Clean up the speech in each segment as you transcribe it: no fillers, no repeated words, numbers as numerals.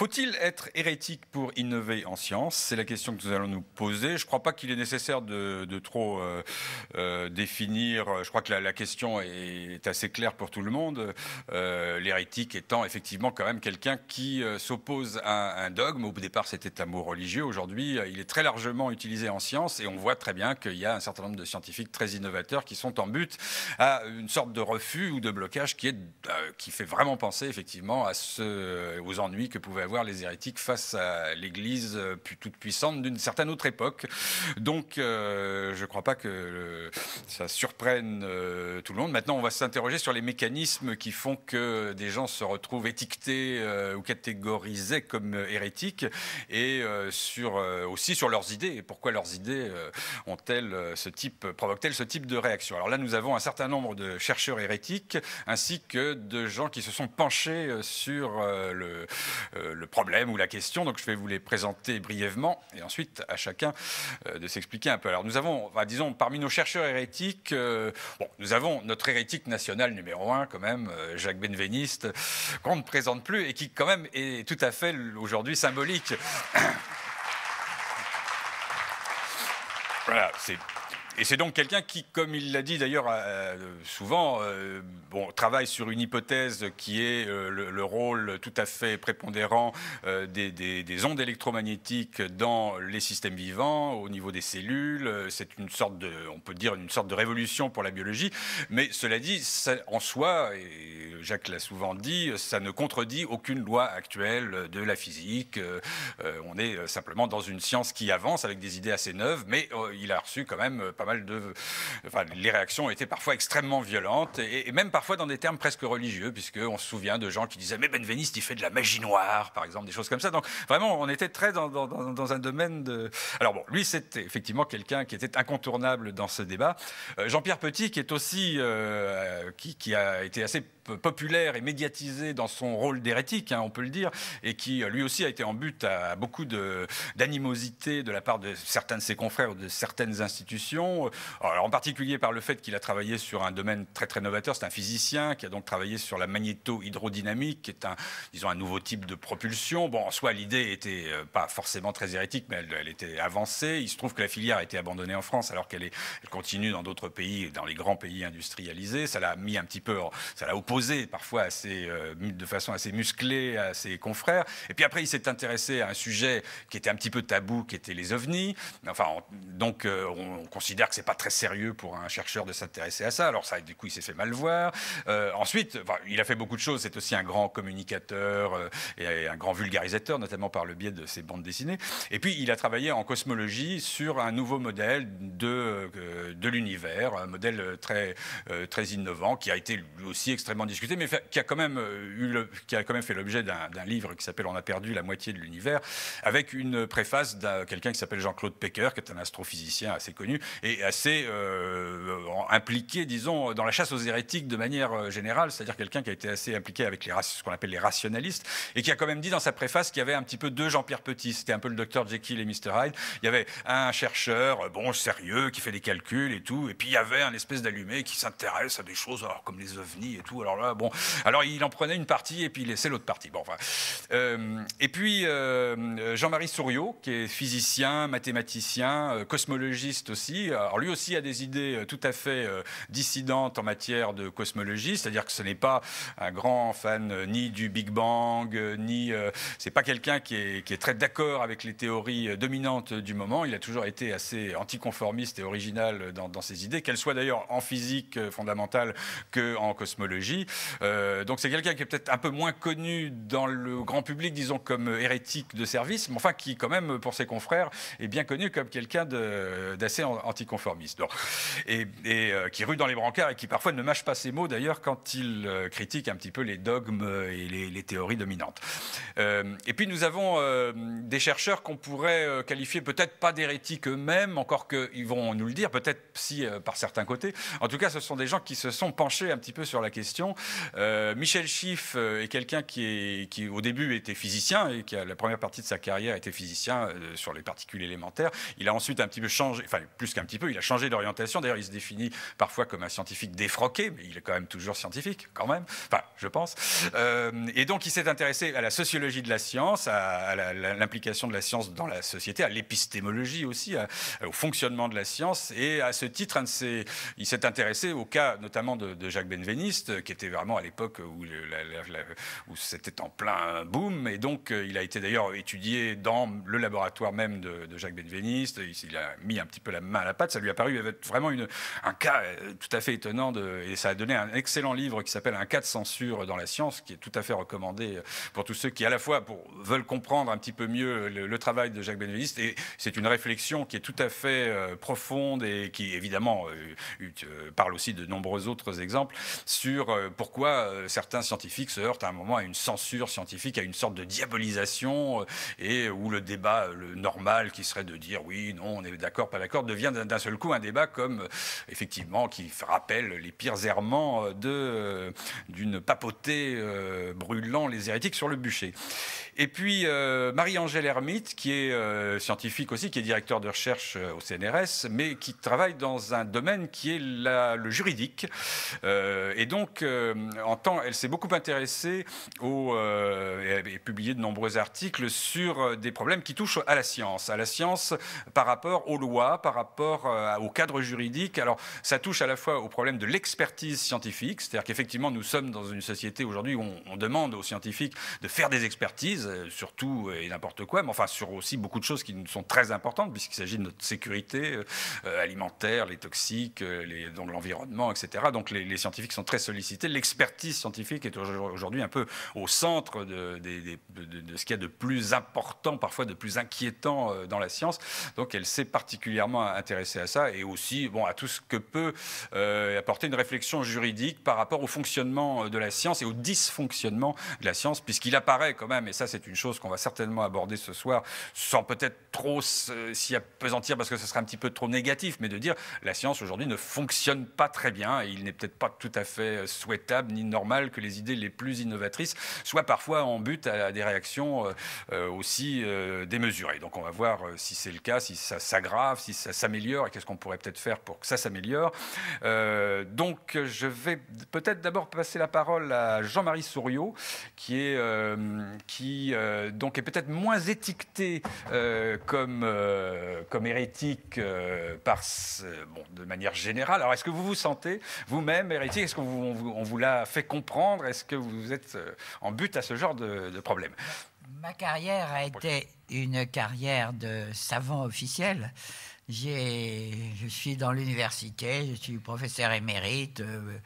Faut-il être hérétique pour innover en science? C'est la question que nous allons nous poser. Je ne crois pas qu'il est nécessaire de trop définir. Je crois que la question est assez claire pour tout le monde. L'hérétique étant effectivement quand même quelqu'un qui s'oppose à un dogme. Au départ, c'était un mot religieux. Aujourd'hui, il est très largement utilisé en science et on voit très bien qu'il y a un certain nombre de scientifiques très innovateurs qui sont en but à une sorte de refus ou de blocage qui fait vraiment penser effectivement aux ennuis que pouvaient avoir les hérétiques face à l'Église toute puissante d'une certaine autre époque. Donc, je ne crois pas que ça surprenne tout le monde. Maintenant, on va s'interroger sur les mécanismes qui font que des gens se retrouvent étiquetés ou catégorisés comme hérétiques et aussi sur leurs idées. Et pourquoi leurs idées provoquent-elles ce type de réaction? Alors là, nous avons un certain nombre de chercheurs hérétiques ainsi que de gens qui se sont penchés sur le problème ou la question. Donc je vais vous les présenter brièvement et ensuite à chacun de s'expliquer un peu. Alors nous avons, disons, parmi nos chercheurs hérétiques, nous avons notre hérétique national numéro 1 quand même, Jacques Benveniste, qu'on ne présente plus et qui quand même est tout à fait aujourd'hui symbolique. Voilà, et c'est donc quelqu'un qui, comme il l'a dit d'ailleurs souvent, travaille sur une hypothèse qui est le rôle tout à fait prépondérant des ondes électromagnétiques dans les systèmes vivants, au niveau des cellules. C'est on peut dire une sorte de révolution pour la biologie. Mais cela dit, ça, en soi, et Jacques l'a souvent dit, ça ne contredit aucune loi actuelle de la physique. On est simplement dans une science qui avance avec des idées assez neuves, mais il a reçu quand même pas mal les réactions étaient parfois extrêmement violentes et même parfois dans des termes presque religieux, puisqu'on se souvient de gens qui disaient mais Benveniste il fait de la magie noire, par exemple, des choses comme ça. Donc vraiment on était très dans un domaine de... Alors bon, lui c'était effectivement quelqu'un qui était incontournable dans ce débat. Jean-Pierre Petit, qui est aussi qui a été assez populaire et médiatisé dans son rôle d'hérétique, on peut le dire, et qui lui aussi a été en but à beaucoup d'animosité de la part de certains de ses confrères ou de certaines institutions. Alors en particulier par le fait qu'il a travaillé sur un domaine très très novateur. C'est un physicien qui a donc travaillé sur la magnéto-hydrodynamique, qui est un nouveau type de propulsion. Bon, en soi, l'idée était pas forcément très hérétique, mais elle était avancée. Il se trouve que la filière a été abandonnée en France, alors qu'elle continue dans d'autres pays, dans les grands pays industrialisés. Ça l'a mis un petit peu, ça l'a opposé parfois de façon assez musclée à ses confrères. Et puis après, il s'est intéressé à un sujet qui était un petit peu tabou, qui était les ovnis. Enfin, donc on considère que c'est pas très sérieux pour un chercheur de s'intéresser à ça. Alors ça, du coup, il s'est fait mal voir. Ensuite, il a fait beaucoup de choses. C'est aussi un grand communicateur et un grand vulgarisateur, notamment par le biais de ses bandes dessinées. Et puis, il a travaillé en cosmologie sur un nouveau modèle de l'univers, un modèle très innovant qui a été lui aussi extrêmement discuté, mais qui a quand même fait l'objet d'un livre qui s'appelle On a perdu la moitié de l'univers, avec une préface d'un quelqu'un qui s'appelle Jean-Claude Pecker, qui est un astrophysicien assez connu et assez impliqué, disons, dans la chasse aux hérétiques de manière générale, c'est-à-dire quelqu'un qui a été assez impliqué avec ce qu'on appelle les rationalistes, et qui a quand même dit dans sa préface qu'il y avait un petit peu deux Jean-Pierre Petit. C'était un peu le docteur Jekyll et Mr Hyde. Il y avait un chercheur, sérieux, qui fait des calculs et tout, et puis il y avait un espèce d'allumé qui s'intéresse à des choses comme les ovnis et tout. Alors il en prenait une partie et puis il laissait l'autre partie. Et puis Jean-Marie Souriau, qui est physicien, mathématicien, cosmologiste aussi. Alors lui aussi a des idées tout à fait dissidentes en matière de cosmologie, c'est-à-dire que ce n'est pas un grand fan ni du Big Bang, c'est pas quelqu'un qui est très d'accord avec les théories dominantes du moment. Il a toujours été assez anticonformiste et original dans ses idées, qu'elles soient d'ailleurs en physique fondamentale qu'en cosmologie. Donc c'est quelqu'un qui est peut-être un peu moins connu dans le grand public, disons, comme hérétique de service, mais enfin qui, quand même, pour ses confrères, est bien connu comme quelqu'un d'assez anticonformiste. Et qui rue dans les brancards et qui parfois ne mâche pas ses mots, d'ailleurs, quand il critique un petit peu les dogmes et les théories dominantes. Et puis nous avons des chercheurs qu'on pourrait qualifier peut-être pas d'hérétiques eux-mêmes, encore qu'ils vont nous le dire, peut-être si par certains côtés. En tout cas, ce sont des gens qui se sont penchés un petit peu sur la question. Michel Schiff est quelqu'un qui au début était physicien et qui a la première partie de sa carrière était physicien sur les particules élémentaires. Il a ensuite un petit peu changé, enfin plus qu'un petit petit peu, il a changé d'orientation. D'ailleurs, il se définit parfois comme un scientifique défroqué, mais il est quand même toujours scientifique, quand même, enfin, je pense. Et donc, il s'est intéressé à la sociologie de la science, à l'implication de la science dans la société, à l'épistémologie aussi, au fonctionnement de la science. Et à ce titre, il s'est intéressé au cas notamment de Jacques Benveniste, qui était vraiment à l'époque où c'était en plein boom. Et donc, il a été d'ailleurs étudié dans le laboratoire même de Jacques Benveniste. Il a mis un petit peu la main à la pâte. Ça lui a paru vraiment un cas tout à fait étonnant. Et ça a donné un excellent livre qui s'appelle Un cas de censure dans la science, qui est tout à fait recommandé pour tous ceux qui, à la fois, veulent comprendre un petit peu mieux le travail de Jacques Benveniste. Et c'est une réflexion qui est tout à fait profonde et qui, évidemment, parle aussi de nombreux autres exemples sur pourquoi certains scientifiques se heurtent à un moment à une censure scientifique, à une sorte de diabolisation, et où le débat le normal, qui serait de dire oui, non, on est d'accord, pas d'accord, devient d'un seul coup un débat comme, effectivement, qui rappelle les pires errements d'une papauté brûlant les hérétiques sur le bûcher. Et puis Marie-Angèle Hermite, qui est scientifique aussi, qui est directeur de recherche au CNRS, mais qui travaille dans un domaine qui est le juridique. Et donc, elle s'est beaucoup intéressée et publié de nombreux articles sur des problèmes qui touchent à la science par rapport aux lois, par rapport au cadre juridique. Alors, ça touche à la fois au problème de l'expertise scientifique, c'est-à-dire qu'effectivement, nous sommes dans une société aujourd'hui où on demande aux scientifiques de faire des expertises, sur tout et n'importe quoi, mais enfin sur aussi beaucoup de choses qui nous sont très importantes, puisqu'il s'agit de notre sécurité alimentaire, les toxiques, donc l'environnement, etc. Donc les scientifiques sont très sollicités. L'expertise scientifique est aujourd'hui un peu au centre de ce qu'il y a de plus important, parfois de plus inquiétant dans la science. Donc elle s'est particulièrement intéressée à ça, et aussi à tout ce que peut apporter une réflexion juridique par rapport au fonctionnement de la science et au dysfonctionnement de la science, puisqu'il apparaît quand même, et ça c'est une chose qu'on va certainement aborder ce soir, sans peut-être trop s'y appesantir parce que ce serait un petit peu trop négatif, mais de dire la science aujourd'hui ne fonctionne pas très bien, et il n'est peut-être pas tout à fait souhaitable ni normal que les idées les plus innovatrices soient parfois en but à des réactions aussi démesurées. Donc on va voir si c'est le cas, si ça s'aggrave, si ça s'améliore, et qu'est-ce qu'on pourrait peut-être faire pour que ça s'améliore. Donc je vais peut-être d'abord passer la parole à Jean-Marie Souriau, qui donc est peut-être moins étiqueté comme hérétique de manière générale. Alors, est-ce que vous vous sentez vous-même hérétique? Est-ce qu'on vous l'a fait comprendre? Est-ce que vous êtes en but à ce genre de problème? Ma carrière a été une carrière de savant officiel. Je suis dans l'université, je suis professeur émérite.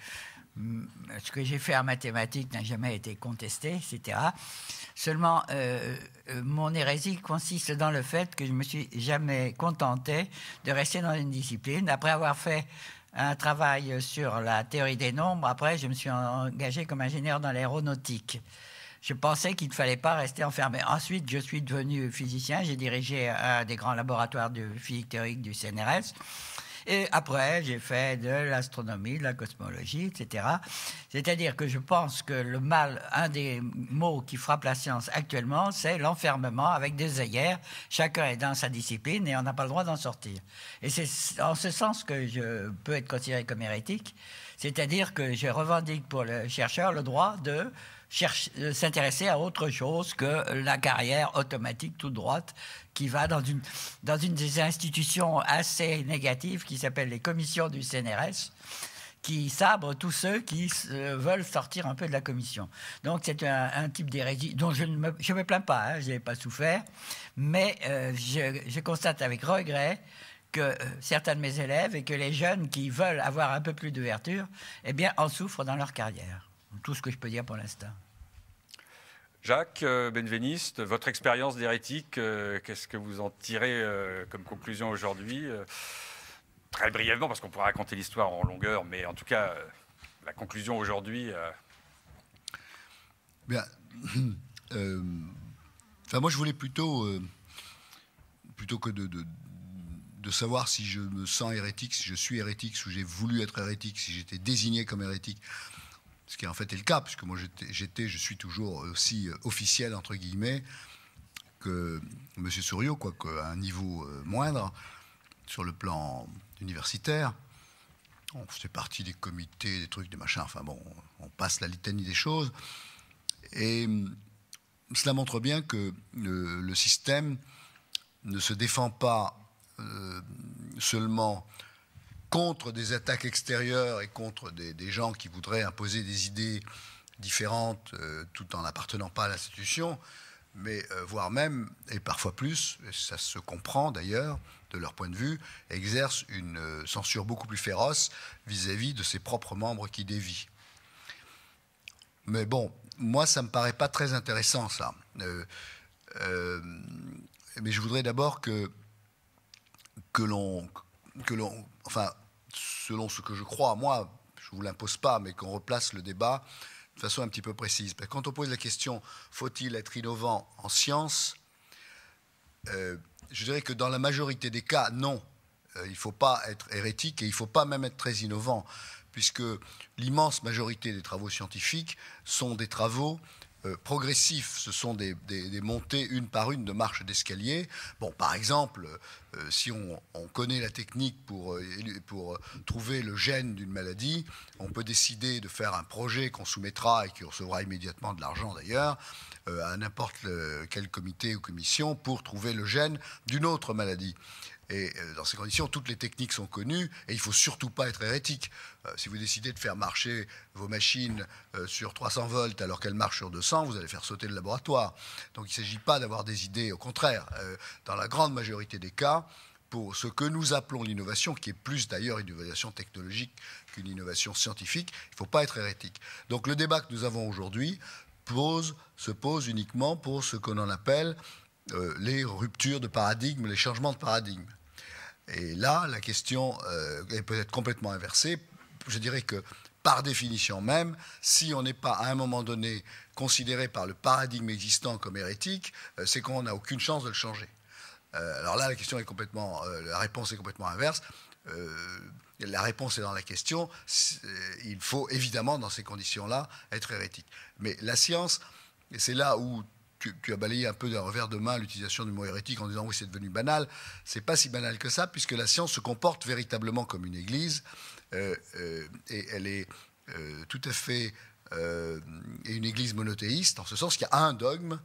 Ce que j'ai fait en mathématiques n'a jamais été contesté, etc. Seulement, mon hérésie consiste dans le fait que je ne me suis jamais contenté de rester dans une discipline. Après avoir fait un travail sur la théorie des nombres, après, je me suis engagé comme ingénieur dans l'aéronautique. Je pensais qu'il ne fallait pas rester enfermé. Ensuite, je suis devenu physicien. J'ai dirigé un des grands laboratoires de physique théorique du CNRS. Et après, j'ai fait de l'astronomie, de la cosmologie, etc. C'est-à-dire que je pense que le mal, un des maux qui frappe la science actuellement, c'est l'enfermement avec des œillères. Chacun est dans sa discipline et on n'a pas le droit d'en sortir. Et c'est en ce sens que je peux être considéré comme hérétique. C'est-à-dire que je revendique pour le chercheur le droit de s'intéresser à autre chose que la carrière automatique toute droite qui va dans une des institutions assez négatives qui s'appelle les commissions du CNRS, qui sabrent tous ceux qui veulent sortir un peu de la commission. Donc c'est un type d'hérésie dont je ne me plains pas, hein, je n'ai pas souffert, mais je constate avec regret que certains de mes élèves et que les jeunes qui veulent avoir un peu plus d'ouverture, eh bien, en souffrent dans leur carrière. Tout ce que je peux dire pour l'instant. Jacques Benveniste, votre expérience d'hérétique, qu'est-ce que vous en tirez comme conclusion aujourd'hui? Très brièvement, parce qu'on pourra raconter l'histoire en longueur, mais en tout cas, la conclusion aujourd'hui... Bien. Moi, je voulais plutôt que de savoir si je me sens hérétique, si je suis hérétique, si j'ai voulu être hérétique, si j'étais désigné comme hérétique, ce qui en fait est le cas, puisque moi je suis toujours aussi officiel, entre guillemets, que M. Souriau, quoique à un niveau moindre. sur le plan universitaire. On fait partie des comités, des trucs, des machins. Enfin bon, on passe la litanie des choses. Et cela montre bien que le système ne se défend pas seulement contre des attaques extérieures et contre des gens qui voudraient imposer des idées différentes tout en n'appartenant pas à l'institution, mais voire même, et parfois plus, et ça se comprend d'ailleurs, de leur point de vue, exerce une censure beaucoup plus féroce vis-à-vis de ses propres membres qui dévient. Mais bon, moi, ça ne me paraît pas très intéressant, ça. Mais je voudrais d'abord que l'on, enfin, selon ce que je crois, moi, je ne vous l'impose pas, mais qu'on replace le débat de façon un petit peu précise. Parce que quand on pose la question, faut-il être innovant en sciences, je dirais que dans la majorité des cas, non. Il ne faut pas être hérétique et il ne faut pas même être très innovant, puisque l'immense majorité des travaux scientifiques sont des travaux progressifs. Ce sont des montées une par une de marches d'escalier. Bon, par exemple, si on connaît la technique pour trouver le gène d'une maladie, on peut décider de faire un projet qu'on soumettra et qui recevra immédiatement de l'argent d'ailleurs, à n'importe quel comité ou commission pour trouver le gène d'une autre maladie. Et dans ces conditions, toutes les techniques sont connues et il ne faut surtout pas être hérétique. Si vous décidez de faire marcher vos machines sur 300 volts alors qu'elles marchent sur 200, vous allez faire sauter le laboratoire. Donc il ne s'agit pas d'avoir des idées, au contraire. Dans la grande majorité des cas, pour ce que nous appelons l'innovation, qui est plus d'ailleurs une innovation technologique qu'une innovation scientifique, il ne faut pas être hérétique. Donc le débat que nous avons aujourd'hui se pose uniquement pour ce qu'on en appelle les ruptures de paradigme, les changements de paradigme. Et là, la question est peut-être complètement inversée. Je dirais que, par définition même, si on n'est pas, à un moment donné, considéré par le paradigme existant comme hérétique, c'est qu'on n'a aucune chance de le changer. Alors là, la réponse est complètement inverse. La réponse est dans la question. Il faut évidemment, dans ces conditions-là, être hérétique. Mais la science, et c'est là où tu as balayé un peu d'un revers de main l'utilisation du mot hérétique en disant oui, c'est devenu banal. C'est pas si banal que ça, puisque la science se comporte véritablement comme une église, et elle est tout à fait une église monothéiste, en ce sens qu'il y a un dogme,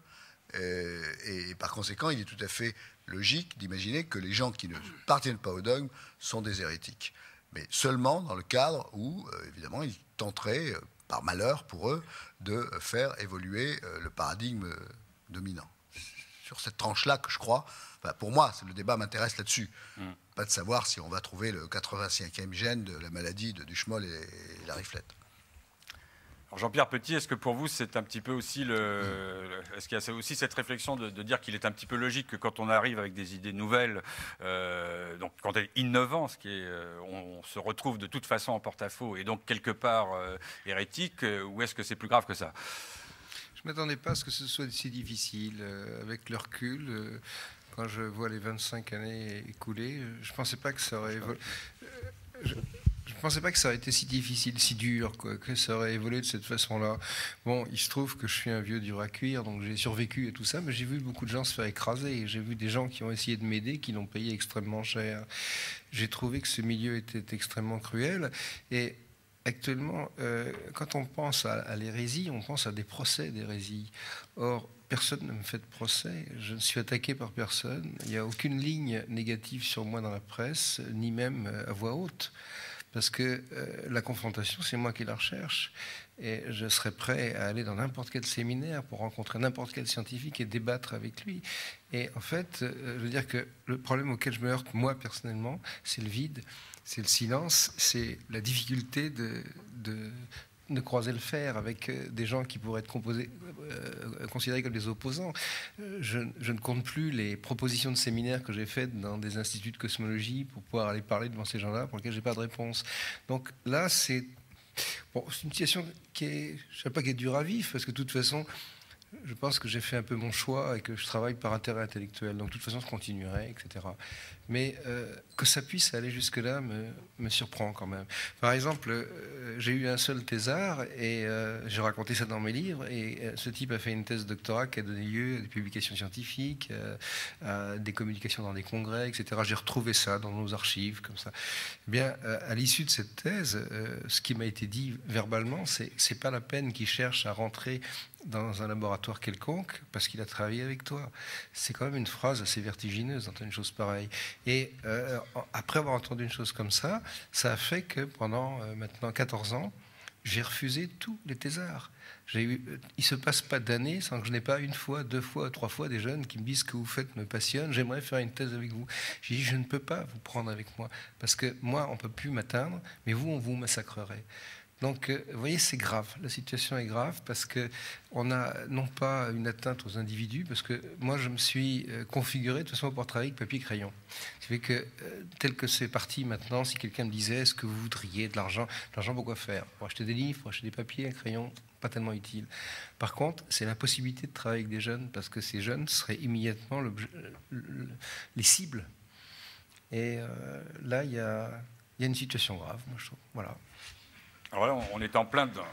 et par conséquent, il est tout à fait logique d'imaginer que les gens qui ne appartiennent pas au dogme sont des hérétiques. Mais seulement dans le cadre où, évidemment, ils tenteraient, par malheur pour eux, de faire évoluer le paradigme dominant. Sur cette tranche-là que je crois, enfin, pour moi, le débat m'intéresse là-dessus. Pas de savoir si on va trouver le 85e gène de la maladie de Duchemol et la riflette. Alors Jean-Pierre Petit, est-ce que pour vous, c'est un petit peu aussi est-ce qu'il y a aussi cette réflexion de dire qu'il est un petit peu logique que quand on arrive avec des idées nouvelles, donc quand elle est innovante, on se retrouve de toute façon en porte-à-faux et donc quelque part hérétique, ou est-ce que c'est plus grave que ça ? Je ne m'attendais pas à ce que ce soit si difficile. Avec le recul, quand je vois les 25 années écoulées, je ne pensais pas que ça aurait évolué. Je ne pensais pas que ça aurait été si difficile, si dur, quoi, que ça aurait évolué de cette façon-là. Bon, il se trouve que je suis un vieux dur à cuire, donc j'ai survécu et tout ça, mais j'ai vu beaucoup de gens se faire écraser. J'ai vu des gens qui ont essayé de m'aider, qui l'ont payé extrêmement cher. J'ai trouvé que ce milieu était extrêmement cruel. Et actuellement, quand on pense à l'hérésie, on pense à des procès d'hérésie. Or, personne ne me fait de procès, je ne suis attaqué par personne, il n'y a aucune ligne négative sur moi dans la presse, ni même à voix haute. Parce que la confrontation, c'est moi qui la recherche. Et je serais prêt à aller dans n'importe quel séminaire pour rencontrer n'importe quel scientifique et débattre avec lui. Et en fait, je veux dire que le problème auquel je me heurte, moi, personnellement, c'est le vide, c'est le silence, c'est la difficulté de croiser le fer avec des gens qui pourraient être considérés comme des opposants. Je ne compte plus les propositions de séminaires que j'ai faites dans des instituts de cosmologie pour pouvoir aller parler devant ces gens-là pour lesquels je n'ai pas de réponse. Donc là, c'est une situation qui est, je ne sais pas, qui est dure à vivre, parce que de toute façon, je pense que j'ai fait un peu mon choix et que je travaille par intérêt intellectuel. Donc, de toute façon, je continuerai, etc. Mais que ça puisse aller jusque-là me surprend quand même. Par exemple, j'ai eu un seul thésard et j'ai raconté ça dans mes livres. Et ce type a fait une thèse de doctorat qui a donné lieu à des publications scientifiques, à des communications dans des congrès, etc. J'ai retrouvé ça dans nos archives, comme ça. Eh bien, à l'issue de cette thèse, ce qui m'a été dit verbalement, c'est pas la peine qu'il cherche à rentrer dans un laboratoire quelconque parce qu'il a travaillé avec toi. C'est quand même une phrase assez vertigineuse d'entendre une chose pareille. Et après avoir entendu une chose comme ça a fait que pendant maintenant 14 ans, j'ai refusé tous les thésards. Il ne se passe pas d'années sans que je n'ai pas une fois, 2 fois, 3 fois des jeunes qui me disent ce que vous faites me passionne, j'aimerais faire une thèse avec vous. J'ai dit, je ne peux pas vous prendre avec moi parce que moi, on ne peut plus m'atteindre, mais vous, on vous massacrerait. Donc, vous voyez, c'est grave. La situation est grave parce qu'on a non pas une atteinte aux individus, parce que moi, je me suis configuré de toute façon pour travailler avec papier et crayon. Ce qui fait que, tel que c'est parti maintenant, si quelqu'un me disait, est-ce que vous voudriez de l'argent pourquoi faire? Pour acheter des livres, pour acheter des papiers, un crayon, pas tellement utile. Par contre, c'est l'impossibilité de travailler avec des jeunes, parce que ces jeunes seraient immédiatement les cibles. Et là, il y a une situation grave, moi, je trouve. Voilà. Alors là, on est en plein dedans.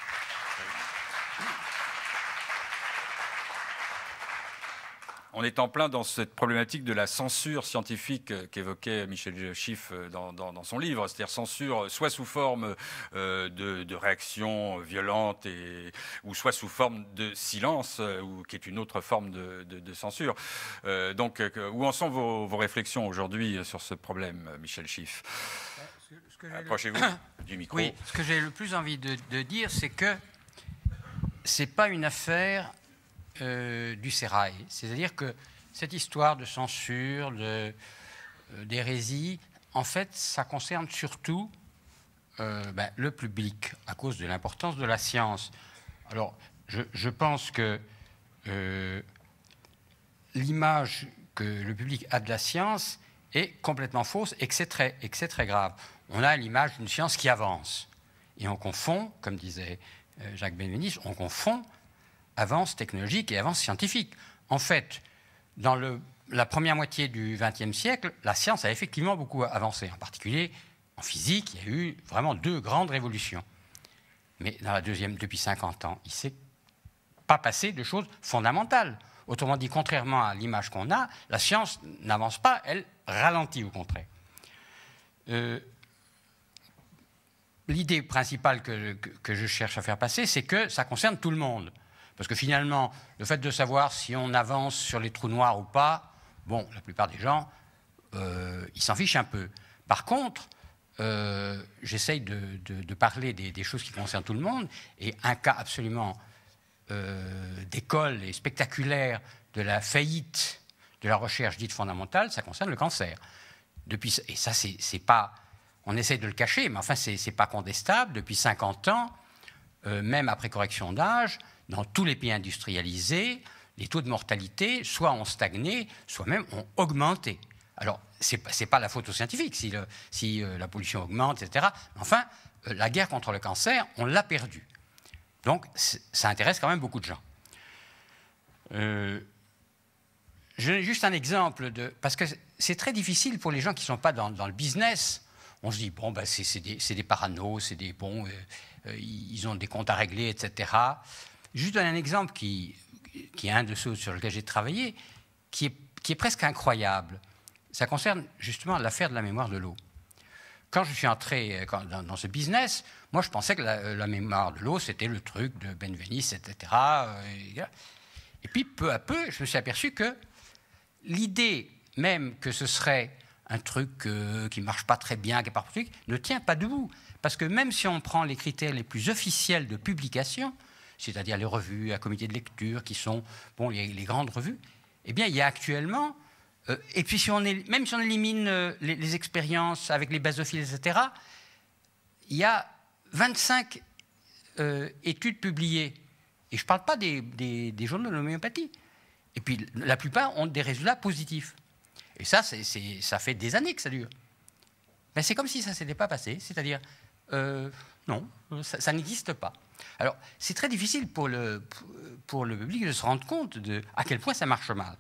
On est en plein dans cette problématique de la censure scientifique qu'évoquait Michel Schiff dans son livre, c'est-à-dire censure soit sous forme de réactions violentes ou soit sous forme de silence, qui est une autre forme de censure. Donc, où en sont vos réflexions aujourd'hui sur ce problème, Michel Schiff? Approchez-vous du micro. Oui, ce que j'ai le plus envie de dire, c'est que c'est pas une affaire du sérail. C'est-à-dire que cette histoire de censure, d'hérésie, en fait, ça concerne surtout le public, à cause de l'importance de la science. Alors, je pense que l'image que le public a de la science est complètement fausse et que c'est très grave. On a l'image d'une science qui avance. Et on confond, comme disait Jacques Benveniste, on confond avance technologique et avance scientifique. En fait, dans la première moitié du XXe siècle, la science a effectivement beaucoup avancé. En particulier, en physique, il y a eu vraiment 2 grandes révolutions. Mais dans la deuxième, depuis 50 ans, il ne s'est pas passé de choses fondamentales. Autrement dit, contrairement à l'image qu'on a, la science n'avance pas, elle ralentit au contraire. L'idée principale que je cherche à faire passer, c'est que ça concerne tout le monde. Parce que finalement, le fait de savoir si on avance sur les trous noirs ou pas, bon, la plupart des gens, ils s'en fichent un peu. Par contre, j'essaye de parler des choses qui concernent tout le monde, et un cas absolument d'école et spectaculaire de la faillite de la recherche dite fondamentale, ça concerne le cancer. Et ça, c'est pas... On essaie de le cacher, mais enfin, c'est pas contestable. Depuis 50 ans, même après correction d'âge, dans tous les pays industrialisés, les taux de mortalité, soit ont stagné, soit même ont augmenté. Alors, c'est pas la faute aux scientifiques si la pollution augmente, etc. Mais enfin, la guerre contre le cancer, on l'a perdue. Donc, ça intéresse quand même beaucoup de gens. J'ai juste un exemple parce que c'est très difficile pour les gens qui ne sont pas dans le business. On se dit, bon, ben, c'est des paranos, c'est des bons, ils ont des comptes à régler, etc. Juste donner un exemple qui est un de ceux sur lesquels j'ai travaillé, qui est presque incroyable. Ça concerne justement l'affaire de la mémoire de l'eau. Quand je suis entré dans ce business, moi, je pensais que la mémoire de l'eau, c'était le truc de Benveniste, etc. Et puis, peu à peu, je me suis aperçu que l'idée même que ce serait un truc qui ne marche pas très bien, qui n'est pas pratique, ne tient pas debout. Parce que même si on prend les critères les plus officiels de publication, c'est-à-dire les revues à comité de lecture, qui sont les grandes revues, eh bien, il y a actuellement... et puis, même si on élimine les expériences avec les basophiles, etc., il y a 25 études publiées. Et je ne parle pas des journaux de l'homéopathie. Et puis, la plupart ont des résultats positifs. Et ça, ça fait des années que ça dure. Mais c'est comme si ça ne s'était pas passé. C'est-à-dire, Non, ça n'existe pas. Alors, c'est très difficile pour le public de se rendre compte à quel point ça marche mal.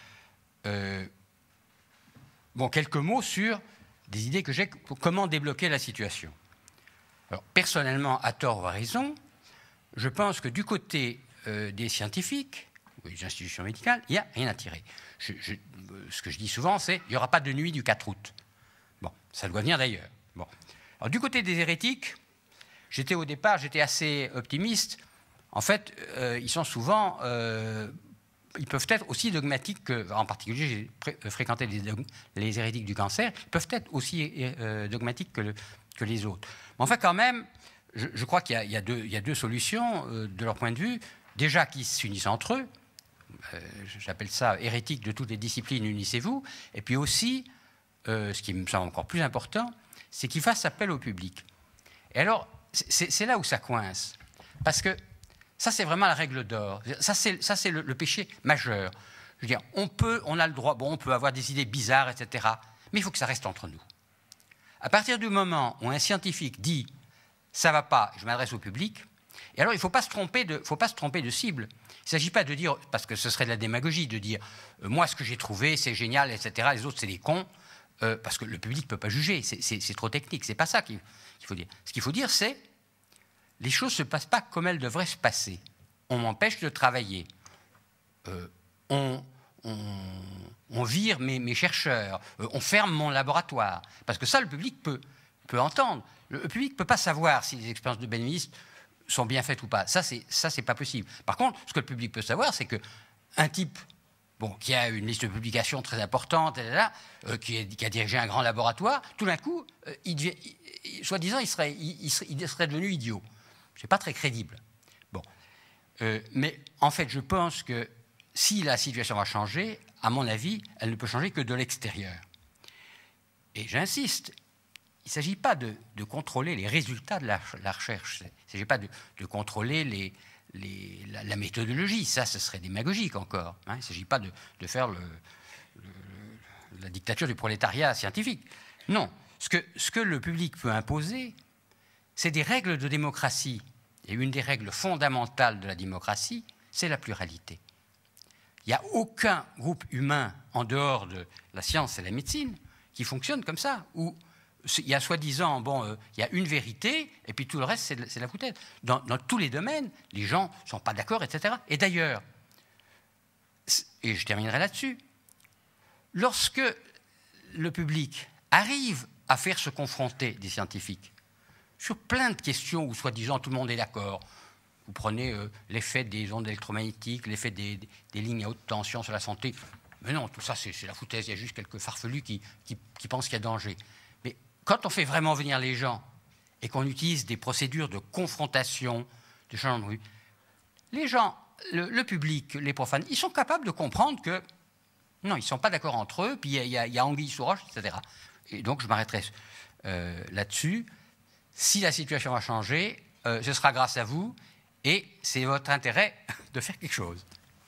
Bon, quelques mots sur des idées que j'ai pour comment débloquer la situation. Alors, personnellement, à tort ou à raison, je pense que du côté des scientifiques, ou des institutions médicales, il n'y a rien à tirer. Ce que je dis souvent, c'est qu'il n'y aura pas de nuit du 4 août. Bon, ça doit venir d'ailleurs. Bon. Alors, du côté des hérétiques, au départ, j'étais assez optimiste. En fait, ils sont souvent... ils peuvent être aussi dogmatiques, en particulier, j'ai fréquenté les hérétiques du cancer, ils peuvent être aussi dogmatiques que les autres. Mais enfin, quand même, je crois qu'il y a deux solutions, de leur point de vue. Déjà, qu'ils s'unissent entre eux. J'appelle ça hérétique de toutes les disciplines, unissez-vous. Et puis aussi, ce qui me semble encore plus important, c'est qu'ils fassent appel au public. Et alors, c'est là où ça coince. Parce que ça, c'est vraiment la règle d'or. Ça, c'est le péché majeur. Je veux dire, on a le droit, on peut avoir des idées bizarres, etc. Mais il faut que ça reste entre nous. À partir du moment où un scientifique dit « ça ne va pas, je m'adresse au public », et alors il ne faut pas se tromper de cible. Il ne s'agit pas de dire, parce que ce serait de la démagogie, de dire « moi, ce que j'ai trouvé, c'est génial, etc. Les autres, c'est des cons », parce que le public ne peut pas juger, c'est trop technique. Ce n'est pas ça qu'il faut dire. Ce qu'il faut dire, c'est les choses ne se passent pas comme elles devraient se passer. On m'empêche de travailler. On vire mes chercheurs. On ferme mon laboratoire. Parce que ça, le public peut entendre. Le public ne peut pas savoir si les expériences de bénéfice sont bien faites ou pas. Ça, c'est pas possible. Par contre, ce que le public peut savoir, c'est qu'un type qui a une liste de publications très importante, qui a dirigé un grand laboratoire, tout d'un coup, soi-disant, il serait devenu idiot. Ce n'est pas très crédible. Bon. Mais en fait, je pense que si la situation va changer, à mon avis, elle ne peut changer que de l'extérieur. Et j'insiste, il ne s'agit pas de contrôler les résultats de la recherche. Il ne s'agit pas de contrôler la méthodologie. Ça, ce serait démagogique encore. Hein. Il ne s'agit pas de faire la dictature du prolétariat scientifique. Non. Ce que le public peut imposer, c'est des règles de démocratie. Et une des règles fondamentales de la démocratie, c'est la pluralité. Il n'y a aucun groupe humain en dehors de la science et la médecine qui fonctionne comme ça, où il y a soi-disant, il y a une vérité, et puis tout le reste, c'est la foutaise. Dans tous les domaines, les gens ne sont pas d'accord, etc. Et d'ailleurs, et je terminerai là-dessus, lorsque le public arrive à faire se confronter des scientifiques sur plein de questions où, soi-disant, tout le monde est d'accord. Vous prenez l'effet des ondes électromagnétiques, l'effet des lignes à haute tension sur la santé. Mais non, tout ça, c'est la foutaise. Il y a juste quelques farfelus qui pensent qu'il y a danger. Mais quand on fait vraiment venir les gens et qu'on utilise des procédures de confrontation, de changement de rue, les gens, le public, les profanes, ils sont capables de comprendre que non, ils ne sont pas d'accord entre eux, puis il y a anguille sous roche, etc. Et donc, je m'arrêterai là-dessus. Si la situation va changer, ce sera grâce à vous, et c'est votre intérêt de faire quelque chose.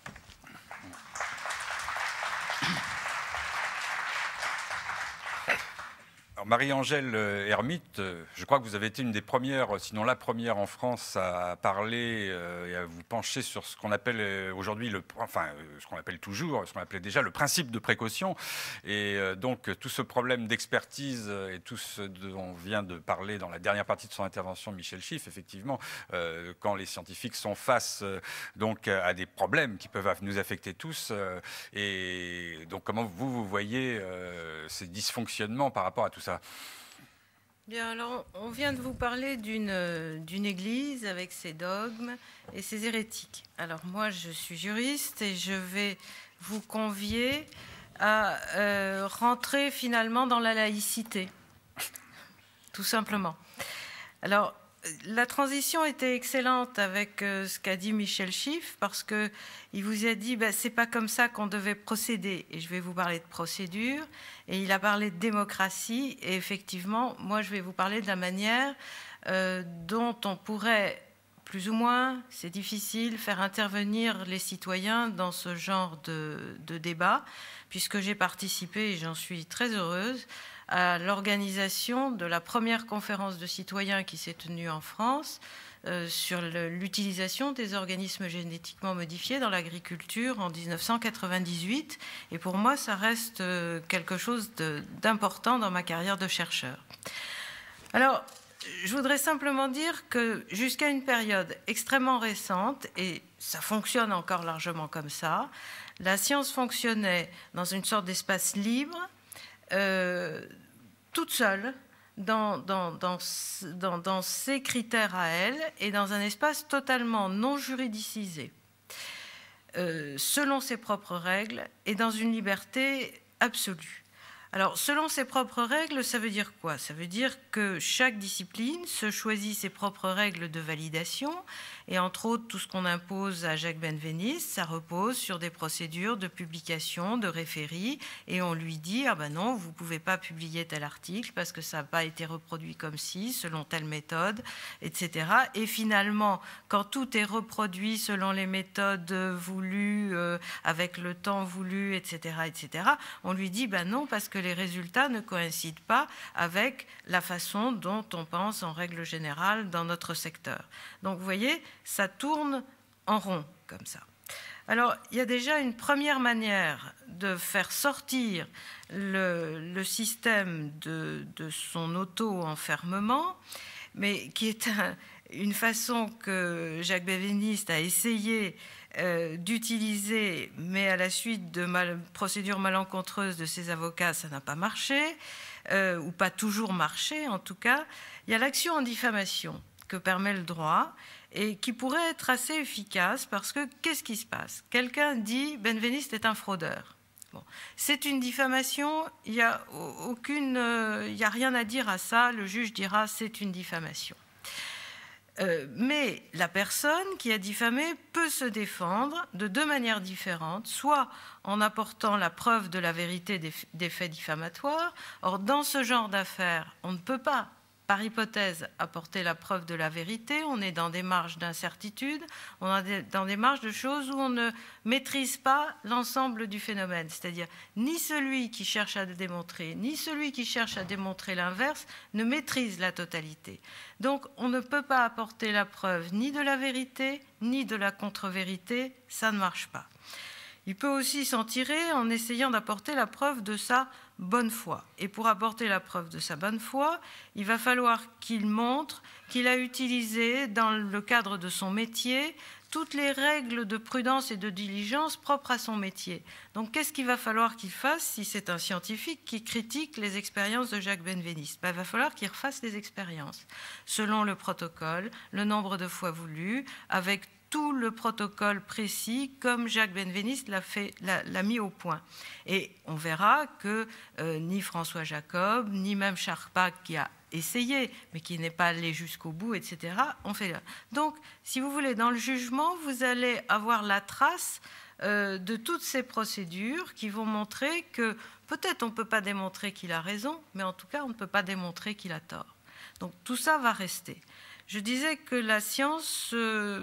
Marie-Angèle Hermite, je crois que vous avez été une des premières, sinon la première en France, à parler et à vous pencher sur ce qu'on appelle aujourd'hui, ce qu'on appelle toujours, ce qu'on appelait déjà le principe de précaution. Et donc tout ce problème d'expertise et tout ce dont vient de parler dans la dernière partie de son intervention Michel Schiff, effectivement, quand les scientifiques sont face donc à des problèmes qui peuvent nous affecter tous. Et donc comment vous voyez ces dysfonctionnements par rapport à tout ça? Bien, alors, on vient de vous parler d'une église avec ses dogmes et ses hérétiques. Alors, moi, je suis juriste et je vais vous convier à rentrer finalement dans la laïcité, tout simplement. Alors, la transition était excellente avec ce qu'a dit Michel Schiff, parce qu'il vous a dit c'est pas comme ça qu'on devait procéder. Et je vais vous parler de procédure. Et il a parlé de démocratie. Et effectivement, moi, je vais vous parler de la manière dont on pourrait plus ou moins, c'est difficile, faire intervenir les citoyens dans ce genre de débat, puisque j'ai participé, et j'en suis très heureuse, à l'organisation de la première conférence de citoyens qui s'est tenue en France sur l'utilisation des organismes génétiquement modifiés dans l'agriculture en 1998. Et pour moi, ça reste quelque chose d'important dans ma carrière de chercheur. Alors, je voudrais simplement dire que jusqu'à une période extrêmement récente, et ça fonctionne encore largement comme ça, la science fonctionnait dans une sorte d'espace libre, toute seule, dans ses critères à elle, et dans un espace totalement non juridicisé, selon ses propres règles, et dans une liberté absolue. Alors, selon ses propres règles, ça veut dire quoi? Ça veut dire que chaque discipline se choisit ses propres règles de validation, et entre autres, tout ce qu'on impose à Jacques Benveniste, ça repose sur des procédures de publication, de référies, et on lui dit « Ah ben non, vous ne pouvez pas publier tel article parce que ça n'a pas été reproduit comme ci, selon telle méthode, etc. » Et finalement, quand tout est reproduit selon les méthodes voulues, avec le temps voulu, etc., on lui dit « Ben non, parce que les résultats ne coïncident pas avec la façon dont on pense en règle générale dans notre secteur. » Donc vous voyez, ça tourne en rond comme ça. Alors, il y a déjà une première manière de faire sortir le système de son auto-enfermement, mais qui est une façon que Jacques Benveniste a essayé d'utiliser, mais à la suite de procédures malencontreuses de ses avocats, ça n'a pas marché, ou pas toujours marché en tout cas. Il y a l'action en diffamation que permet le droit et qui pourrait être assez efficace parce que qu'est-ce qui se passe? Quelqu'un dit Benveniste est un fraudeur. Bon. C'est une diffamation, il n'y a rien à dire à ça, le juge dira c'est une diffamation. Mais la personne qui a diffamé peut se défendre de deux manières différentes, soit en apportant la preuve de la vérité des faits diffamatoires. Or, dans ce genre d'affaires, on ne peut pas, par hypothèse, apporter la preuve de la vérité. On est dans des marges d'incertitude, on est dans des marges de choses où on ne maîtrise pas l'ensemble du phénomène. C'est-à-dire, ni celui qui cherche à le démontrer, ni celui qui cherche à démontrer l'inverse ne maîtrise la totalité. Donc, on ne peut pas apporter la preuve ni de la vérité, ni de la contre-vérité, ça ne marche pas. Il peut aussi s'en tirer en essayant d'apporter la preuve de sa bonne foi. Et pour apporter la preuve de sa bonne foi, il va falloir qu'il montre qu'il a utilisé, dans le cadre de son métier, toutes les règles de prudence et de diligence propres à son métier. Donc, qu'est-ce qu'il va falloir qu'il fasse si c'est un scientifique qui critique les expériences de Jacques Benveniste? Il va falloir qu'il refasse les expériences, selon le protocole, le nombre de fois voulu, avec tout le protocole précis comme Jacques Benveniste l'a mis au point. Et on verra que ni François Jacob, ni même Charpak qui a essayé, mais qui n'est pas allé jusqu'au bout, etc., on fait. Donc, si vous voulez, dans le jugement, vous allez avoir la trace de toutes ces procédures qui vont montrer que peut-être on ne peut pas démontrer qu'il a raison, mais en tout cas, on ne peut pas démontrer qu'il a tort. Donc, tout ça va rester. Je disais que la science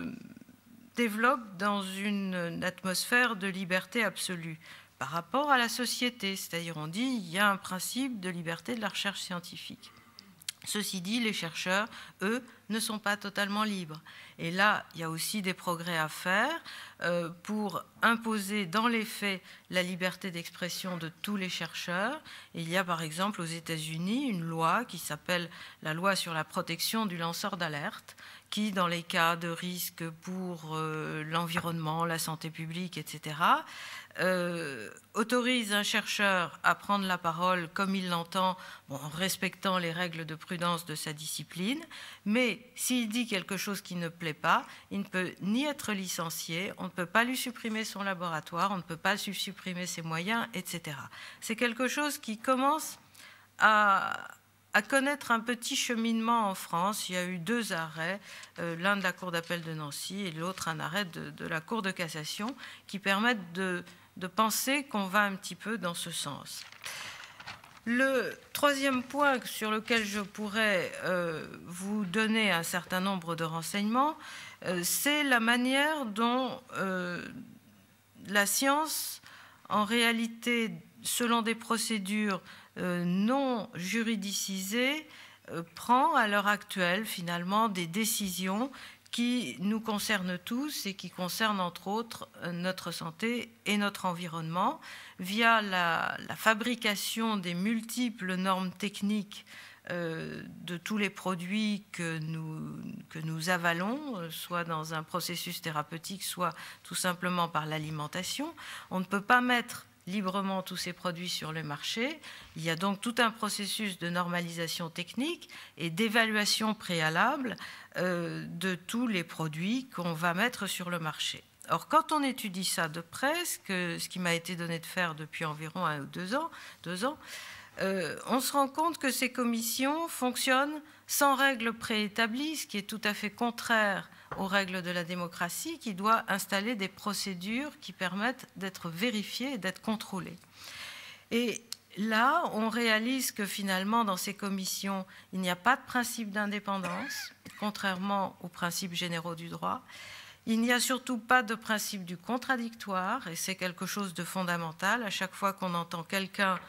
développe dans une atmosphère de liberté absolue par rapport à la société. C'est-à-dire, on dit il y a un principe de liberté de la recherche scientifique. Ceci dit, les chercheurs, eux, ne sont pas totalement libres. Et là, il y a aussi des progrès à faire pour imposer dans les faits la liberté d'expression de tous les chercheurs. Et il y a par exemple aux États-Unis une loi qui s'appelle la loi sur la protection du lanceur d'alerte, qui, dans les cas de risque pour l'environnement, la santé publique, etc., autorise un chercheur à prendre la parole comme il l'entend, en respectant les règles de prudence de sa discipline, mais s'il dit quelque chose qui ne plaît pas, il ne peut ni être licencié, on ne peut pas lui supprimer son laboratoire, on ne peut pas lui supprimer ses moyens, etc. C'est quelque chose qui commence à connaître un petit cheminement en France. Il y a eu 2 arrêts, l'un de la Cour d'appel de Nancy et l'autre un arrêt de la Cour de cassation, qui permettent de penser qu'on va un petit peu dans ce sens. Le troisième point sur lequel je pourrais vous donner un certain nombre de renseignements, c'est la manière dont la science, en réalité, selon des procédures non juridicisées, prend à l'heure actuelle finalement des décisions qui nous concernent tous et qui concernent entre autres notre santé et notre environnement via la fabrication des multiples normes techniques de tous les produits que nous avalons, soit dans un processus thérapeutique, soit tout simplement par l'alimentation. On ne peut pas mettre librement tous ces produits sur le marché. Il y a donc tout un processus de normalisation technique et d'évaluation préalable de tous les produits qu'on va mettre sur le marché. Or, quand on étudie ça de près, ce qui m'a été donné de faire depuis environ 1 ou 2 ans, on se rend compte que ces commissions fonctionnent sans règles préétablies, ce qui est tout à fait contraire aux règles de la démocratie, qui doit installer des procédures qui permettent d'être vérifiées et d'être contrôlées. Et là, on réalise que finalement, dans ces commissions, il n'y a pas de principe d'indépendance, contrairement aux principes généraux du droit. Il n'y a surtout pas de principe du contradictoire, et c'est quelque chose de fondamental. À chaque fois qu'on entend quelqu'un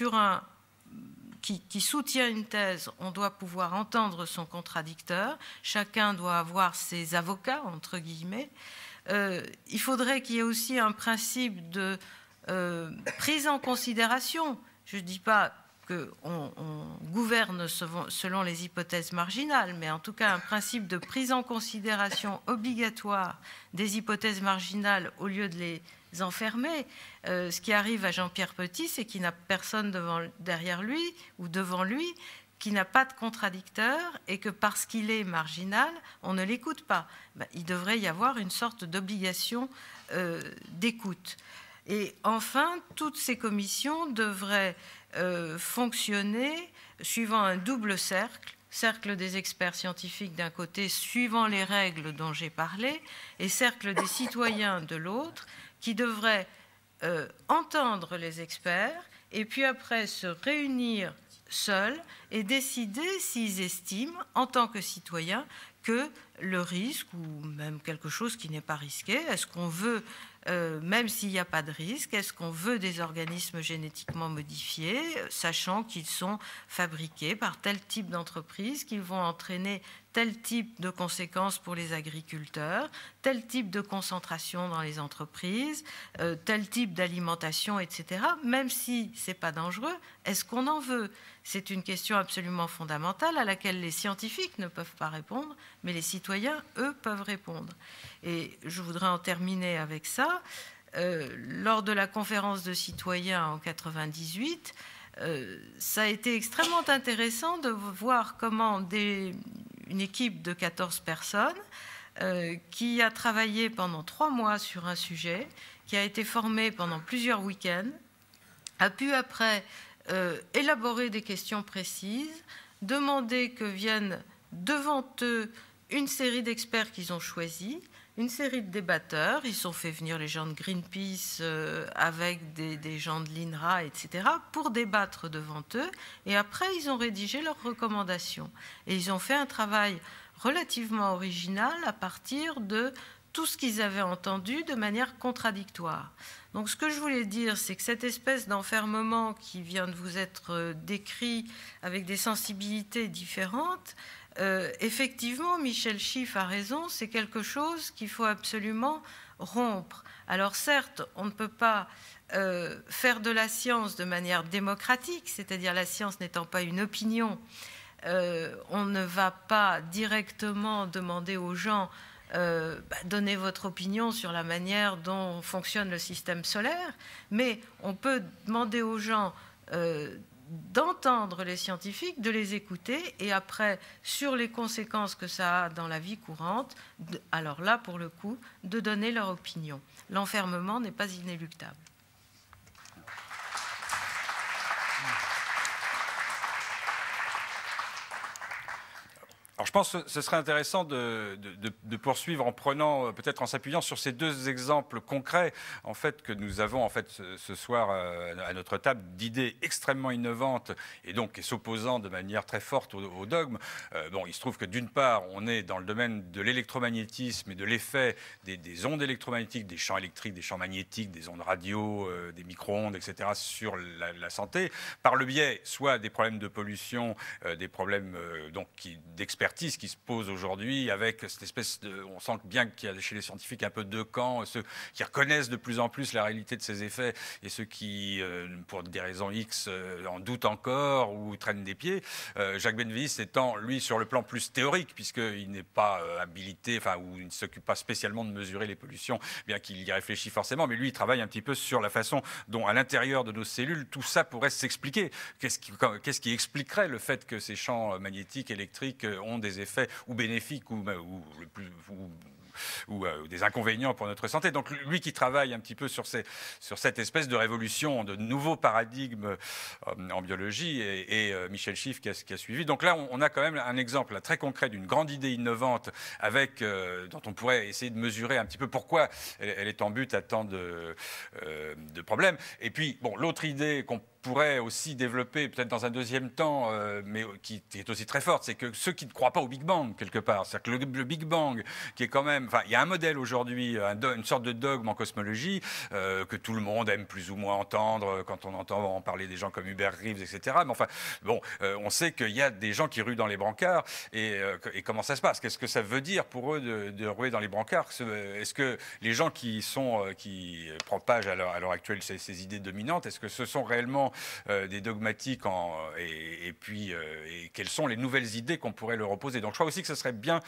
qui soutient une thèse, on doit pouvoir entendre son contradicteur. Chacun doit avoir ses avocats, entre guillemets. Il faudrait qu'il y ait aussi un principe de prise en considération. Je ne dis pas qu'on gouverne selon les hypothèses marginales, mais en tout cas un principe de prise en considération obligatoire des hypothèses marginales au lieu de les enfermer. Ce qui arrive à Jean-Pierre Petit, c'est qu'il n'a personne derrière lui ou devant lui, qui n'a pas de contradicteur et que parce qu'il est marginal, on ne l'écoute pas. Il devrait y avoir une sorte d'obligation d'écoute. Et enfin, toutes ces commissions devraient fonctionner suivant un double cercle des experts scientifiques d'un côté, suivant les règles dont j'ai parlé, et cercle des citoyens de l'autre, qui devraient entendre les experts et puis après se réunir seuls et décider s'ils estiment, en tant que citoyens, que le risque, ou même quelque chose qui n'est pas risqué, est-ce qu'on veut, même s'il n'y a pas de risque, est-ce qu'on veut des organismes génétiquement modifiés, sachant qu'ils sont fabriqués par tel type d'entreprise, qu'ils vont entraîner tel type de conséquences pour les agriculteurs, tel type de concentration dans les entreprises, tel type d'alimentation, etc. Même si ce n'est pas dangereux, est-ce qu'on en veut ? C'est une question absolument fondamentale à laquelle les scientifiques ne peuvent pas répondre, mais les citoyens, eux, peuvent répondre. Et je voudrais en terminer avec ça. Lors de la conférence de citoyens en 1998, ça a été extrêmement intéressant de voir comment une équipe de 14 personnes qui a travaillé pendant 3 mois sur un sujet, qui a été formée pendant plusieurs week-ends, a pu après élaborer des questions précises, demander que viennent devant eux une série d'experts qu'ils ont choisis, une série de débatteurs. Ils ont fait venir les gens de Greenpeace avec des gens de l'INRA, etc., pour débattre devant eux. Et après, ils ont rédigé leurs recommandations. Et ils ont fait un travail relativement original à partir de tout ce qu'ils avaient entendu de manière contradictoire. Donc ce que je voulais dire, c'est que cette espèce d'enfermement qui vient de vous être décrit avec des sensibilités différentes, effectivement, Michel Schiff a raison, c'est quelque chose qu'il faut absolument rompre. Alors certes, on ne peut pas faire de la science de manière démocratique, c'est-à-dire la science n'étant pas une opinion, on ne va pas directement demander aux gens donnez votre opinion sur la manière dont fonctionne le système solaire, mais on peut demander aux gens d'entendre les scientifiques, de les écouter, et après, sur les conséquences que ça a dans la vie courante, alors là, pour le coup, de donner leur opinion. L'enfermement n'est pas inéluctable. Alors je pense que ce serait intéressant de poursuivre en prenant, peut-être en s'appuyant sur ces deux exemples concrets en fait, que nous avons en fait, ce soir à notre table d'idées extrêmement innovantes et donc s'opposant de manière très forte au dogme. Bon, il se trouve que d'une part, on est dans le domaine de l'électromagnétisme et de l'effet des ondes électromagnétiques, des champs électriques, des champs magnétiques, des ondes radio, des micro-ondes, etc. sur la santé, par le biais soit des problèmes de pollution, des problèmes d'expertise qui se pose aujourd'hui avec cette espèce de... On sent bien qu'il y a chez les scientifiques un peu deux camps, ceux qui reconnaissent de plus en plus la réalité de ces effets et ceux qui, pour des raisons X, en doutent encore ou traînent des pieds. Jacques Benveniste étant, lui, sur le plan plus théorique, puisqu'il n'est pas habilité, enfin, ou il ne s'occupe pas spécialement de mesurer les pollutions, bien qu'il y réfléchit forcément, mais lui, il travaille un petit peu sur la façon dont, à l'intérieur de nos cellules, tout ça pourrait s'expliquer. Qu'est-ce qui expliquerait le fait que ces champs magnétiques, électriques ont des effets ou bénéfiques ou des inconvénients pour notre santé. Donc lui qui travaille un petit peu sur cette espèce de révolution, de nouveaux paradigmes en biologie, et Michel Schiff qui a suivi. Donc là, on a quand même un exemple là, très concret d'une grande idée innovante dont on pourrait essayer de mesurer un petit peu pourquoi elle est en but à tant de problèmes. Et puis, bon, l'autre idée qu'on pourrait aussi développer peut-être dans un deuxième temps, mais qui est aussi très forte, c'est que ceux qui ne croient pas au Big Bang, quelque part, c'est-à-dire que le Big Bang, qui est quand même... Enfin, il y a un modèle aujourd'hui, une sorte de dogme en cosmologie, que tout le monde aime plus ou moins entendre, quand on entend en parler des gens comme Hubert Reeves, etc. Mais enfin, bon, on sait qu'il y a des gens qui ruent dans les brancards, et comment ça se passe? Qu'est-ce que ça veut dire pour eux de ruer dans les brancards? Est-ce que les gens qui propagent à l'heure actuelle ces idées dominantes, est-ce que ce sont réellement des dogmatiques et quelles sont les nouvelles idées qu'on pourrait leur opposer. Donc je crois aussi que ce serait bien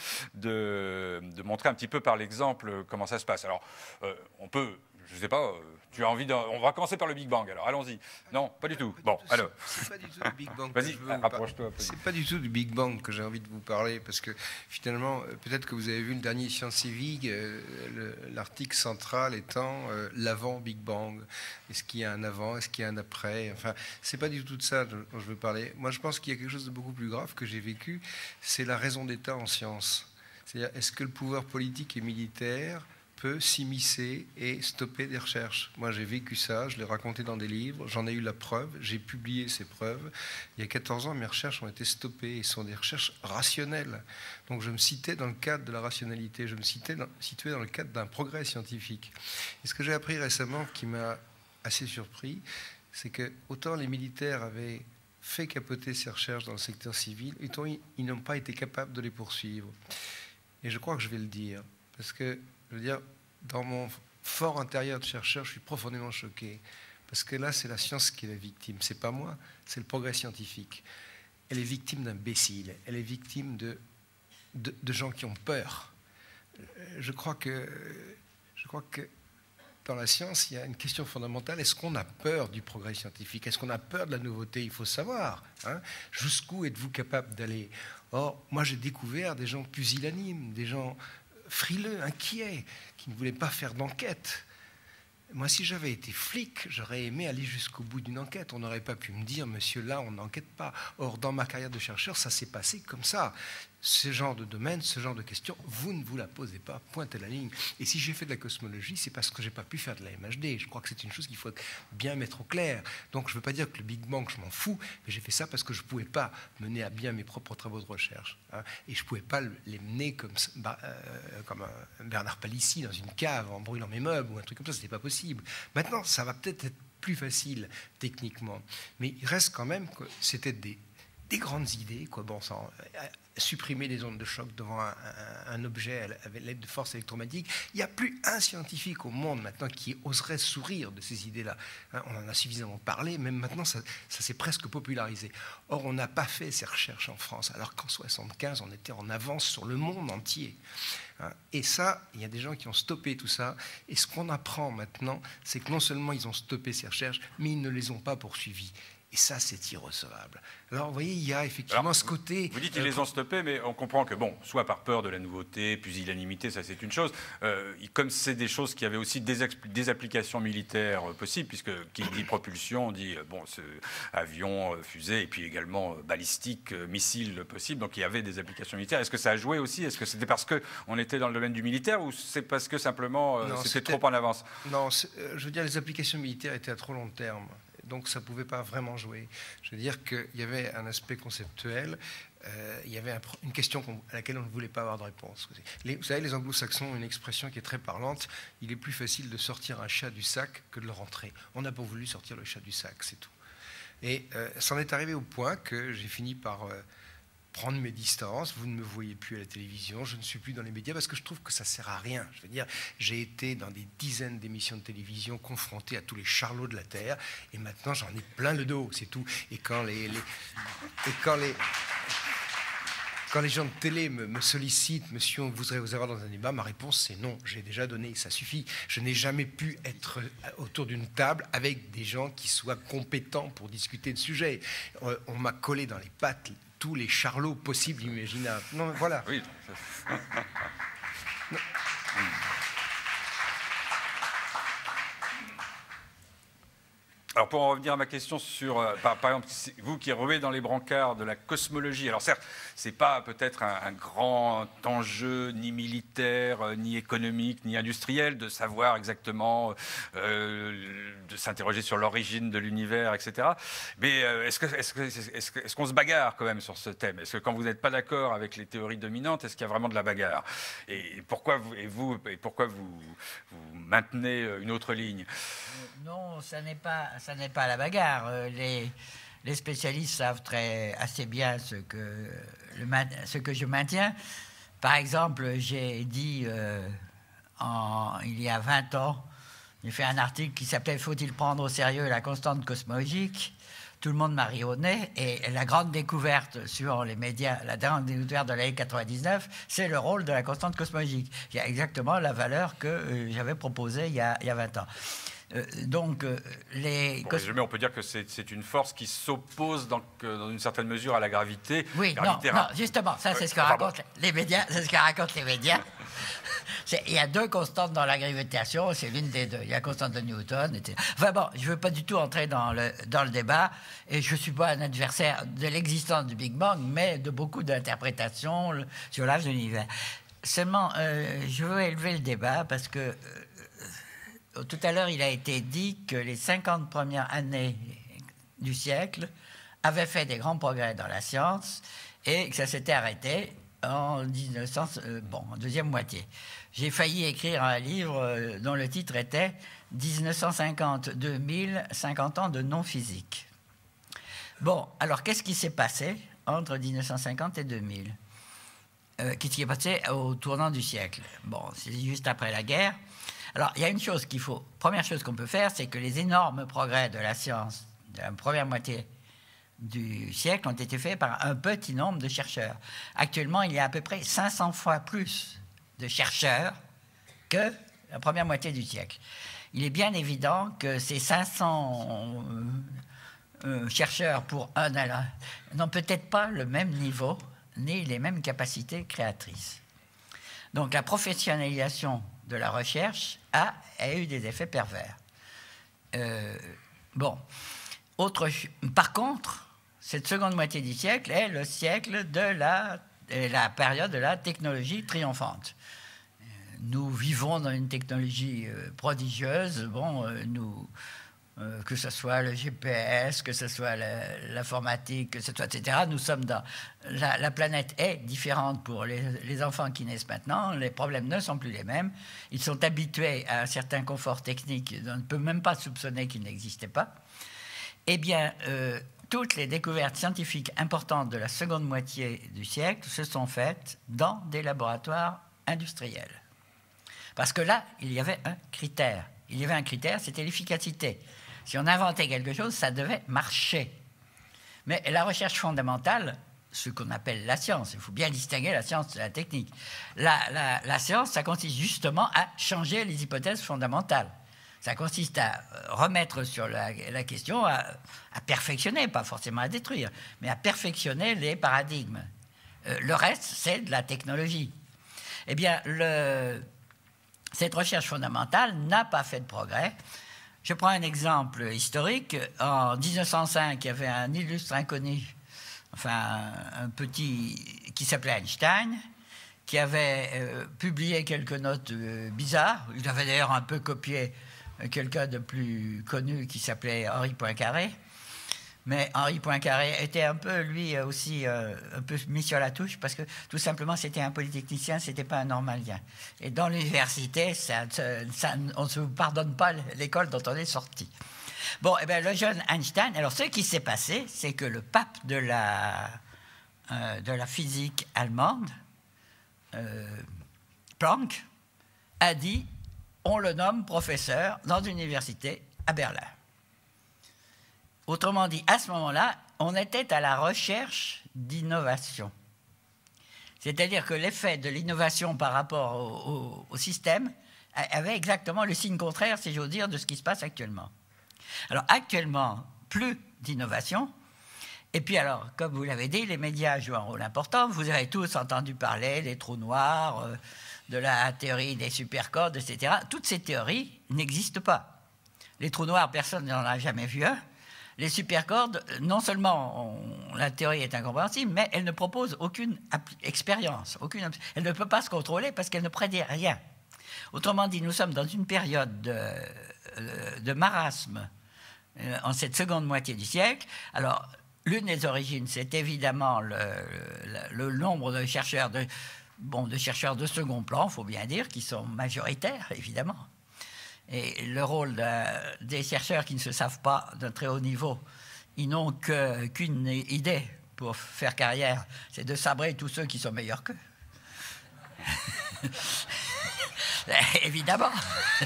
de montrer un petit peu par l'exemple comment ça se passe. Alors on peut, je ne sais pas, tu as envie on va commencer par le Big Bang, alors allons-y. Non, pas du tout. Bon, alors. C'est pas du tout du Big Bang. Vas-y, rapproche-toi un peu. C'est pas du tout du Big Bang que j'ai envie de vous parler, parce que finalement, peut-être que vous avez vu le dernier Science et Vie, l'article central étant l'avant Big Bang. Est-ce qu'il y a un avant, est-ce qu'il y a un après? Enfin, c'est pas du tout de ça dont je veux parler. Moi, je pense qu'il y a quelque chose de beaucoup plus grave que j'ai vécu, c'est la raison d'État en science. C'est-à-dire, est-ce que le pouvoir politique et militaire peut s'immiscer et stopper des recherches? Moi, j'ai vécu ça, je l'ai raconté dans des livres, j'en ai eu la preuve, j'ai publié ces preuves. Il y a 14 ans, mes recherches ont été stoppées et sont des recherches rationnelles. Donc, je me citais dans le cadre de la rationalité, je me situais dans le cadre d'un progrès scientifique. Et ce que j'ai appris récemment, qui m'a assez surpris, c'est que autant les militaires avaient fait capoter ces recherches dans le secteur civil, autant ils n'ont pas été capables de les poursuivre. Et je crois que je vais le dire, parce que je veux dire, dans mon fort intérieur de chercheur, je suis profondément choqué. Parce que là, c'est la science qui est la victime. C'est pas moi, c'est le progrès scientifique. Elle est victime d'imbéciles. Elle est victime de gens qui ont peur. Je crois que dans la science, il y a une question fondamentale. Est-ce qu'on a peur du progrès scientifique? Est-ce qu'on a peur de la nouveauté? Il faut savoir. Jusqu'où êtes-vous capable d'aller? Or, moi, j'ai découvert des gens pusillanimes, des gens frileux, inquiets, qui ne voulaient pas faire d'enquête. Moi, si j'avais été flic, j'aurais aimé aller jusqu'au bout d'une enquête. On n'aurait pas pu me dire, monsieur, là, on n'enquête pas. Or, dans ma carrière de chercheur, ça s'est passé comme ça. Ce genre de domaine, ce genre de questions, vous ne vous la posez pas, pointez la ligne. Et si j'ai fait de la cosmologie, c'est parce que je n'ai pas pu faire de la MHD. Je crois que c'est une chose qu'il faut bien mettre au clair. Donc, je ne veux pas dire que le Big Bang, je m'en fous, mais j'ai fait ça parce que je ne pouvais pas mener à bien mes propres travaux de recherche. Et je ne pouvais pas les mener comme un Bernard Palissy dans une cave en brûlant mes meubles ou un truc comme ça, ce n'était pas possible. Maintenant, ça va peut-être être plus facile techniquement, mais il reste quand même que c'était des grandes idées, quoi. Bon, supprimer les ondes de choc devant un objet avec l'aide de force électromagnétique. Il n'y a plus un scientifique au monde maintenant qui oserait sourire de ces idées-là. On en a suffisamment parlé, même maintenant ça s'est presque popularisé. Or, on n'a pas fait ces recherches en France, alors qu'en 1975, on était en avance sur le monde entier. Et ça, il y a des gens qui ont stoppé tout ça. Et ce qu'on apprend maintenant, c'est que non seulement ils ont stoppé ces recherches, mais ils ne les ont pas poursuivies. Et ça, c'est irrecevable. Alors, vous voyez, il y a effectivement ce côté... Vous dites qu'ils les ont stoppés, mais on comprend que, bon, soit par peur de la nouveauté, pusillanimité, ça c'est une chose. Comme c'est des choses qui avaient aussi des applications militaires possibles, puisque qui dit propulsion, on dit, bon, avion, fusée, et puis également balistique, missiles possibles. Donc il y avait des applications militaires. Est-ce que ça a joué aussi? Est-ce que c'était parce qu'on était dans le domaine du militaire, ou c'est parce que simplement c'était trop en avance? Non, je veux dire, les applications militaires étaient à trop long terme. Donc ça ne pouvait pas vraiment jouer. Je veux dire qu'il y avait un aspect conceptuel, il y avait une question à laquelle on ne voulait pas avoir de réponse. Vous savez, les anglo-saxons ont une expression qui est très parlante, il est plus facile de sortir un chat du sac que de le rentrer. On n'a pas voulu sortir le chat du sac, c'est tout. Et ça en est arrivé au point que j'ai fini par... prendre mes distances, vous ne me voyez plus à la télévision, je ne suis plus dans les médias parce que je trouve que ça ne sert à rien. Je veux dire, j'ai été dans des dizaines d'émissions de télévision confronté à tous les charlots de la Terre et maintenant j'en ai plein le dos, c'est tout. Et quand les gens de télé me sollicitent, monsieur, on voudrait vous avoir dans un débat, ma réponse c'est non, j'ai déjà donné, ça suffit. Je n'ai jamais pu être autour d'une table avec des gens qui soient compétents pour discuter de sujets. On m'a collé dans les pattes tous les charlots possibles, imaginables. Non, voilà. Oui. Alors pour en revenir à ma question sur, par exemple, vous qui roulez dans les brancards de la cosmologie, alors certes, ce n'est pas peut-être un grand enjeu ni militaire, ni économique, ni industriel de savoir exactement, de s'interroger sur l'origine de l'univers, etc. Mais est-ce qu'on se bagarre quand même sur ce thème? Est-ce que quand vous n'êtes pas d'accord avec les théories dominantes, est-ce qu'il y a vraiment de la bagarre? Et pourquoi vous maintenez une autre ligne? Non, ça n'est pas la bagarre. Les spécialistes savent assez bien ce que je maintiens. Par exemple, j'ai dit il y a 20 ans, j'ai fait un article qui s'appelait « Faut-il prendre au sérieux la constante cosmologique ?» Tout le monde m'a ri au nez. Et la grande découverte sur les médias, la grande découverte de l'année 99, c'est le rôle de la constante cosmologique, qui a exactement la valeur que j'avais proposée il y a 20 ans. Donc, on peut dire que c'est une force qui s'oppose dans une certaine mesure à la gravité. Oui, non, justement, ça c'est ce que racontent les médias. C'est ce que racontent les médias. Il y a deux constantes dans la gravitation, c'est l'une des deux. Il y a la constante de Newton, etc. Enfin bon, je ne veux pas du tout entrer dans le débat, et je ne suis pas un adversaire de l'existence du Big Bang, mais de beaucoup d'interprétations sur l'âge de l'univers. Seulement, je veux élever le débat parce que tout à l'heure, il a été dit que les 50 premières années du siècle avaient fait des grands progrès dans la science et que ça s'était arrêté en deuxième moitié. J'ai failli écrire un livre dont le titre était « 1950-2000, 50 ans de non-physique ». Bon, alors qu'est-ce qui s'est passé entre 1950 et 2000 ? Qu'est-ce qui est passé au tournant du siècle? Bon, c'est juste après la guerre. Alors, il y a une chose première chose qu'on peut faire, c'est que les énormes progrès de la science de la première moitié du siècle ont été faits par un petit nombre de chercheurs. Actuellement, il y a à peu près 500 fois plus de chercheurs que la première moitié du siècle. Il est bien évident que ces 500 chercheurs pour un à l'un n'ont peut-être pas le même niveau ni les mêmes capacités créatrices. Donc, la professionnalisation de la recherche a eu des effets pervers. Par contre, cette seconde moitié du siècle est le siècle de la période de la technologie triomphante. Nous vivons dans une technologie prodigieuse. Que ce soit le GPS, que ce soit l'informatique, que ce soit etc. Nous sommes dans... La planète est différente pour les enfants qui naissent maintenant. Les problèmes ne sont plus les mêmes. Ils sont habitués à un certain confort technique dont on ne peut même pas soupçonner qu'il n'existait pas. Eh bien, toutes les découvertes scientifiques importantes de la seconde moitié du siècle se sont faites dans des laboratoires industriels. Parce que là, il y avait un critère. C'était l'efficacité. Si on inventait quelque chose, ça devait marcher. Mais la recherche fondamentale, ce qu'on appelle la science, il faut bien distinguer la science de la technique. La science, ça consiste justement à changer les hypothèses fondamentales. Ça consiste à remettre sur la question, à perfectionner, pas forcément à détruire, mais à perfectionner les paradigmes. Le reste, c'est de la technologie. Eh bien, cette recherche fondamentale n'a pas fait de progrès. Je prends un exemple historique. En 1905, il y avait un illustre inconnu, enfin un petit, qui s'appelait Einstein, qui avait publié quelques notes bizarres. Il avait d'ailleurs un peu copié quelqu'un de plus connu qui s'appelait Henri Poincaré. Mais Henri Poincaré était un peu, lui aussi, un peu mis sur la touche parce que, tout simplement, c'était un polytechnicien, c'était pas un normalien. Et dans l'université, on ne se pardonne pas l'école dont on est sorti. Bon, eh bien, le jeune Einstein, alors ce qui s'est passé, c'est que le pape de la physique allemande, Planck, a dit, on le nomme professeur dans une université à Berlin. Autrement dit, à ce moment-là, on était à la recherche d'innovation. C'est-à-dire que l'effet de l'innovation par rapport au système avait exactement le signe contraire, si j'ose dire, de ce qui se passe actuellement. Alors actuellement, plus d'innovation. Et puis alors, comme vous l'avez dit, les médias jouent un rôle important. Vous avez tous entendu parler des trous noirs, de la théorie des supercordes, etc. Toutes ces théories n'existent pas. Les trous noirs, personne n'en a jamais vu un. Les supercordes, non seulement la théorie est incompréhensible, mais elle ne propose aucune expérience. Elle ne peut pas se contrôler parce qu'elle ne prédit rien. Autrement dit, nous sommes dans une période de marasme en cette seconde moitié du siècle. Alors, l'une des origines, c'est évidemment le nombre de chercheurs de second plan, il faut bien dire, qui sont majoritaires, évidemment. Et le rôle des chercheurs qui ne se savent pas d'un très haut niveau, ils n'ont qu'une idée pour faire carrière, c'est de sabrer tous ceux qui sont meilleurs qu'eux. Évidemment.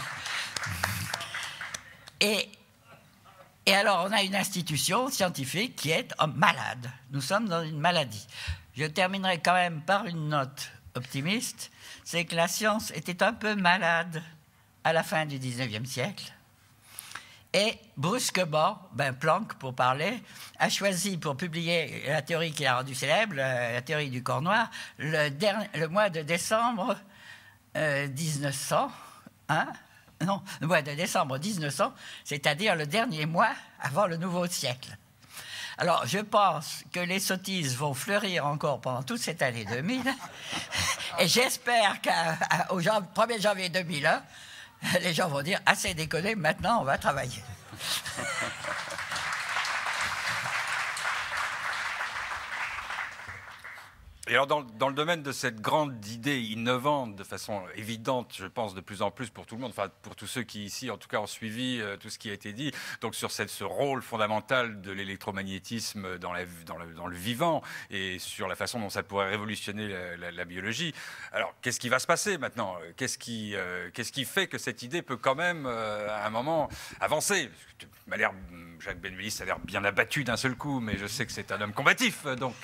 Et alors, on a une institution scientifique qui est malade. Nous sommes dans une maladie. Je terminerai quand même par une note optimiste, c'est que la science était un peu malade à la fin du 19e siècle. Et brusquement, Planck, pour parler, a choisi pour publier la théorie qu'il a rendue célèbre, la théorie du corps noir, le mois de décembre 1900, le mois de décembre 1900, c'est-à-dire le dernier mois avant le nouveau siècle. Alors, je pense que les sottises vont fleurir encore pendant toute cette année 2000, et j'espère qu'au 1er janvier 2001, les gens vont dire « assez déconné, maintenant on va travailler ». Et alors, dans le domaine de cette grande idée innovante, de façon évidente, je pense, de plus en plus pour tout le monde, enfin, pour tous ceux qui, ici, en tout cas, ont suivi tout ce qui a été dit, donc sur ce rôle fondamental de l'électromagnétisme dans le vivant et sur la façon dont ça pourrait révolutionner la biologie. Alors, qu'est-ce qui va se passer maintenant ? Qu'est-ce qui fait que cette idée peut quand même, à un moment, avancer ? Jacques Benveniste a l'air bien abattu d'un seul coup, mais je sais que c'est un homme combatif, donc...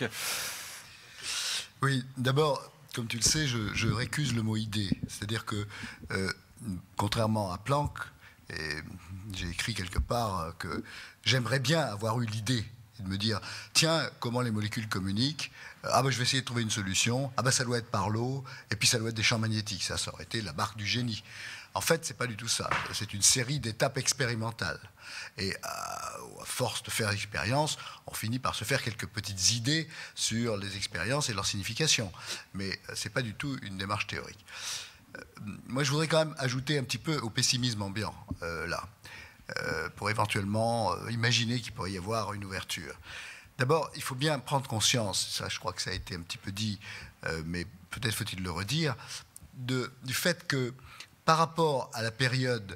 Oui, d'abord, comme tu le sais, je récuse le mot idée. C'est-à-dire que, contrairement à Planck, et j'ai écrit quelque part que j'aimerais bien avoir eu l'idée de me dire, tiens, comment les molécules communiquent ? Je vais essayer de trouver une solution. Ça doit être par l'eau, et puis ça doit être des champs magnétiques. Ça aurait été la marque du génie. En fait, c'est pas du tout ça. C'est une série d'étapes expérimentales. Et à force de faire l'expérience, on finit par se faire quelques petites idées sur les expériences et leur signification. Mais c'est pas du tout une démarche théorique. Moi, je voudrais quand même ajouter un petit peu au pessimisme ambiant, pour éventuellement imaginer qu'il pourrait y avoir une ouverture. D'abord, il faut bien prendre conscience, ça je crois que ça a été un petit peu dit, mais peut-être faut-il le redire, du fait que par rapport à la période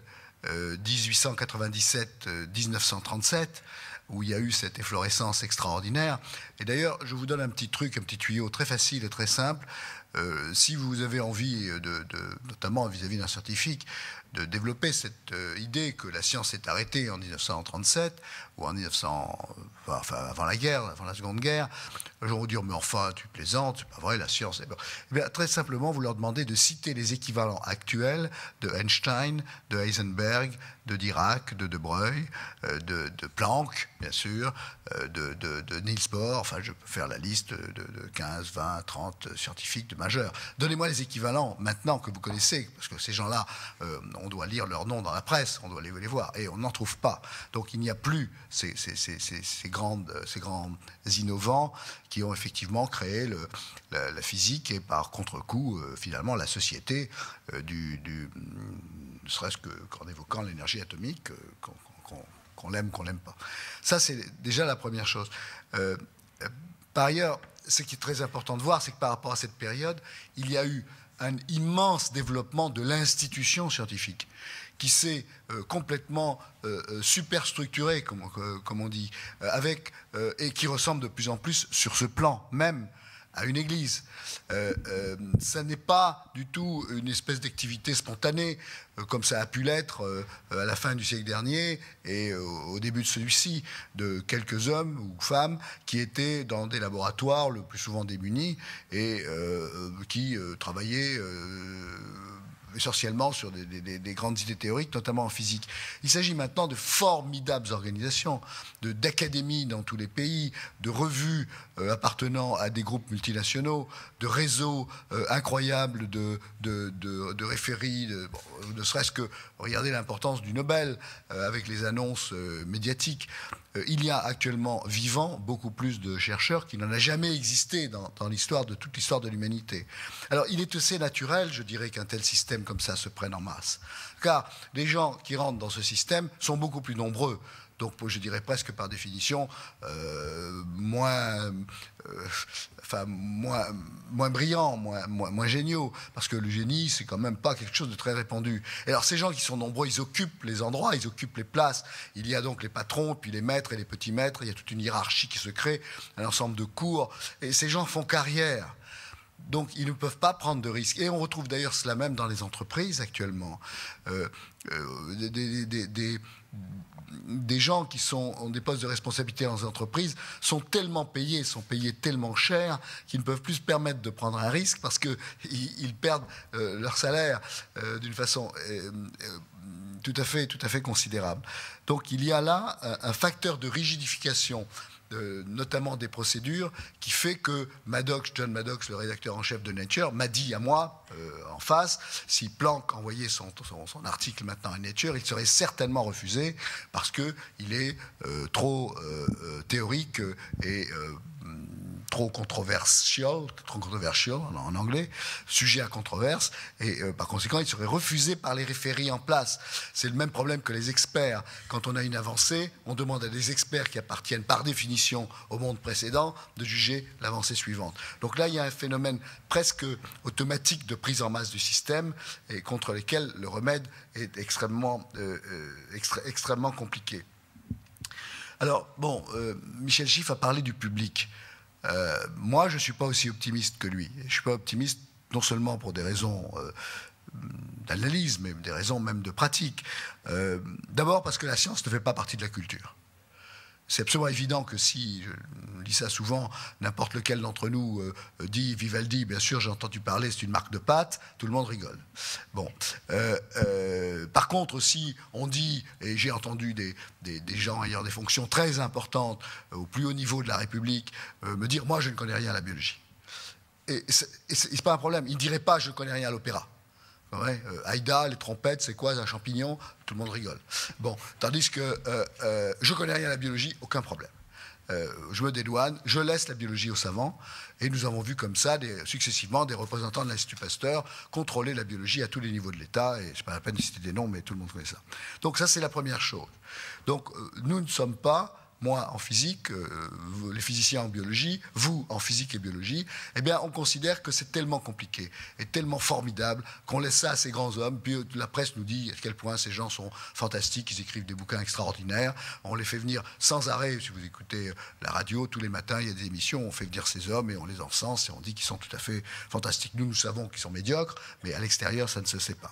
1897-1937, où il y a eu cette efflorescence extraordinaire, et d'ailleurs, je vous donne un petit truc, un petit tuyau très facile et très simple. si vous avez envie, notamment vis-à-vis d'un scientifique, de développer cette idée que la science s'est arrêtée en 1937 ou en 1900, enfin avant la guerre, avant la Seconde Guerre, les gens vont dire mais enfin tu plaisantes, c'est pas vrai, la science. Eh bien, très simplement, vous leur demandez de citer les équivalents actuels de Einstein, de Heisenberg, de Dirac, de De Broglie, de Planck, bien sûr, de Niels Bohr. Enfin, je peux faire la liste de 15, 20, 30 scientifiques de majeurs. Donnez-moi les équivalents maintenant que vous connaissez, parce que ces gens-là, on doit lire leurs noms dans la presse, on doit les voir, et on n'en trouve pas. Donc il n'y a plus ces grands innovants qui ont effectivement créé la physique et par contre-coup, finalement, la société ne serait-ce qu'en évoquant l'énergie atomique, qu'on l'aime, qu'on l'aime pas. Ça, c'est déjà la première chose. Par ailleurs, ce qui est très important de voir, c'est que par rapport à cette période, il y a eu un immense développement de l'institution scientifique qui s'est complètement superstructurée, comme on dit, et qui ressemble de plus en plus sur ce plan même à une église. Ça n'est pas du tout une espèce d'activité spontanée, comme ça a pu l'être à la fin du siècle dernier et au début de celui-ci, de quelques hommes ou femmes qui étaient dans des laboratoires, le plus souvent démunis, et qui travaillaient essentiellement sur des grandes idées théoriques, notamment en physique. Il s'agit maintenant de formidables organisations, d'académies dans tous les pays, de revues appartenant à des groupes multinationaux, de réseaux incroyables de référies, ne serait-ce que, regardez l'importance du Nobel avec les annonces médiatiques. Il y a actuellement vivant beaucoup plus de chercheurs qu'il n'en a jamais existé dans toute l'histoire de l'humanité. Alors il est assez naturel, je dirais, qu'un tel système comme ça se prenne en masse. Car les gens qui rentrent dans ce système sont beaucoup plus nombreux. Donc je dirais presque par définition moins brillants, moins géniaux, parce que le génie, c'est quand même pas quelque chose de très répandu. Et alors ces gens qui sont nombreux, ils occupent les endroits, ils occupent les places. Il y a donc les patrons, puis les maîtres et les petits maîtres, il y a toute une hiérarchie qui se crée, un ensemble de cours, et ces gens font carrière. Donc ils ne peuvent pas prendre de risques. Et on retrouve d'ailleurs cela même dans les entreprises actuellement. Des gens qui ont des postes de responsabilité dans les entreprises sont tellement payés tellement cher qu'ils ne peuvent plus se permettre de prendre un risque parce qu'ils perdent leur salaire d'une façon tout à fait considérable. Donc il y a là un facteur de rigidification notamment des procédures, qui fait que John Maddox, le rédacteur en chef de Nature, m'a dit à moi, en face, si Planck envoyait son article maintenant à Nature, il serait certainement refusé parce qu'il est trop théorique et trop controversial en anglais, sujet à controverse, et par conséquent, il serait refusé par les référés en place. C'est le même problème que les experts. Quand on a une avancée, on demande à des experts qui appartiennent par définition au monde précédent de juger l'avancée suivante. Donc là, il y a un phénomène presque automatique de prise en masse du système et contre lequel le remède est extrêmement compliqué. Alors, bon, Michel Schiff a parlé du public. Moi, je ne suis pas aussi optimiste que lui. Je ne suis pas optimiste non seulement pour des raisons d'analyse, mais des raisons même de pratique. D'abord parce que la science ne fait pas partie de la culture. C'est absolument évident que si, je dis ça souvent, n'importe lequel d'entre nous dit Vivaldi, bien sûr j'ai entendu parler, c'est une marque de pâte, tout le monde rigole. Bon. Par contre, si on dit, et j'ai entendu des gens ayant des fonctions très importantes au plus haut niveau de la République me dire, moi je ne connais rien à la biologie. Et c'est pas un problème, ils ne diraient pas je ne connais rien à l'opéra. Ouais, Aïda, les trompettes, c'est quoi un champignon? Tout le monde rigole. Bon, tandis que je connais rien à la biologie, aucun problème. Je me dédouane, je laisse la biologie aux savants, et nous avons vu comme ça successivement des représentants de l'Institut Pasteur contrôler la biologie à tous les niveaux de l'État, et c'est pas la peine de citer des noms, mais tout le monde connaît ça. Donc ça, c'est la première chose. Donc nous ne sommes pas moi en physique, les physiciens en biologie, vous en physique et biologie, eh bien on considère que c'est tellement compliqué et tellement formidable qu'on laisse ça à ces grands hommes. Puis la presse nous dit à quel point ces gens sont fantastiques, ils écrivent des bouquins extraordinaires, on les fait venir sans arrêt. Si vous écoutez la radio, tous les matins il y a des émissions, on fait venir ces hommes et on les encense et on dit qu'ils sont tout à fait fantastiques. Nous savons qu'ils sont médiocres, mais à l'extérieur ça ne se sait pas.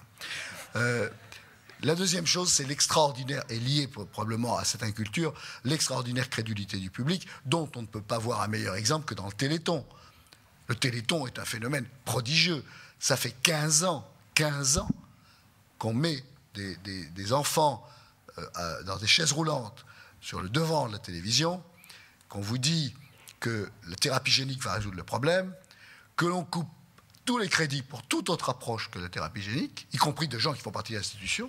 La deuxième chose, c'est l'extraordinaire, et lié probablement à cette inculture, l'extraordinaire crédulité du public, dont on ne peut pas voir un meilleur exemple que dans le Téléthon. Le Téléthon est un phénomène prodigieux. Ça fait 15 ans qu'on met des enfants dans des chaises roulantes sur le devant de la télévision, qu'on vous dit que la thérapie génique va résoudre le problème, que l'on coupe tous les crédits pour toute autre approche que la thérapie génique, y compris de gens qui font partie de l'institution,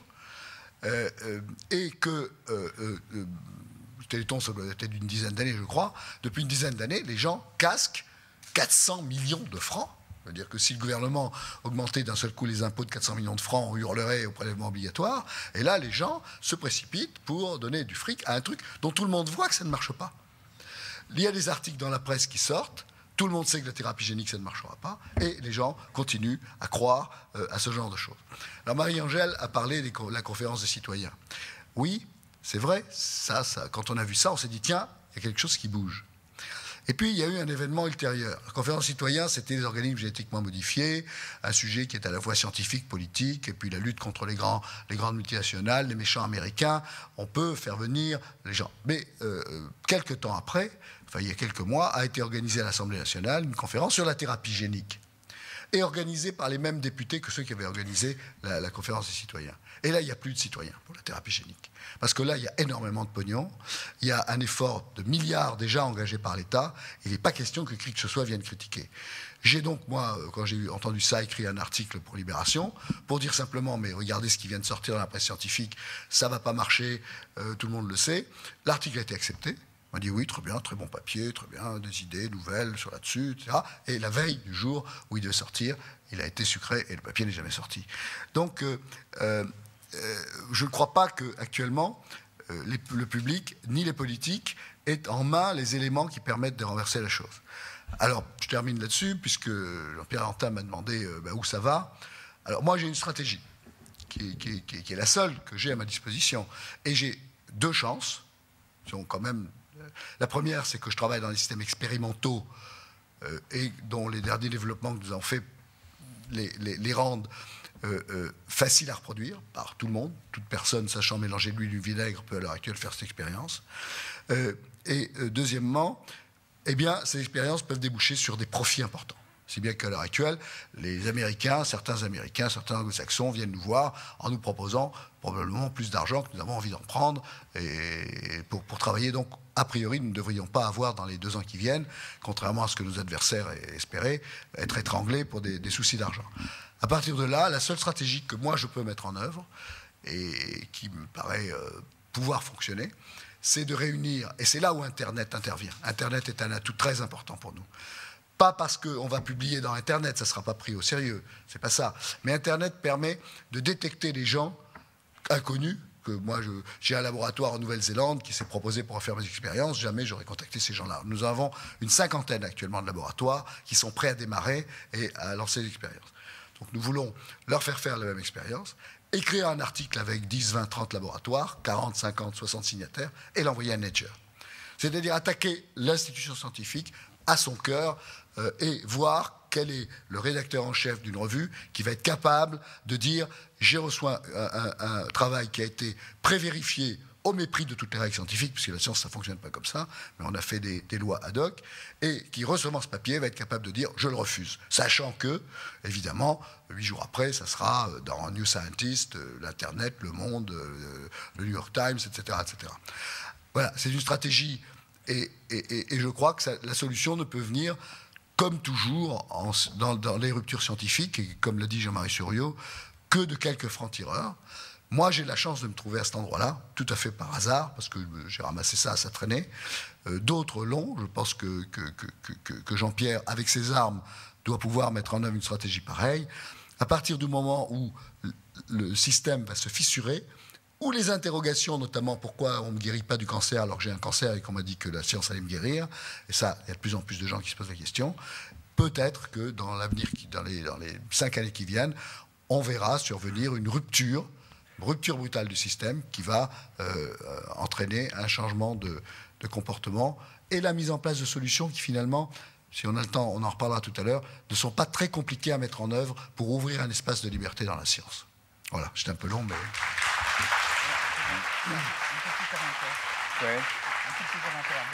et que le Téléthon, ça doit être d'une dizaine d'années, je crois. Depuis une dizaine d'années, les gens casquent 400 millions de francs. C'est-à-dire que si le gouvernement augmentait d'un seul coup les impôts de 400 millions de francs, on hurlerait au prélèvement obligatoire. Et là, les gens se précipitent pour donner du fric à un truc dont tout le monde voit que ça ne marche pas. Il y a des articles dans la presse qui sortent. Tout le monde sait que la thérapie génique, ça ne marchera pas. Et les gens continuent à croire à ce genre de choses. Alors Marie-Angèle a parlé de la conférence des citoyens. Oui, c'est vrai. Ça, quand on a vu ça, on s'est dit, tiens, il y a quelque chose qui bouge. Et puis, il y a eu un événement ultérieur. La conférence des citoyens, c'était les organismes génétiquement modifiés, un sujet qui est à la fois scientifique, politique, et puis la lutte contre les grandes multinationales, les méchants américains. On peut faire venir les gens. Mais quelques temps après, enfin il y a quelques mois, a été organisée à l'Assemblée nationale une conférence sur la thérapie génique, et organisée par les mêmes députés que ceux qui avaient organisé la conférence des citoyens. Et là, il n'y a plus de citoyens pour la thérapie génique. Parce que là, il y a énormément de pognon, il y a un effort de milliards déjà engagé par l'État, il n'est pas question que qui que ce soit vienne critiquer. J'ai donc, moi, quand j'ai entendu ça, écrit un article pour Libération, pour dire simplement, mais regardez ce qui vient de sortir dans la presse scientifique, ça ne va pas marcher, tout le monde le sait. L'article a été accepté. On m'a dit oui, très bien, très bon papier, très bien, des idées nouvelles sur là-dessus, etc. Et la veille du jour où il devait sortir, il a été sucré et le papier n'est jamais sorti. Donc, je ne crois pas qu'actuellement, le public ni les politiques aient en main les éléments qui permettent de renverser la chose. Alors, je termine là-dessus, puisque Jean-Pierre Antin m'a demandé où ça va. Alors, moi, j'ai une stratégie qui est la seule que j'ai à ma disposition. Et j'ai deux chances, qui sont quand même... La première, c'est que je travaille dans des systèmes expérimentaux et dont les derniers développements que nous avons faits les rendent faciles à reproduire par tout le monde. Toute personne sachant mélanger de l'huile et du vinaigre peut à l'heure actuelle faire cette expérience. Et deuxièmement, eh bien, ces expériences peuvent déboucher sur des profits importants. Si bien qu'à l'heure actuelle, les Américains, certains anglo-saxons viennent nous voir en nous proposant probablement plus d'argent que nous avons envie d'en prendre et pour travailler. Donc, a priori, nous ne devrions pas avoir dans les 2 ans qui viennent, contrairement à ce que nos adversaires espéraient, être étranglés pour des soucis d'argent. À partir de là, la seule stratégie que moi je peux mettre en œuvre et qui me paraît pouvoir fonctionner, c'est de réunir, et c'est là où Internet intervient. Internet est un atout très important pour nous. Pas parce qu'on va publier dans Internet, ça ne sera pas pris au sérieux, c'est pas ça. Mais Internet permet de détecter les gens inconnus, que moi j'ai un laboratoire en Nouvelle-Zélande qui s'est proposé pour faire mes expériences, jamais j'aurais contacté ces gens-là. Nous avons une 50aine actuellement de laboratoires qui sont prêts à démarrer et à lancer des expériences. Donc nous voulons leur faire la même expérience, écrire un article avec 10, 20, 30 laboratoires, 40, 50, 60 signataires, et l'envoyer à Nature. C'est-à-dire attaquer l'institution scientifique à son cœur et voir quel est le rédacteur en chef d'une revue qui va être capable de dire « j'ai reçu un travail qui a été prévérifié au mépris de toutes les règles scientifiques, puisque la science, ça ne fonctionne pas comme ça, mais on a fait des lois ad hoc, et qui, recevant ce papier, va être capable de dire « je le refuse », sachant que, évidemment, 8 jours après, ça sera dans New Scientist, l'Internet, Le Monde, le New York Times, etc. etc. Voilà, c'est une stratégie, et je crois que la solution ne peut venir, comme toujours, dans les ruptures scientifiques, et comme l'a dit Jean-Marie Suriot, que de quelques francs-tireurs. Moi, j'ai la chance de me trouver à cet endroit-là, tout à fait par hasard, parce que j'ai ramassé ça à sa traînée. D'autres l'ont. Je pense que Jean-Pierre, avec ses armes, doit pouvoir mettre en œuvre une stratégie pareille. À partir du moment où le système va se fissurer, ou les interrogations, notamment pourquoi on ne me guérit pas du cancer alors que j'ai un cancer et qu'on m'a dit que la science allait me guérir. Et ça, il y a de plus en plus de gens qui se posent la question. Peut-être que dans l'avenir, dans les 5 années qui viennent, on verra survenir une rupture brutale du système qui va entraîner un changement de comportement et la mise en place de solutions qui finalement, si on a le temps, on en reparlera tout à l'heure, ne sont pas très compliquées à mettre en œuvre pour ouvrir un espace de liberté dans la science. Voilà, j'étais un peu long, mais... Un petit commentaire. Ouais. Un petit commentaire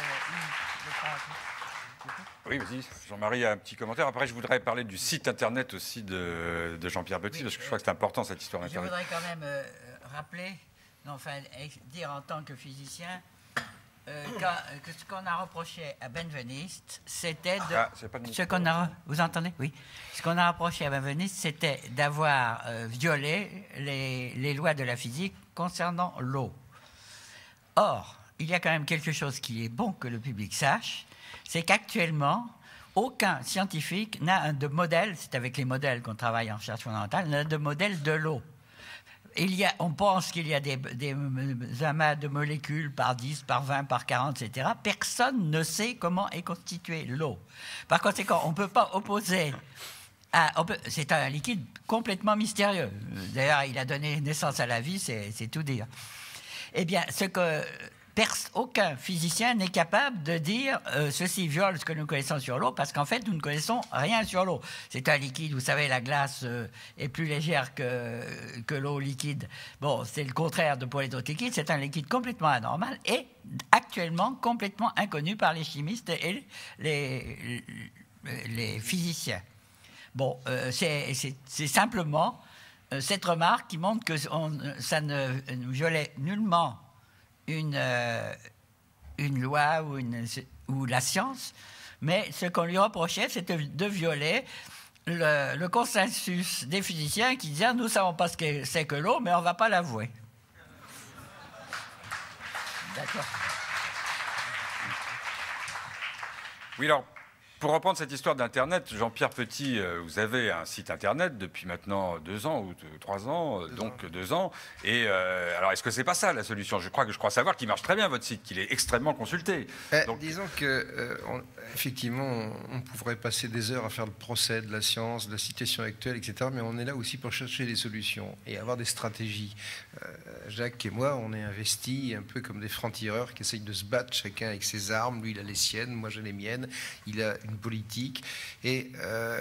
Oui, vas-y. Jean-Marie a un petit commentaire. Après, je voudrais parler du site internet aussi de Jean-Pierre Petit, parce que je crois que c'est important cette histoire Je internet. voudrais quand même rappeler, dire en tant que physicien, que ce qu'on a reproché à Benveniste, c'était vous entendez? Oui. Ce qu'on a reproché à Benveniste, c'était d'avoir violé les lois de la physique concernant l'eau. Or, il y a quand même quelque chose qui est bon que le public sache, c'est qu'actuellement, aucun scientifique n'a de modèle, c'est avec les modèles qu'on travaille en recherche fondamentale, n'a de modèle de l'eau. On pense qu'il y a des amas de molécules par 10, par 20, par 40, etc. Personne ne sait comment est constituée l'eau. Par conséquent, on ne peut pas opposer... c'est un liquide complètement mystérieux. D'ailleurs, il a donné naissance à la vie, c'est tout dire. Eh bien, aucun physicien n'est capable de dire ceci viole ce que nous connaissons sur l'eau, parce qu'en fait, nous ne connaissons rien sur l'eau. C'est un liquide, vous savez, la glace est plus légère que l'eau liquide. Bon, c'est le contraire pour les autres liquides, c'est un liquide complètement anormal et actuellement complètement inconnu par les chimistes et les physiciens. Bon, c'est simplement cette remarque qui montre que ça ne violait nullement une loi ou la science, mais ce qu'on lui reprochait, c'était de violer le consensus des physiciens qui disaient « nous ne savons pas ce que c'est que l'eau, mais on ne va pas l'avouer ». D'accord. Oui, alors, pour reprendre cette histoire d'Internet, Jean-Pierre Petit, vous avez un site Internet depuis maintenant 2 ans ou 3 ans, donc 2 ans. Et alors, est-ce que c'est pas ça la solution? Je crois savoir qu'il marche très bien, votre site, qu'il est extrêmement consulté. Donc... Disons que, effectivement, on pourrait passer des heures à faire le procès de la science, de la situation actuelle, etc. Mais on est là aussi pour chercher des solutions et avoir des stratégies. Jacques et moi, on est investis un peu comme des francs-tireurs qui essayent de se battre, chacun avec ses armes. Lui, il a les siennes, moi, j'ai les miennes. Il a une politique. Et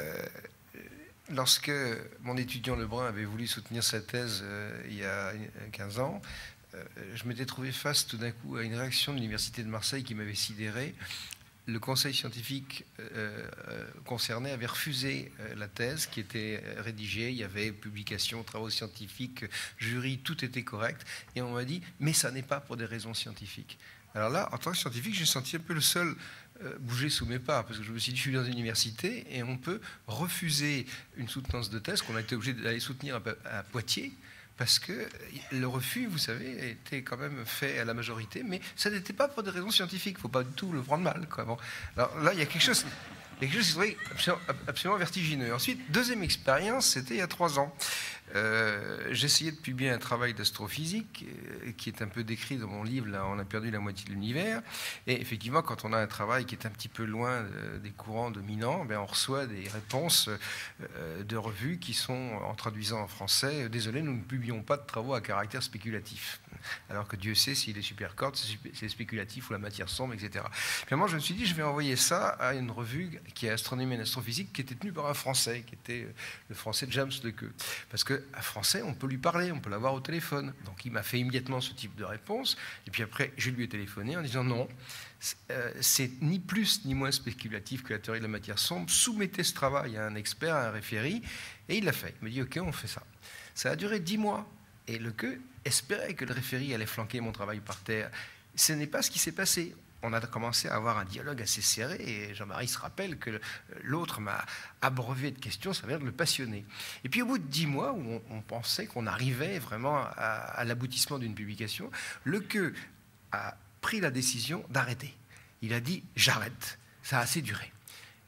lorsque mon étudiant Lebrun avait voulu soutenir sa thèse il y a 15 ans, je m'étais trouvé face tout d'un coup à une réaction de l'Université de Marseille qui m'avait sidéré. Le conseil scientifique concerné avait refusé la thèse qui était rédigée. Il y avait publication, travaux scientifiques, jury, tout était correct. Et on m'a dit, mais ça n'est pas pour des raisons scientifiques. Alors là, en tant que scientifique, j'ai senti un peu le seul bouger sous mes pas, parce que je me suis dit, je suis dans une université et on peut refuser une soutenance de thèse qu'on a été obligé d'aller soutenir à Poitiers, parce que le refus, vous savez, était quand même fait à la majorité, mais ça n'était pas pour des raisons scientifiques. Il ne faut pas du tout le prendre mal, quoi. Bon. Alors là, il y a quelque chose qui serait absolument vertigineux. Ensuite, deuxième expérience, c'était il y a 3 ans. J'essayais de publier un travail d'astrophysique qui est un peu décrit dans mon livre, là, On a perdu la moitié de l'univers. Et effectivement, quand on a un travail qui est un petit peu loin des courants dominants, on reçoit des réponses de revues qui sont, en traduisant en français, désolé, nous ne publions pas de travaux à caractère spéculatif. Alors que Dieu sait si les supercordes, c'est spéculatif ou la matière sombre, etc. Finalement, je me suis dit, je vais envoyer ça à une revue qui est Astronomie et Astrophysique, qui était tenue par un Français, qui était le Français James Lequeux. Parce qu'un Français, on peut lui parler, on peut l'avoir au téléphone. Donc il m'a fait immédiatement ce type de réponse. Et puis après, je lui ai téléphoné en disant non, c'est ni plus ni moins spéculatif que la théorie de la matière sombre. Soumettez ce travail à un expert, à un référé. Et il l'a fait. Il m'a dit, OK, on fait ça. Ça a duré 10 mois. Et Lequeux espérait que le référé allait flanquer mon travail par terre. Ce n'est pas ce qui s'est passé. On a commencé à avoir un dialogue assez serré et Jean-Marie se rappelle que l'autre m'a abreuvé de questions, ça vient de le passionner. Et puis au bout de 10 mois, où on pensait qu'on arrivait vraiment à l'aboutissement d'une publication, Lequeux a pris la décision d'arrêter. Il a dit « j'arrête ». Ça a assez duré.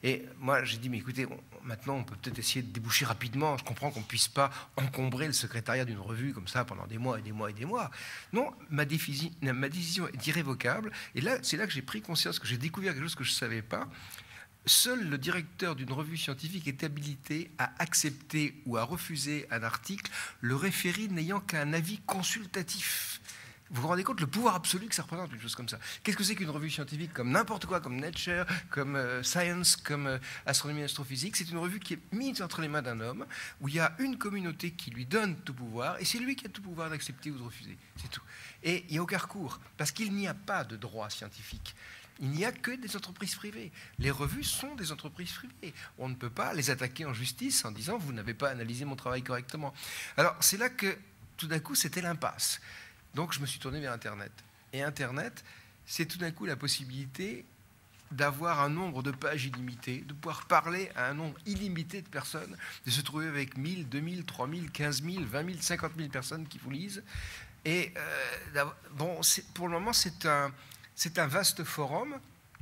Et moi, j'ai dit, mais écoutez, maintenant, on peut peut-être essayer de déboucher rapidement. Je comprends qu'on ne puisse pas encombrer le secrétariat d'une revue comme ça pendant des mois et des mois et des mois. Non, ma décision est irrévocable. Et là, c'est là que j'ai pris conscience, que j'ai découvert quelque chose que je ne savais pas. Seul le directeur d'une revue scientifique est habilité à accepter ou à refuser un article, le référé n'ayant qu'un avis consultatif. Vous vous rendez compte le pouvoir absolu que ça représente, une chose comme ça. Qu'est-ce que c'est qu'une revue scientifique comme n'importe quoi, comme Nature, comme Science, comme Astronomie et Astrophysique? C'est une revue qui est mise entre les mains d'un homme, où il y a une communauté qui lui donne tout pouvoir, et c'est lui qui a tout pouvoir d'accepter ou de refuser. C'est tout. Et il n'y a aucun recours, parce qu'il n'y a pas de droit scientifique. Il n'y a que des entreprises privées. Les revues sont des entreprises privées. On ne peut pas les attaquer en justice en disant « vous n'avez pas analysé mon travail correctement ». Alors, c'est là que, tout d'un coup, c'était l'impasse. Donc, je me suis tourné vers Internet. Et Internet, c'est tout d'un coup la possibilité d'avoir un nombre de pages illimité, de pouvoir parler à un nombre illimité de personnes, de se trouver avec 1000, 2000, 3000, 15 000, 20 000, 50 000 personnes qui vous lisent. Et bon, pour le moment, c'est un vaste forum,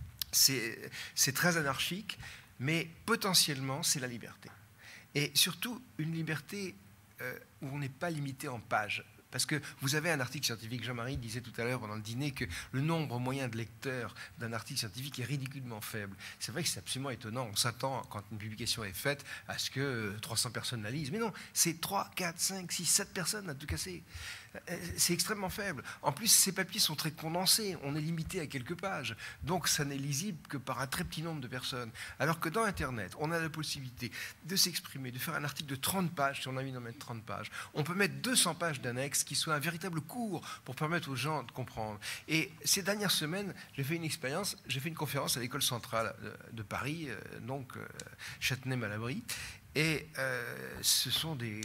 c'est très anarchique, mais potentiellement, c'est la liberté. Et surtout, une liberté où on n'est pas limité en pages. Parce que vous avez un article scientifique, Jean-Marie disait tout à l'heure pendant le dîner que le nombre moyen de lecteurs d'un article scientifique est ridiculement faible. C'est vrai que c'est absolument étonnant. On s'attend, quand une publication est faite, à ce que 300 personnes la lisent. Mais non, c'est 3, 4, 5, 6, 7 personnes à tout casser. C'est extrêmement faible. En plus, ces papiers sont très condensés. On est limité à quelques pages. Donc, ça n'est lisible que par un très petit nombre de personnes. Alors que dans Internet, on a la possibilité de s'exprimer, de faire un article de 30 pages, si on a envie d'en mettre 30 pages. On peut mettre 200 pages d'annexes qui soit un véritable cours pour permettre aux gens de comprendre. Et ces dernières semaines, j'ai fait une expérience, j'ai fait une conférence à l'école centrale de Paris, donc Châtenay-Malabry. Et ce sont des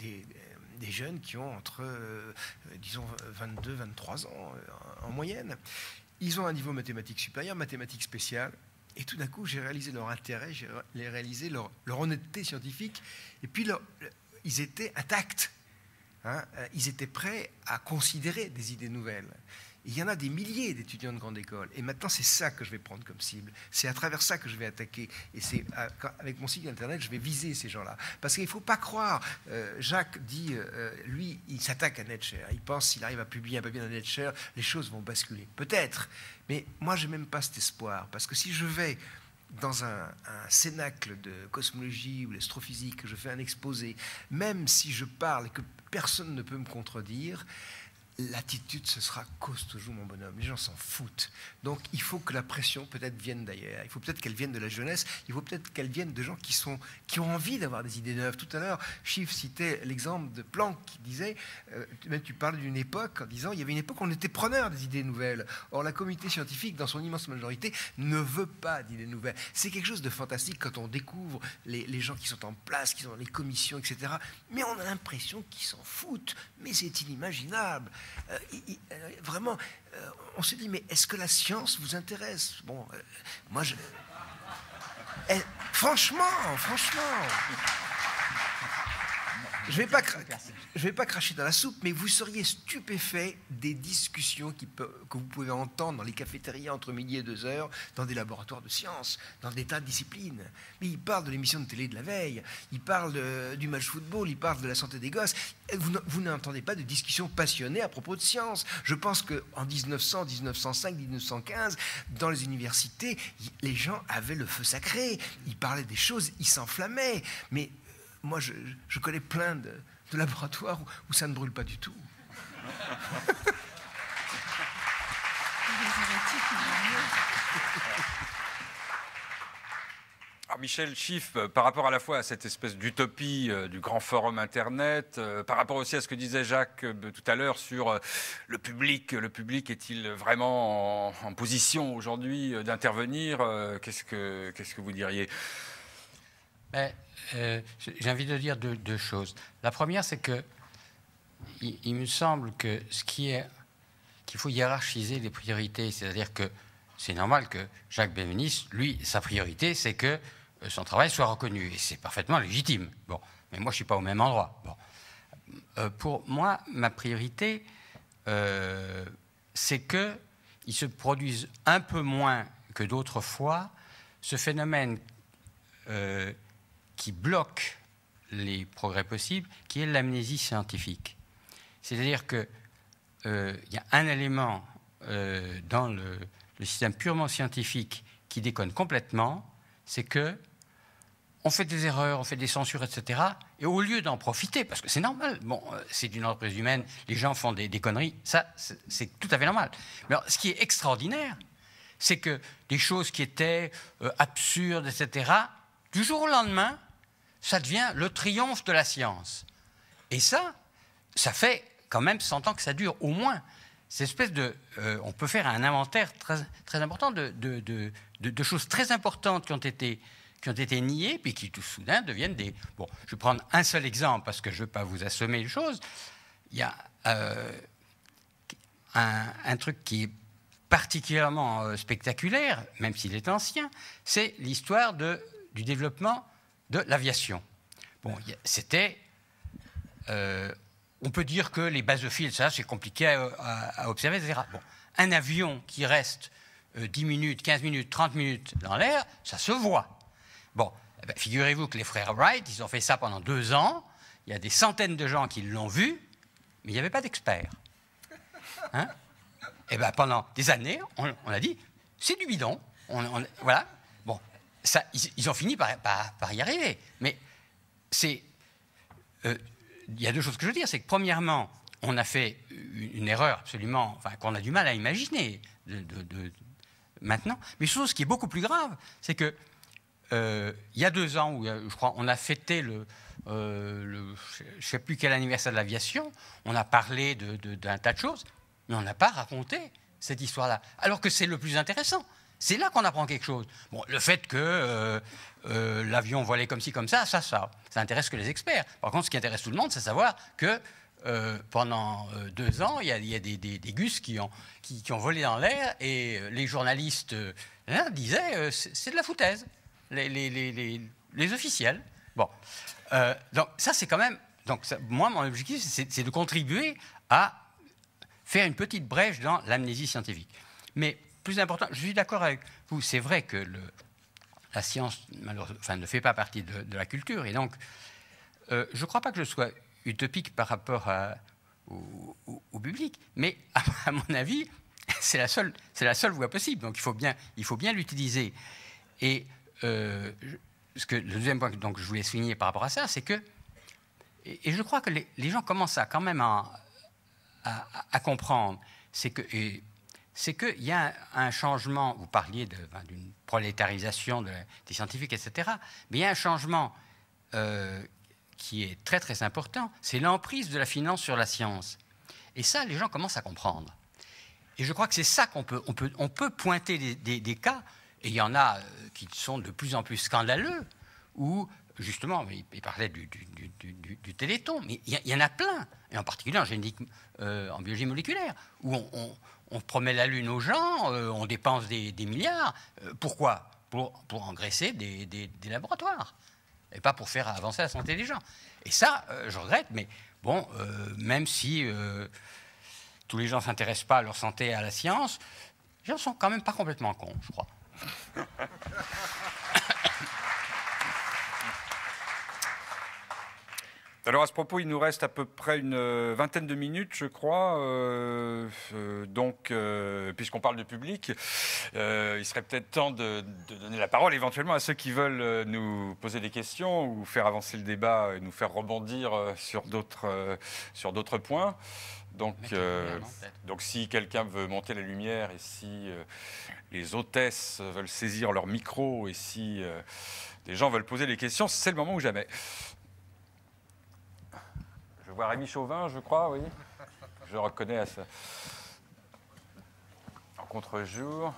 jeunes qui ont entre, disons, 22, 23 ans en moyenne. Ils ont un niveau mathématique supérieur, mathématiques spéciales, et tout d'un coup, j'ai réalisé leur intérêt, j'ai réalisé leur honnêteté scientifique, et puis ils étaient intacts. Hein, ils étaient prêts à considérer des idées nouvelles. Il y en a des milliers d'étudiants de grande école. Et maintenant, c'est ça que je vais prendre comme cible. C'est à travers ça que je vais attaquer. Et c'est avec mon site internet, je vais viser ces gens-là. Parce qu'il ne faut pas croire. Jacques dit, lui, il s'attaque à Netshare. Il pense s'il arrive à publier un papier dans Netshare, les choses vont basculer. Peut-être. Mais moi, je n'ai même pas cet espoir. Parce que si je vais dans un cénacle de cosmologie ou d'astrophysique, que je fais un exposé, même si je parle et que personne ne peut me contredire, l'attitude, ce sera cause toujours, mon bonhomme. Les gens s'en foutent. Donc, il faut que la pression, peut-être, vienne d'ailleurs. Il faut peut-être qu'elle vienne de la jeunesse. Il faut peut-être qu'elle vienne de gens qui ont envie d'avoir des idées neuves. Tout à l'heure, Schiff citait l'exemple de Planck qui disait, même tu parles d'une époque en disant, il y avait une époque où on était preneur des idées nouvelles. Or, la communauté scientifique, dans son immense majorité, ne veut pas d'idées nouvelles. C'est quelque chose de fantastique quand on découvre les gens qui sont en place, qui sont dans les commissions, etc. Mais on a l'impression qu'ils s'en foutent. Mais c'est inimaginable. Vraiment, on se dit, mais est-ce que la science vous intéresse? Bon, moi, franchement, je vais pas cracher dans la soupe, mais vous seriez stupéfait des discussions que vous pouvez entendre dans les cafétérias entre midi et 2 heures, dans des laboratoires de sciences, dans des tas de disciplines. Mais ils parlent de l'émission de télé de la veille, ils parlent du match football, ils parlent de la santé des gosses. Vous n'entendez pas de discussions passionnées à propos de science. Je pense qu'en 1900, 1905, 1915, dans les universités, les gens avaient le feu sacré. Ils parlaient des choses, ils s'enflammaient. Mais moi, je connais plein de laboratoires où ça ne brûle pas du tout. Alors Michel Schiff, par rapport à la fois à cette espèce d'utopie du grand forum Internet, par rapport aussi à ce que disait Jacques tout à l'heure sur le public est-il vraiment en position aujourd'hui d'intervenir? Qu'est-ce que vous diriez? J'ai envie de dire deux choses. La première, c'est que il me semble que qu'il faut hiérarchiser les priorités. C'est-à-dire que c'est normal que Jacques Benveniste, lui, sa priorité, c'est que son travail soit reconnu. Et c'est parfaitement légitime. Bon, mais moi, je ne suis pas au même endroit. Bon. Pour moi, ma priorité, c'est qu'il se produise un peu moins que d'autres fois ce phénomène qui bloque les progrès possibles, qui est l'amnésie scientifique. C'est-à-dire qu'il y a un élément dans le système purement scientifique qui déconne complètement, c'est que on fait des erreurs, on fait des censures, etc. Et au lieu d'en profiter, parce que c'est normal, bon, c'est une entreprise humaine, les gens font des conneries, ça, c'est tout à fait normal. Mais alors, ce qui est extraordinaire, c'est que des choses qui étaient absurdes, etc., du jour au lendemain, ça devient le triomphe de la science. Et ça fait quand même 100 ans que ça dure, au moins. Cette espèce de... on peut faire un inventaire très, très important de choses très importantes qui ont été niées, puis qui tout soudain deviennent des... Bon, je vais prendre un seul exemple, parce que je ne veux pas vous assommer les choses. Il y a un truc qui est particulièrement spectaculaire, même s'il est ancien, c'est l'histoire du développement de l'aviation. Bon, c'était... on peut dire que les basophiles, ça, c'est compliqué à observer, etc. Bon, un avion qui reste 10 minutes, 15 minutes, 30 minutes dans l'air, ça se voit. Bon, eh bien, figurez-vous que les frères Wright, ils ont fait ça pendant 2 ans. Il y a des centaines de gens qui l'ont vu, mais il n'y avait pas d'experts. Hein? Et bien, pendant des années, on a dit, c'est du bidon. Voilà. Bon, ça, ils ont fini par y arriver. Mais c'est... il y a 2 choses que je veux dire. C'est que, premièrement, on a fait une erreur absolument... Enfin, qu'on a du mal à imaginer maintenant. Mais chose qui est beaucoup plus grave, c'est que il y a 2 ans, où, je crois, on a fêté je ne sais plus quel anniversaire de l'aviation, on a parlé d'un tas de choses, mais on n'a pas raconté cette histoire-là. Alors que c'est le plus intéressant. C'est là qu'on apprend quelque chose. Bon, le fait que l'avion volait comme ci, comme ça intéresse que les experts. Par contre, ce qui intéresse tout le monde, c'est savoir que pendant 2 ans, il y a des gus qui ont volé dans l'air, et les journalistes disaient c'est de la foutaise. Les officiels. Bon. Donc, ça, c'est quand même... Donc, ça, moi, mon objectif, c'est de contribuer à faire une petite brèche dans l'amnésie scientifique. Mais, plus important, je suis d'accord avec vous, c'est vrai que la science ne fait pas partie de la culture, et donc, je ne crois pas que je sois utopique par rapport au public, mais, à mon avis, c'est la seule voie possible, donc il faut bien l'utiliser. Et le deuxième point que je voulais souligner par rapport à ça, c'est que, et je crois que les gens commencent quand même à comprendre, c'est qu'il y a un changement, vous parliez d'une prolétarisation des scientifiques, etc., mais il y a un changement qui est très très important, c'est l'emprise de la finance sur la science. Et ça, les gens commencent à comprendre. Et je crois que c'est ça qu'on peut pointer des cas. Et il y en a qui sont de plus en plus scandaleux, où, justement, il parlait du Téléthon, mais il y en a plein, et en particulier en biologie moléculaire, où on promet la Lune aux gens, on dépense des milliards. Pourquoi ? Pour engraisser des laboratoires, et pas pour faire avancer la santé des gens. Et ça, je regrette, mais bon, même si tous les gens ne s'intéressent pas à leur santé et à la science, les gens sont quand même pas complètement cons, je crois. Alors à ce propos, il nous reste à peu près une 20aine de minutes, je crois. Donc, puisqu'on parle de public, il serait peut-être temps de donner la parole éventuellement à ceux qui veulent nous poser des questions ou faire avancer le débat et nous faire rebondir sur d'autres points. Donc si quelqu'un veut monter la lumière et si les hôtesses veulent saisir leur micro et si des gens veulent poser des questions, c'est le moment ou jamais. Je vois Rémi Chauvin, je crois, oui. Je reconnais à ça. En contre-jour.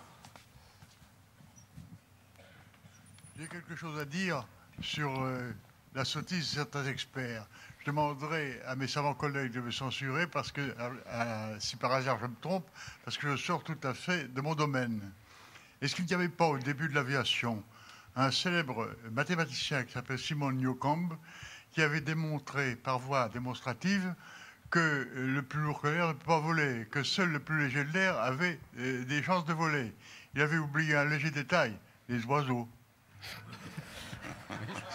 J'ai quelque chose à dire sur la sottise de certains experts. Je demanderai à mes savants collègues de me censurer parce que, si par hasard je me trompe, parce que je sors tout à fait de mon domaine. Est-ce qu'il n'y avait pas au début de l'aviation un célèbre mathématicien qui s'appelle Simon Newcomb qui avait démontré par voie démonstrative que le plus lourd que l'air ne peut pas voler, que seul le plus léger de l'air avait des chances de voler. Il avait oublié un léger détail, les oiseaux.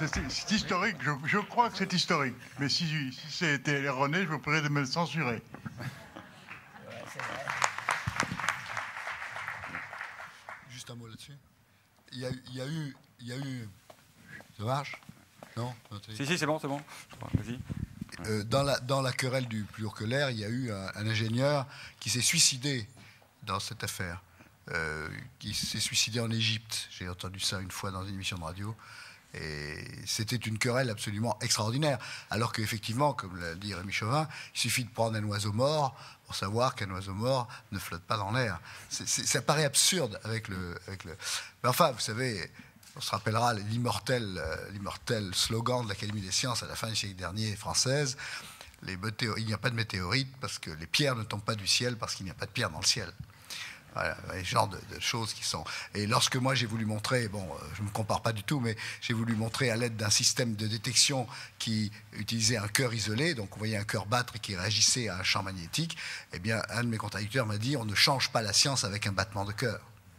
C'est historique, je crois que c'est historique. Mais si c'était erroné, je vous prie de me le censurer. Juste un mot là-dessus. Il y a eu... Ça marche? Non? Si, c'est bon, je crois. Vas-y. Dans la querelle du plus haut que l'air, il y a eu un ingénieur qui s'est suicidé dans cette affaire. Qui s'est suicidé en Égypte. J'ai entendu ça une fois dans une émission de radio. Et c'était une querelle absolument extraordinaire. Alors qu'effectivement, comme l'a dit Rémi Chauvin, il suffit de prendre un oiseau mort pour savoir qu'un oiseau mort ne flotte pas dans l'air. Ça paraît absurde avec le... Mais enfin, vous savez, on se rappellera l'immortel slogan de l'Académie des sciences à la fin du siècle dernier française. Il n'y a pas de météorites parce que les pierres ne tombent pas du ciel parce qu'il n'y a pas de pierres dans le ciel. Voilà, les genres de choses qui sont... Et lorsque moi j'ai voulu montrer, bon, je ne me compare pas du tout, mais j'ai voulu montrer à l'aide d'un système de détection qui utilisait un cœur isolé, donc on voyait un cœur battre et qui réagissait à un champ magnétique, eh bien, un de mes contradicteurs m'a dit, on ne change pas la science avec un battement de cœur.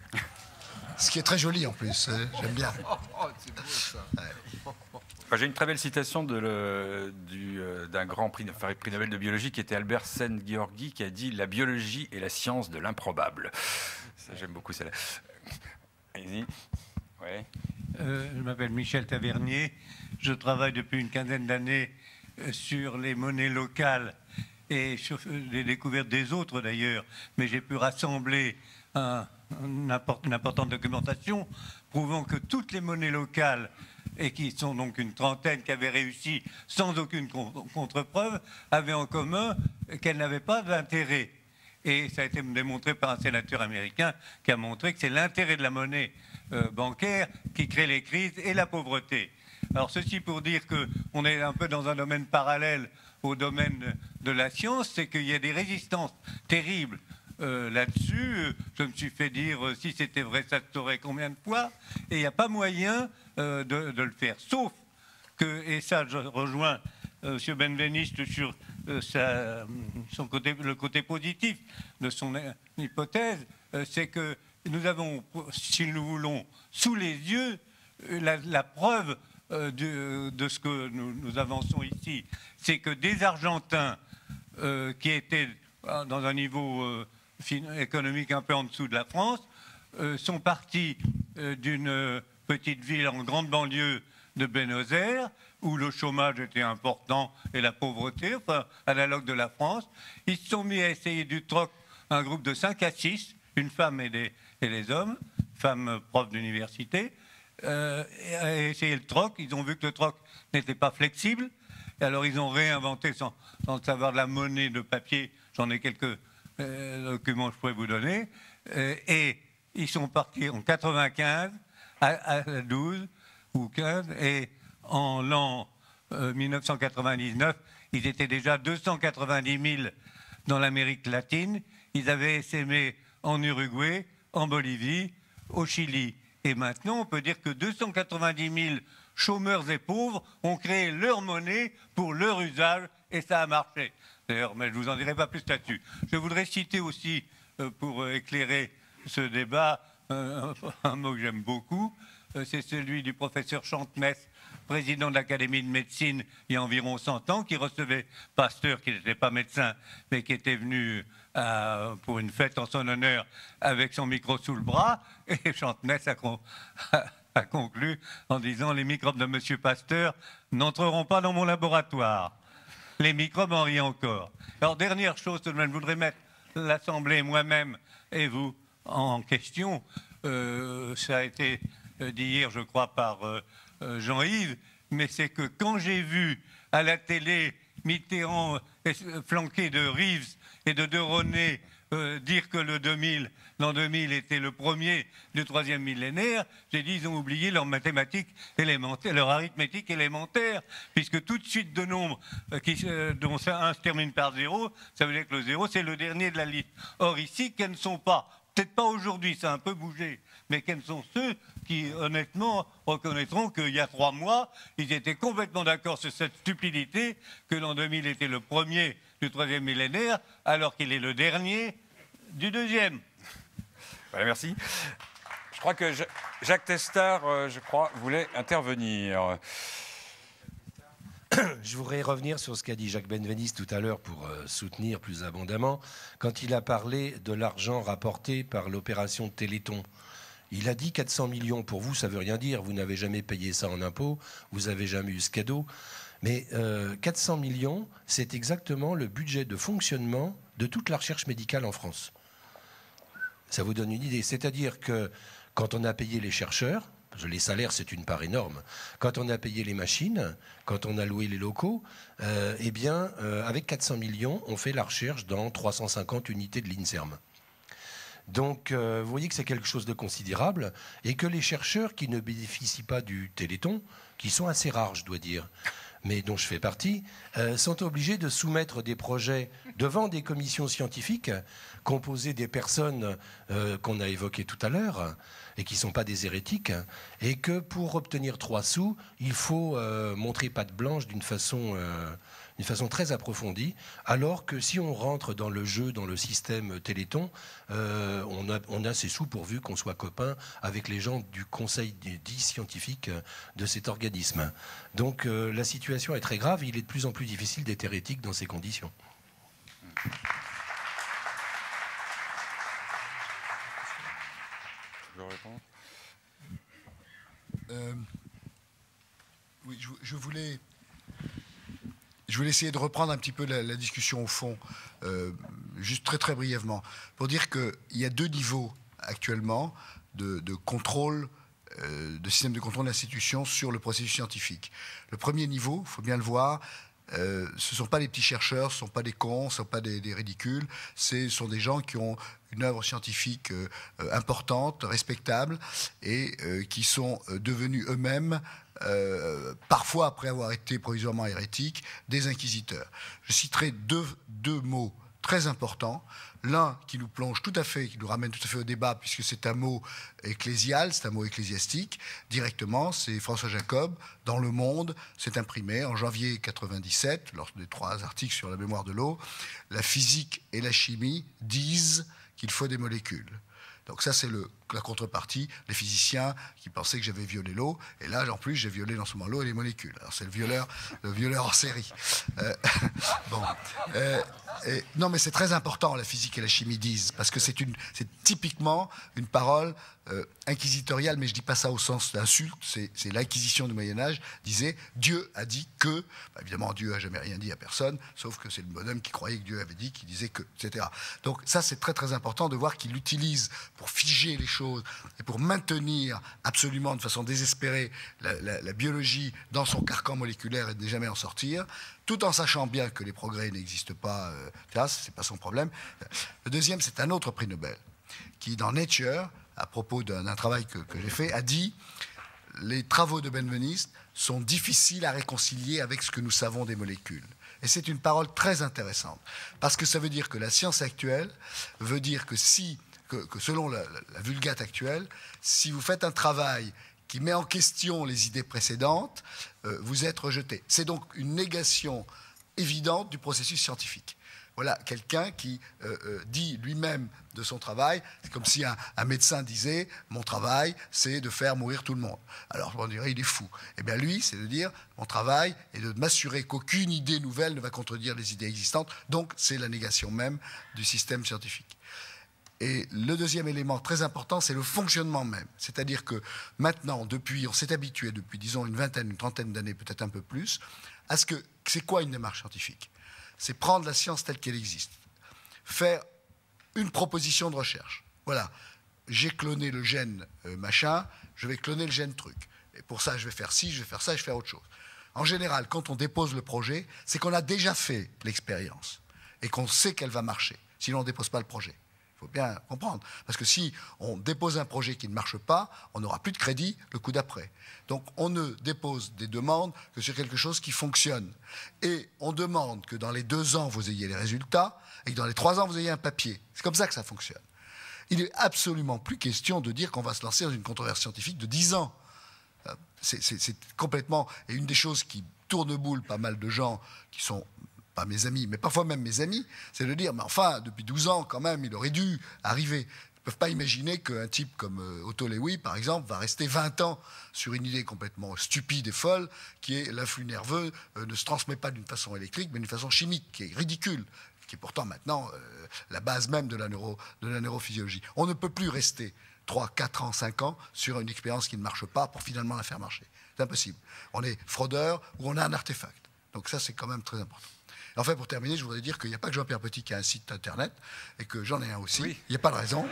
Ce qui est très joli en plus, j'aime bien. C'est beau ça. Enfin, j'ai une très belle citation d'un grand prix Nobel de biologie qui était Albert Szent-Györgyi, qui a dit « La biologie est la science de l'improbable ». Ça, j'aime beaucoup celle-là. Allez-y. Ouais. Je m'appelle Michel Tavernier. Je travaille depuis une quinzaine d'années sur les monnaies locales et sur les découvertes des autres d'ailleurs. Mais j'ai pu rassembler une importante documentation prouvant que toutes les monnaies locales, et qui sont donc une trentaine qui avaient réussi sans aucune contre-preuve, avaient en commun qu'elles n'avaient pas d'intérêt. Et ça a été démontré par un sénateur américain qui a montré que c'est l'intérêt de la monnaie bancaire qui crée les crises et la pauvreté. Alors ceci pour dire qu'on est un peu dans un domaine parallèle au domaine de la science, c'est qu'il y a des résistances terribles là-dessus. Je me suis fait dire si c'était vrai, ça se saurait combien de fois, et il n'y a pas moyen de le faire. Sauf que, et ça je rejoins M. Benveniste sur le côté positif de son hypothèse, c'est que nous avons, si nous voulons, sous les yeux la preuve de ce que nous avançons ici. C'est que des Argentins qui étaient dans un niveau économique un peu en dessous de la France sont partis d'une petite ville en grande banlieue de Buenos Aires, où le chômage était important et la pauvreté, enfin, analogue de la France. Ils se sont mis à essayer du troc, un groupe de 5 à 6, une femme et les hommes, femmes profs d'université, à essayer le troc. Ils ont vu que le troc n'était pas flexible. Et alors ils ont réinventé, sans le savoir, de la monnaie de papier. J'en ai quelques documents que je pourrais vous donner. Et ils sont partis en 95 à 12 ou 15, et en l'an 1999, ils étaient déjà 290 000 dans l'Amérique latine. Ils avaient essaimé en Uruguay, en Bolivie, au Chili. Et maintenant, on peut dire que 290 000 chômeurs et pauvres ont créé leur monnaie pour leur usage, et ça a marché. D'ailleurs, mais je ne vous en dirai pas plus là-dessus. Je voudrais citer aussi, pour éclairer ce débat, un mot que j'aime beaucoup, c'est celui du professeur Chantemesse, président de l'Académie de médecine il y a environ 100 ans, qui recevait Pasteur, qui n'était pas médecin, mais qui était venu pour une fête en son honneur avec son micro sous le bras, et Chantemesse a conclu en disant « Les microbes de M. Pasteur n'entreront pas dans mon laboratoire. Les microbes en rient encore. » Alors, dernière chose, tout de même, je voudrais mettre l'Assemblée, moi-même et vous, en question. Ça a été dit hier, je crois, par Jean-Yves, mais c'est que quand j'ai vu à la télé Mitterrand flanqué de Rives et de René dire que l'an 2000 était le premier du troisième millénaire, j'ai dit ils ont oublié leur mathématiques élémentaire, leur arithmétique élémentaire, puisque toute suite de nombres dont un se termine par 0, ça veut dire que le 0 c'est le dernier de la liste. Or ici, quels ne sont pas, peut-être pas aujourd'hui, ça a un peu bougé, mais quels sont ceux qui, honnêtement, reconnaîtront qu'il y a 3 mois, ils étaient complètement d'accord sur cette stupidité que l'an 2000 était le premier du troisième millénaire, alors qu'il est le dernier du deuxième. Voilà, merci. Je crois que Jacques Testard, voulait intervenir. Je voudrais revenir sur ce qu'a dit Jacques Benveniste tout à l'heure pour soutenir plus abondamment, quand il a parlé de l'argent rapporté par l'opération Téléthon. Il a dit 400 millions. Pour vous, ça ne veut rien dire. Vous n'avez jamais payé ça en impôts, vous n'avez jamais eu ce cadeau. Mais 400 millions, c'est exactement le budget de fonctionnement de toute la recherche médicale en France. Ça vous donne une idée. C'est-à-dire que quand on a payé les chercheurs, les salaires, c'est une part énorme. Quand on a payé les machines, quand on a loué les locaux, avec 400 millions, on fait la recherche dans 350 unités de l'INSERM. Donc, vous voyez que c'est quelque chose de considérable et que les chercheurs qui ne bénéficient pas du Téléthon, qui sont assez rares, je dois dire, mais dont je fais partie, sont obligés de soumettre des projets devant des commissions scientifiques composées des personnes qu'on a évoquées tout à l'heure et qui ne sont pas des hérétiques, et que pour obtenir 3 sous, il faut montrer patte blanche d'une façon très approfondie, alors que si on rentre dans le jeu, dans le système Téléthon, on a ces sous pourvu qu'on soit copain avec les gens du conseil dit scientifique de cet organisme. Donc la situation est très grave, il est de plus en plus difficile d'être hérétique dans ces conditions. Oui, je voulais essayer de reprendre un petit peu la discussion au fond, juste très très brièvement, pour dire qu'il y a 2 niveaux actuellement de contrôle, de système de contrôle d'institutions sur le processus scientifique. Le premier niveau, il faut bien le voir, ce ne sont pas les petits chercheurs, ce ne sont pas des cons, ce ne sont pas des ridicules, ce sont des gens qui ont une œuvre scientifique importante, respectable, et qui sont devenus eux-mêmes, parfois après avoir été provisoirement hérétiques, des inquisiteurs. Je citerai deux mots très importants. L'un qui nous plonge tout à fait, qui nous ramène tout à fait au débat, puisque c'est un mot ecclésial, c'est un mot ecclésiastique, directement, c'est François Jacob, dans Le Monde, c'est imprimé en janvier 1997, lors des 3 articles sur la mémoire de l'eau, la physique et la chimie disent qu'il faut des molécules. Donc ça, c'est la contrepartie, les physiciens qui pensaient que j'avais violé l'eau, et là, en plus, j'ai violé non seulement l'eau et les molécules. Alors c'est le violeur en série. Non, mais c'est très important, la physique et la chimie disent, parce que c'est typiquement une parole inquisitoriale, mais je ne dis pas ça au sens d'insulte, c'est l'inquisition du Moyen-Âge, disait « Dieu a dit que », évidemment Dieu n'a jamais rien dit à personne, sauf que c'est le bonhomme qui croyait que Dieu avait dit, qui disait que, etc. Donc ça, c'est très très important de voir qu'il l'utilise pour figer les choses et pour maintenir absolument de façon désespérée la biologie dans son carcan moléculaire et de ne jamais en sortir, tout en sachant bien que les progrès n'existent pas, ça, c'est pas son problème. Le deuxième, c'est un autre prix Nobel, qui dans Nature, à propos d'un travail que j'ai fait, a dit « Les travaux de Benveniste sont difficiles à réconcilier avec ce que nous savons des molécules ». Et c'est une parole très intéressante, parce que ça veut dire que la science actuelle veut dire que selon la Vulgate actuelle, si vous faites un travail qui met en question les idées précédentes, vous êtes rejeté. C'est donc une négation évidente du processus scientifique. Voilà, quelqu'un qui dit lui-même de son travail, c'est comme si un médecin disait « mon travail, c'est de faire mourir tout le monde ». Alors on dirait « il est fou ». Eh bien lui, c'est de dire « mon travail est de m'assurer qu'aucune idée nouvelle ne va contredire les idées existantes ». Donc c'est la négation même du système scientifique. Et le deuxième élément très important, c'est le fonctionnement même. C'est-à-dire que maintenant, on s'est habitué depuis, disons, une vingtaine, une trentaine d'années, peut-être un peu plus, à ce que c'est quoi une démarche scientifique ? C'est prendre la science telle qu'elle existe, faire une proposition de recherche. Voilà, j'ai cloné le gène machin, je vais cloner le gène truc. Et pour ça, je vais faire ci, je vais faire ça, je vais faire autre chose. En général, quand on dépose le projet, c'est qu'on a déjà fait l'expérience et qu'on sait qu'elle va marcher. Sinon, on ne dépose pas le projet. Il faut bien comprendre. Parce que si on dépose un projet qui ne marche pas, on n'aura plus de crédit le coup d'après. Donc on ne dépose des demandes que sur quelque chose qui fonctionne. Et on demande que dans les 2 ans, vous ayez les résultats et que dans les 3 ans, vous ayez un papier. C'est comme ça que ça fonctionne. Il n'est absolument plus question de dire qu'on va se lancer dans une controverse scientifique de 10 ans. C'est complètement... Et une des choses qui tourne boule pas mal de gens qui sont... pas mes amis, mais parfois même mes amis, c'est de dire, mais enfin, depuis 12 ans, quand même, il aurait dû arriver. peuvent pas imaginer qu'un type comme Otto Lewy, par exemple, va rester 20 ans sur une idée complètement stupide et folle, qui est l'influx nerveux ne se transmet pas d'une façon électrique, mais d'une façon chimique, qui est ridicule, qui est pourtant maintenant la base même de la neurophysiologie. On ne peut plus rester 3, 4 ans, 5 ans sur une expérience qui ne marche pas pour finalement la faire marcher. C'est impossible. On est fraudeur ou on a un artefact. Donc ça, c'est quand même très important. Enfin, pour terminer, je voudrais dire qu'il n'y a pas que Jean-Pierre Petit qui a un site internet, et que j'en ai un aussi. Oui. Il n'y a pas de raison.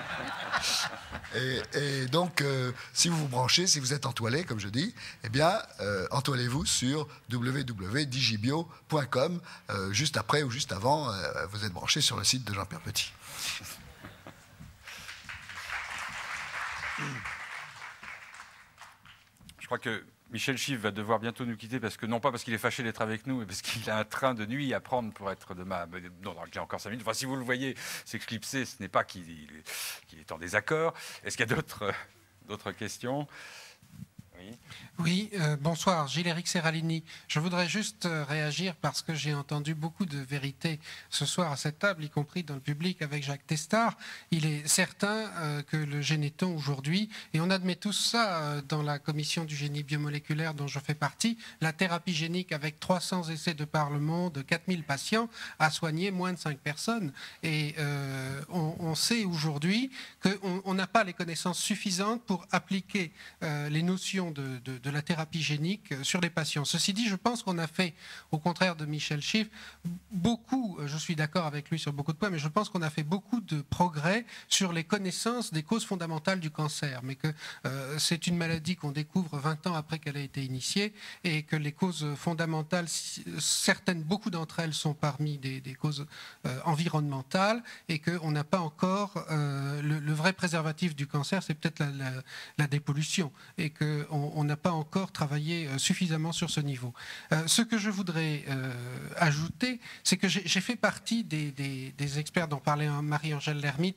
Et donc, si vous vous branchez, si vous êtes entoilé, comme je dis, eh bien, entoilez-vous sur www.digibio.com. Juste après ou juste avant, vous êtes branché sur le site de Jean-Pierre Petit. Je crois que Michel Chiffre va devoir bientôt nous quitter, parce que non pas parce qu'il est fâché d'être avec nous, mais parce qu'il a un train de nuit à prendre pour être demain. Non, il a encore 5 minutes. Enfin, si vous le voyez s'éclipser, ce n'est pas qu'il est en désaccord. Est-ce qu'il y a d'autres questions ? Oui, bonsoir, Gilles-Éric Serralini. Je voudrais juste réagir parce que j'ai entendu beaucoup de vérités ce soir à cette table, y compris dans le public avec Jacques Testard. Il est certain que le généton aujourd'hui, et on admet tous ça dans la commission du génie biomoléculaire dont je fais partie, la thérapie génique avec 300 essais de par le monde, 4000 patients, a soigné moins de 5 personnes. Et on sait aujourd'hui qu'on n'a pas les connaissances suffisantes pour appliquer les notions de la thérapie génique sur les patients. Ceci dit, je pense qu'on a fait, au contraire de Michel Chiffre, beaucoup, je suis d'accord avec lui sur beaucoup de points, mais je pense qu'on a fait beaucoup de progrès sur les connaissances des causes fondamentales du cancer, mais que c'est une maladie qu'on découvre 20 ans après qu'elle a été initiée, et que les causes fondamentales, beaucoup d'entre elles sont parmi des causes environnementales, et qu'on n'a pas encore le vrai préservatif du cancer, c'est peut-être la dépollution, et qu'on n'a pas encore travaillé suffisamment sur ce niveau. Ce que je voudrais ajouter, c'est que j'ai fait partie des experts dont parlait Marie-Angèle Lermite,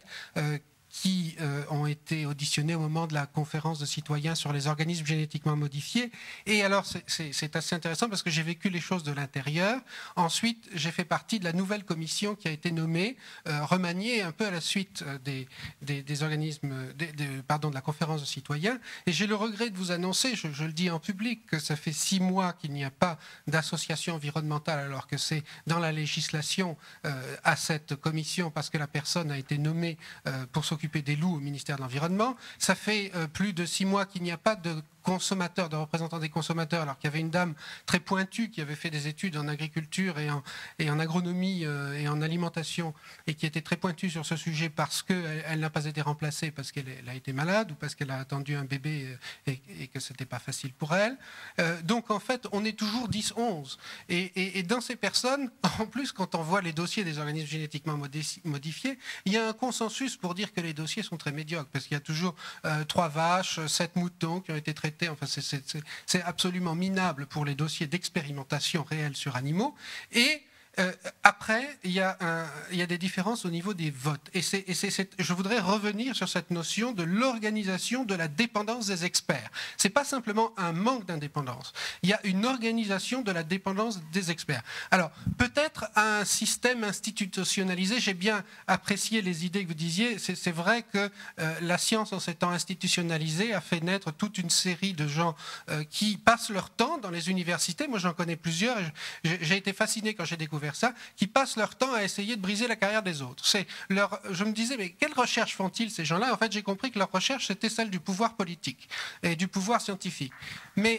qui ont été auditionnés au moment de la conférence de citoyens sur les organismes génétiquement modifiés. Et alors, c'est assez intéressant parce que j'ai vécu les choses de l'intérieur. Ensuite, j'ai fait partie de la nouvelle commission qui a été nommée, remaniée un peu à la suite des organismes, de la conférence de citoyens. Et j'ai le regret de vous annoncer, je le dis en public, que ça fait 6 mois qu'il n'y a pas d'association environnementale, alors que c'est dans la législation à cette commission, parce que la personne a été nommée pour s'occuper des loups au ministère de l'Environnement. Ça fait plus de 6 mois qu'il n'y a pas de consommateurs, de représentants des consommateurs, alors qu'il y avait une dame très pointue qui avait fait des études en agriculture et en agronomie et en alimentation, et qui était très pointue sur ce sujet parce qu'elle n'a pas été remplacée parce qu'elle a été malade ou parce qu'elle a attendu un bébé et que ce n'était pas facile pour elle. Donc en fait, on est toujours 10-11. Et dans ces personnes, en plus, quand on voit les dossiers des organismes génétiquement modifiés, il y a un consensus pour dire que les dossiers sont très médiocres, parce qu'il y a toujours 3 vaches, 7 moutons qui ont été traités. Enfin, c'est absolument minable pour les dossiers d'expérimentation réelle sur animaux. Et après, il y a des différences au niveau des votes. Et je voudrais revenir sur cette notion de l'organisation de la dépendance des experts. Ce n'est pas simplement un manque d'indépendance. Il y a une organisation de la dépendance des experts. Alors, peut-être un système institutionnalisé, j'ai bien apprécié les idées que vous disiez. C'est vrai que la science, en s'étant institutionnalisée, a fait naître toute une série de gens qui passent leur temps dans les universités. Moi, j'en connais plusieurs. J'ai été fasciné quand j'ai découvert ça, qui passent leur temps à essayer de briser la carrière des autres. Je me disais, mais quelle recherche font-ils, ces gens-là? En fait, j'ai compris que leur recherche, c'était celle du pouvoir politique et du pouvoir scientifique. Mais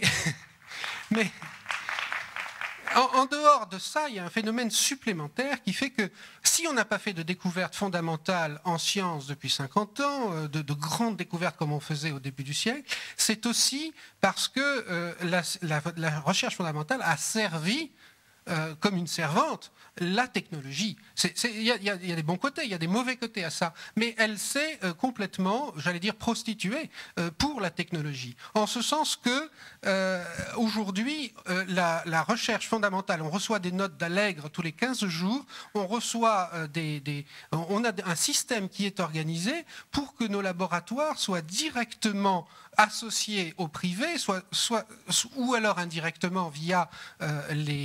en dehors de ça, il y a un phénomène supplémentaire qui fait que si on n'a pas fait de découvertes fondamentales en sciences depuis 50 ans, de grandes découvertes comme on faisait au début du siècle, c'est aussi parce que la recherche fondamentale a servi comme une servante la technologie. Il y a des bons côtés, il y a des mauvais côtés à ça, mais elle s'est complètement, j'allais dire, prostituée pour la technologie. En ce sens que aujourd'hui, la recherche fondamentale, on reçoit des notes d'Allègre tous les 15 jours, on reçoit on a un système qui est organisé pour que nos laboratoires soient directement associés au privé, ou alors indirectement via les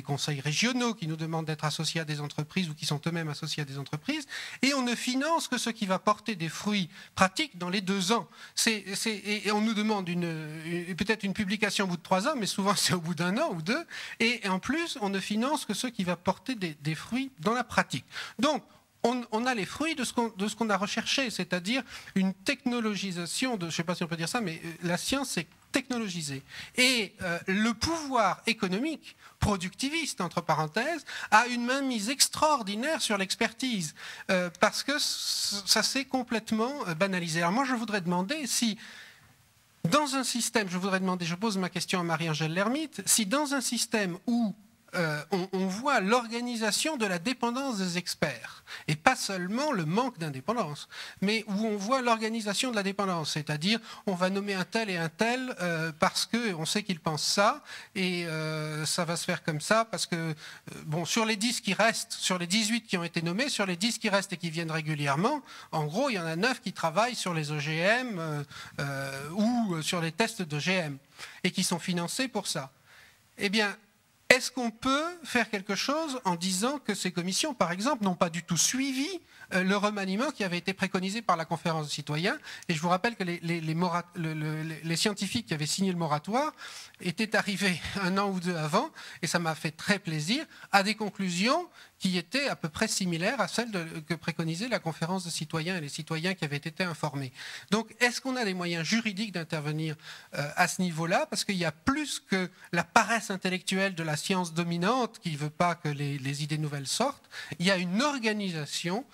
les conseils régionaux qui nous demandent d'être associés à des entreprises ou qui sont eux-mêmes associés à des entreprises, et on ne finance que ce qui va porter des fruits pratiques dans les 2 ans. Et on nous demande peut-être une publication au bout de 3 ans, mais souvent c'est au bout d'1 an ou 2, et en plus on ne finance que ce qui va porter des fruits dans la pratique. Donc, on a les fruits de ce qu'on a recherché, c'est-à-dire une technologisation, je ne sais pas si on peut dire ça, mais la science est technologisée. Et le pouvoir économique, productiviste, entre parenthèses, a une mainmise extraordinaire sur l'expertise, parce que ça s'est complètement banalisé. Alors moi, je voudrais demander si, dans un système, je pose ma question à Marie-Angèle Lermite, si dans un système où on voit l'organisation de la dépendance des experts, et pas seulement le manque d'indépendance, mais où on voit l'organisation de la dépendance, c'est-à-dire on va nommer un tel et un tel parce qu'on sait qu'ils pensent ça, et ça va se faire comme ça, parce que, bon, sur les 10 qui restent, sur les 18 qui ont été nommés, sur les 10 qui restent et qui viennent régulièrement, en gros, il y en a 9 qui travaillent sur les OGM ou sur les tests d'OGM, et qui sont financés pour ça. Eh bien, est-ce qu'on peut faire quelque chose en disant que ces commissions, par exemple, n'ont pas du tout suivi le remaniement qui avait été préconisé par la conférence des citoyens? Et je vous rappelle que les scientifiques qui avaient signé le moratoire étaient arrivés 1 an ou 2 avant, et ça m'a fait très plaisir, à des conclusions qui étaient à peu près similaires à celles que préconisait la conférence des citoyens et les citoyens qui avaient été informés. Donc, est-ce qu'on a les moyens juridiques d'intervenir à ce niveau-là? Parce qu'il y a plus que la paresse intellectuelle de la science dominante qui ne veut pas que les idées nouvelles sortent. Il y a une organisation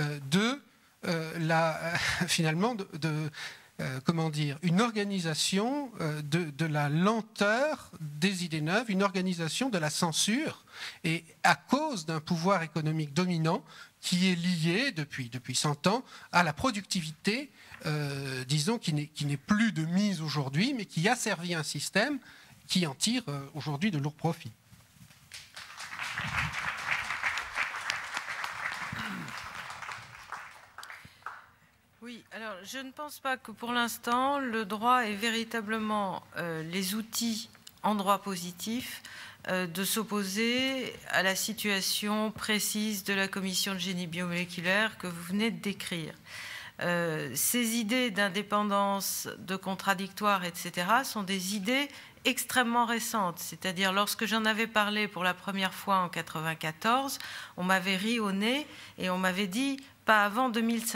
une organisation de la lenteur des idées neuves, une organisation de la censure, et à cause d'un pouvoir économique dominant qui est lié depuis 100 ans à la productivité, disons, qui n'est plus de mise aujourd'hui, mais qui a servi un système qui en tire aujourd'hui de lourds profits. Oui, alors je ne pense pas que pour l'instant, le droit ait véritablement les outils en droit positif de s'opposer à la situation précise de la commission de génie biomoléculaire que vous venez de décrire. Ces idées d'indépendance, de contradictoire, etc., sont des idées extrêmement récentes. C'est-à-dire, lorsque j'en avais parlé pour la première fois en 1994, on m'avait ri au nez et on m'avait dit « pas avant 2500 ».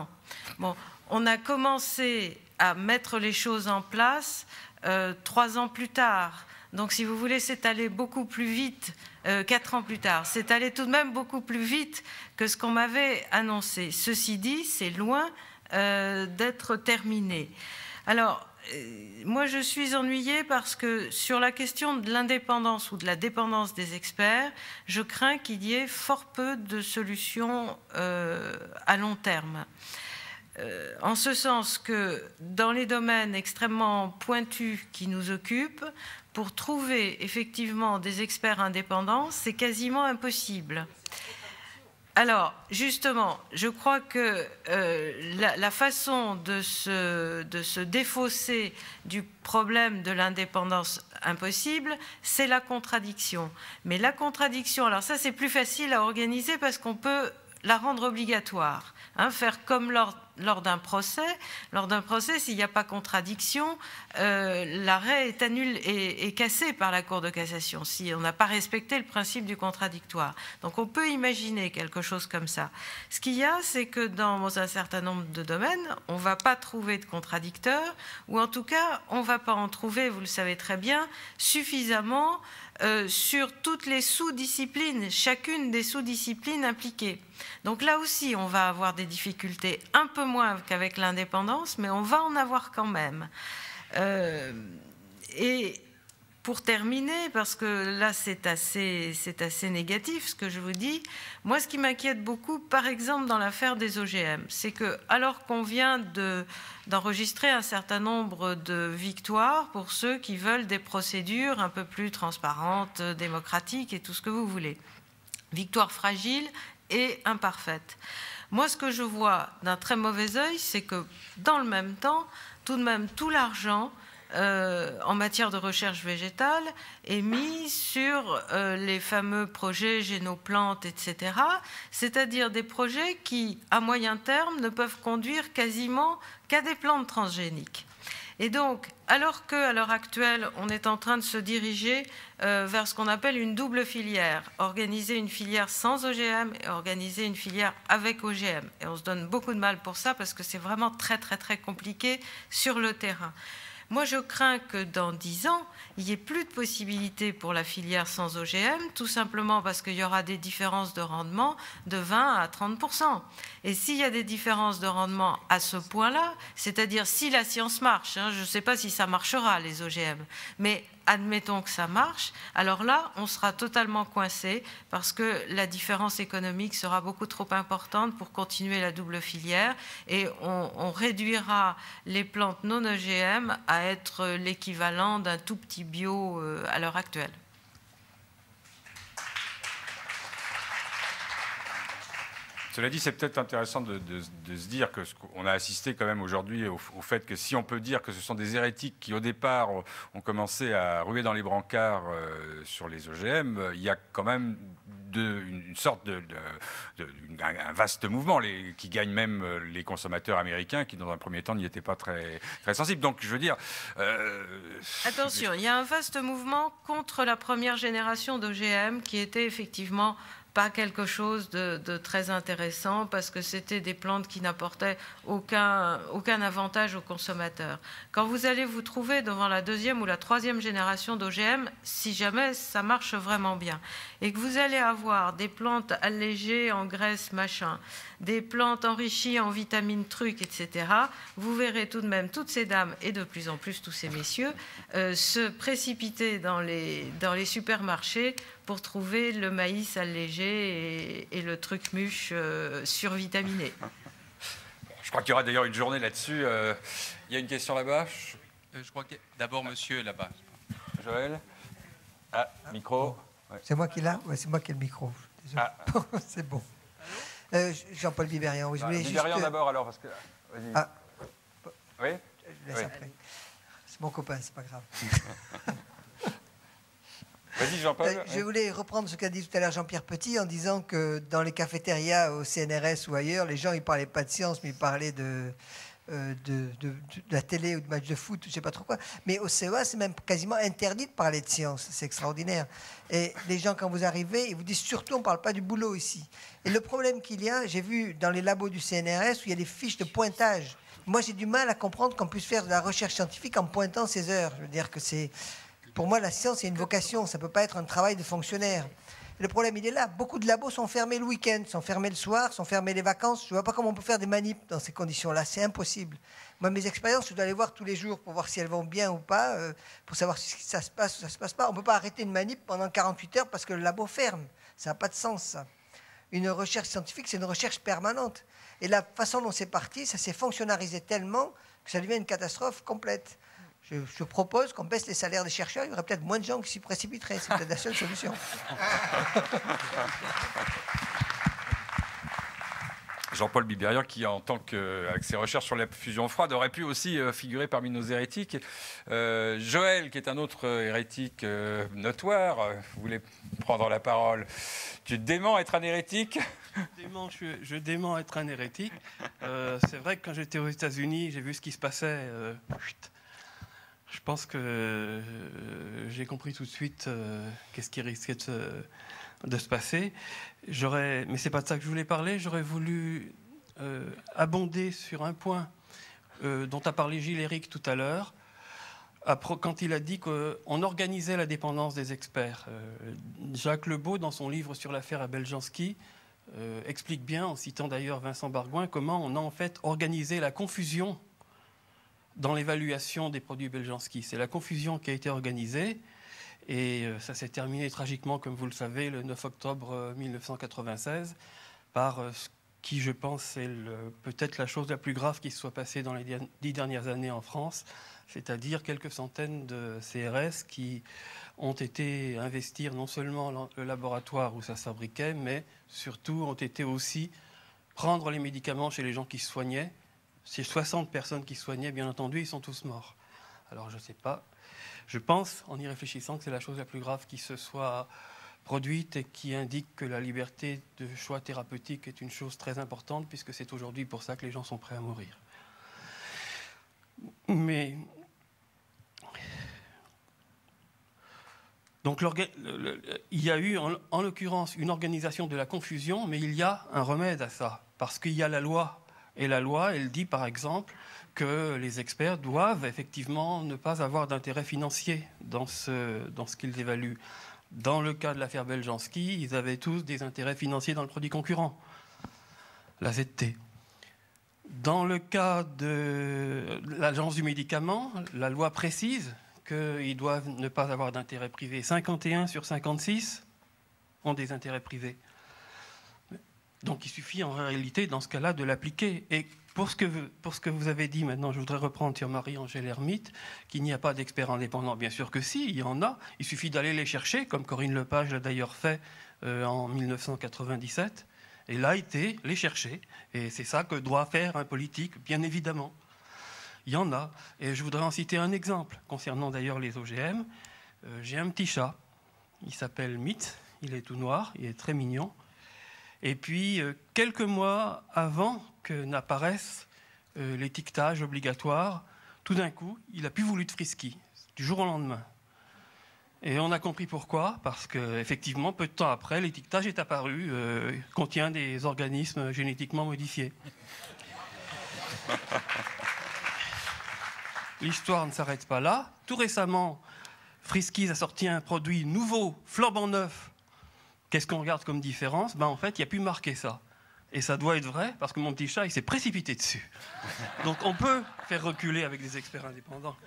Bon, on a commencé à mettre les choses en place 3 ans plus tard. Donc, si vous voulez, c'est allé beaucoup plus vite, 4 ans plus tard. C'est allé tout de même beaucoup plus vite que ce qu'on m'avait annoncé. Ceci dit, c'est loin d'être terminé. Alors, moi, je suis ennuyée parce que sur la question de l'indépendance ou de la dépendance des experts, je crains qu'il y ait fort peu de solutions à long terme. En ce sens que dans les domaines extrêmement pointus qui nous occupent, pour trouver effectivement des experts indépendants, c'est quasiment impossible. Alors, justement, je crois que la façon de se défausser du problème de l'indépendance impossible, c'est la contradiction. Mais la contradiction, alors ça c'est plus facile à organiser parce qu'on peut la rendre obligatoire. Faire comme lors d'un procès. Lors d'un procès, s'il n'y a pas contradiction, l'arrêt est annulé et cassé par la Cour de cassation, si on n'a pas respecté le principe du contradictoire. Donc on peut imaginer quelque chose comme ça. Ce qu'il y a, c'est que dans un certain nombre de domaines, on ne va pas trouver de contradicteurs, ou en tout cas, on ne va pas en trouver, vous le savez très bien, suffisamment sur toutes les sous-disciplines, chacune des sous-disciplines impliquées. Donc là aussi, on va avoir des difficultés un peu moins qu'avec l'indépendance, mais on va en avoir quand même. Et pour terminer, parce que là c'est assez négatif ce que je vous dis, moi ce qui m'inquiète beaucoup, par exemple dans l'affaire des OGM, c'est que alors qu'on vient d'enregistrer un certain nombre de victoires pour ceux qui veulent des procédures un peu plus transparentes, démocratiques et tout ce que vous voulez, victoires fragiles et imparfaites. Moi ce que je vois d'un très mauvais œil, c'est que dans le même temps, tout de même tout l'argent en matière de recherche végétale est mis sur les fameux projets Génoplantes, etc., c'est-à-dire des projets qui, à moyen terme, ne peuvent conduire quasiment qu'à des plantes transgéniques. Et donc, alors qu'à l'heure actuelle, on est en train de se diriger vers ce qu'on appelle une double filière, organiser une filière sans OGM et organiser une filière avec OGM. Et on se donne beaucoup de mal pour ça parce que c'est vraiment très, très, très compliqué sur le terrain. Moi, je crains que dans 10 ans, il n'y ait plus de possibilités pour la filière sans OGM, tout simplement parce qu'il y aura des différences de rendement de 20 à 30%. Et s'il y a des différences de rendement à ce point-là, c'est-à-dire si la science marche, je ne sais pas si ça marchera, les OGM, mais admettons que ça marche, alors là, on sera totalement coincé parce que la différence économique sera beaucoup trop importante pour continuer la double filière et on réduira les plantes non OGM à être l'équivalent d'un tout petit bio à l'heure actuelle. Cela dit, c'est peut-être intéressant de se dire qu'on a assisté quand même aujourd'hui au fait que si on peut dire que ce sont des hérétiques qui, au départ, ont commencé à ruer dans les brancards sur les OGM, il y a quand même une sorte un vaste mouvement qui gagne même les consommateurs américains qui, dans un premier temps, n'y étaient pas très, très sensibles. Donc, je veux dire... Attention, il y a un vaste mouvement contre la première génération d'OGM qui était effectivement... pas quelque chose de très intéressant parce que c'était des plantes qui n'apportaient aucun avantage aux consommateurs. Quand vous allez vous trouver devant la deuxième ou la troisième génération d'OGM, si jamais ça marche vraiment bien, et que vous allez avoir des plantes allégées en graisse, machin, des plantes enrichies en vitamines trucs, etc., vous verrez tout de même toutes ces dames, et de plus en plus tous ces messieurs, se précipiter dans les supermarchés pour trouver le maïs allégé et le truc mûche survitaminé. Je crois qu'il y aura d'ailleurs une journée là-dessus. Il y a une question là-bas. Je crois que d'abord monsieur là-bas. Joël. Ah, micro. Ouais. C'est moi qui l'ai. Ouais, c'est moi qui ai le micro. Ah. C'est bon. Jean-Paul Biberian. Oui, Biberian d'abord alors parce que. Vas-y. Ah. Oui. Je laisse après. C'est mon copain, c'est pas grave. Vas-y Jean-Paul. Je voulais reprendre ce qu'a dit tout à l'heure Jean-Pierre Petit en disant que dans les cafétérias au CNRS ou ailleurs, les gens ils parlaient pas de science, mais ils parlaient de la télé ou de match de foot, je sais pas trop quoi. Mais au CEA, c'est même quasiment interdit de parler de science. C'est extraordinaire. Et les gens, quand vous arrivez, ils vous disent surtout on parle pas du boulot ici. Et le problème qu'il y a, j'ai vu dans les labos du CNRS où il y a des fiches de pointage. Moi, j'ai du mal à comprendre qu'on puisse faire de la recherche scientifique en pointant ses heures. Je veux dire que c'est... Pour moi, la science, c'est une vocation. Ça ne peut pas être un travail de fonctionnaire. Le problème, il est là. Beaucoup de labos sont fermés le week-end, sont fermés le soir, sont fermés les vacances. Je ne vois pas comment on peut faire des manips dans ces conditions-là. C'est impossible. Moi, mes expériences, je dois les voir tous les jours pour voir si elles vont bien ou pas, pour savoir si ça se passe ou ça ne se passe pas. On ne peut pas arrêter une manip pendant 48 heures parce que le labo ferme. Ça n'a pas de sens, ça. Une recherche scientifique, c'est une recherche permanente. Et la façon dont c'est parti, ça s'est fonctionnalisé tellement que ça devient une catastrophe complète. Je propose qu'on baisse les salaires des chercheurs. Il y aurait peut-être moins de gens qui s'y précipiteraient. C'est peut-être la seule solution. Jean-Paul Biberian, qui, avec ses recherches sur la fusion froide, aurait pu aussi figurer parmi nos hérétiques. Joël, qui est un autre hérétique notoire, voulait prendre la parole. Tu déments être un hérétique ? Je dément être un hérétique. C'est vrai que quand j'étais aux États-Unis, j'ai vu ce qui se passait. Je pense que j'ai compris tout de suite qu'est-ce qui risquait de se passer. Mais c'est pas de ça que je voulais parler. J'aurais voulu abonder sur un point dont a parlé Gilles-Éric tout à l'heure, quand il a dit qu'on organisait la dépendance des experts. Jacques Lebeau, dans son livre sur l'affaire Abeljanski, explique bien, en citant d'ailleurs Vincent Bargouin, comment on a en fait organisé la confusion dans l'évaluation des produits Beljanski. C'est la confusion qui a été organisée et ça s'est terminé tragiquement, comme vous le savez, le 9 octobre 1996 par ce qui, je pense, est peut-être la chose la plus grave qui se soit passée dans les 10 dernières années en France, c'est-à-dire quelques centaines de CRS qui ont été investir non seulement le laboratoire où ça se fabriquait, mais surtout ont été aussi prendre les médicaments chez les gens qui se soignaient. Ces 60 personnes qui soignaient, bien entendu, ils sont tous morts. Alors je ne sais pas. Je pense, en y réfléchissant, que c'est la chose la plus grave qui se soit produite et qui indique que la liberté de choix thérapeutique est une chose très importante, puisque c'est aujourd'hui pour ça que les gens sont prêts à mourir. Mais donc il y a eu en l'occurrence une organisation de la confusion, mais il y a un remède à ça, parce qu'il y a la loi. Et la loi, elle dit par exemple que les experts doivent effectivement ne pas avoir d'intérêt financier dans ce qu'ils évaluent. Dans le cas de l'affaire Beljanski, ils avaient tous des intérêts financiers dans le produit concurrent, la ZT. Dans le cas de l'Agence du médicament, la loi précise qu'ils doivent ne pas avoir d'intérêt privé. 51 sur 56 ont des intérêts privés. Donc il suffit en réalité, dans ce cas-là, de l'appliquer. Et pour ce que vous avez dit maintenant, je voudrais reprendre sur Marie-Angèle Hermite, qu'il n'y a pas d'experts indépendants. Bien sûr que si, il y en a. Il suffit d'aller les chercher, comme Corinne Lepage l'a d'ailleurs fait en 1997. Et là, été les chercher. Et c'est ça que doit faire un politique, bien évidemment. Il y en a. Et je voudrais en citer un exemple, concernant d'ailleurs les OGM. J'ai un petit chat. Il s'appelle Mitz. Il est tout noir. Il est très mignon. Et puis, quelques mois avant que n'apparaisse l'étiquetage obligatoire, tout d'un coup, il n'a plus voulu de frisky, du jour au lendemain. Et on a compris pourquoi, parce qu'effectivement, peu de temps après, l'étiquetage est apparu, contient des organismes génétiquement modifiés. L'histoire ne s'arrête pas là. Tout récemment, Friskies a sorti un produit nouveau, flambant neuf. Qu'est-ce qu'on regarde comme différence ? En fait, il n'y a plus marqué ça. Et ça doit être vrai, parce que mon petit chat, il s'est précipité dessus. Donc on peut faire reculer avec des experts indépendants.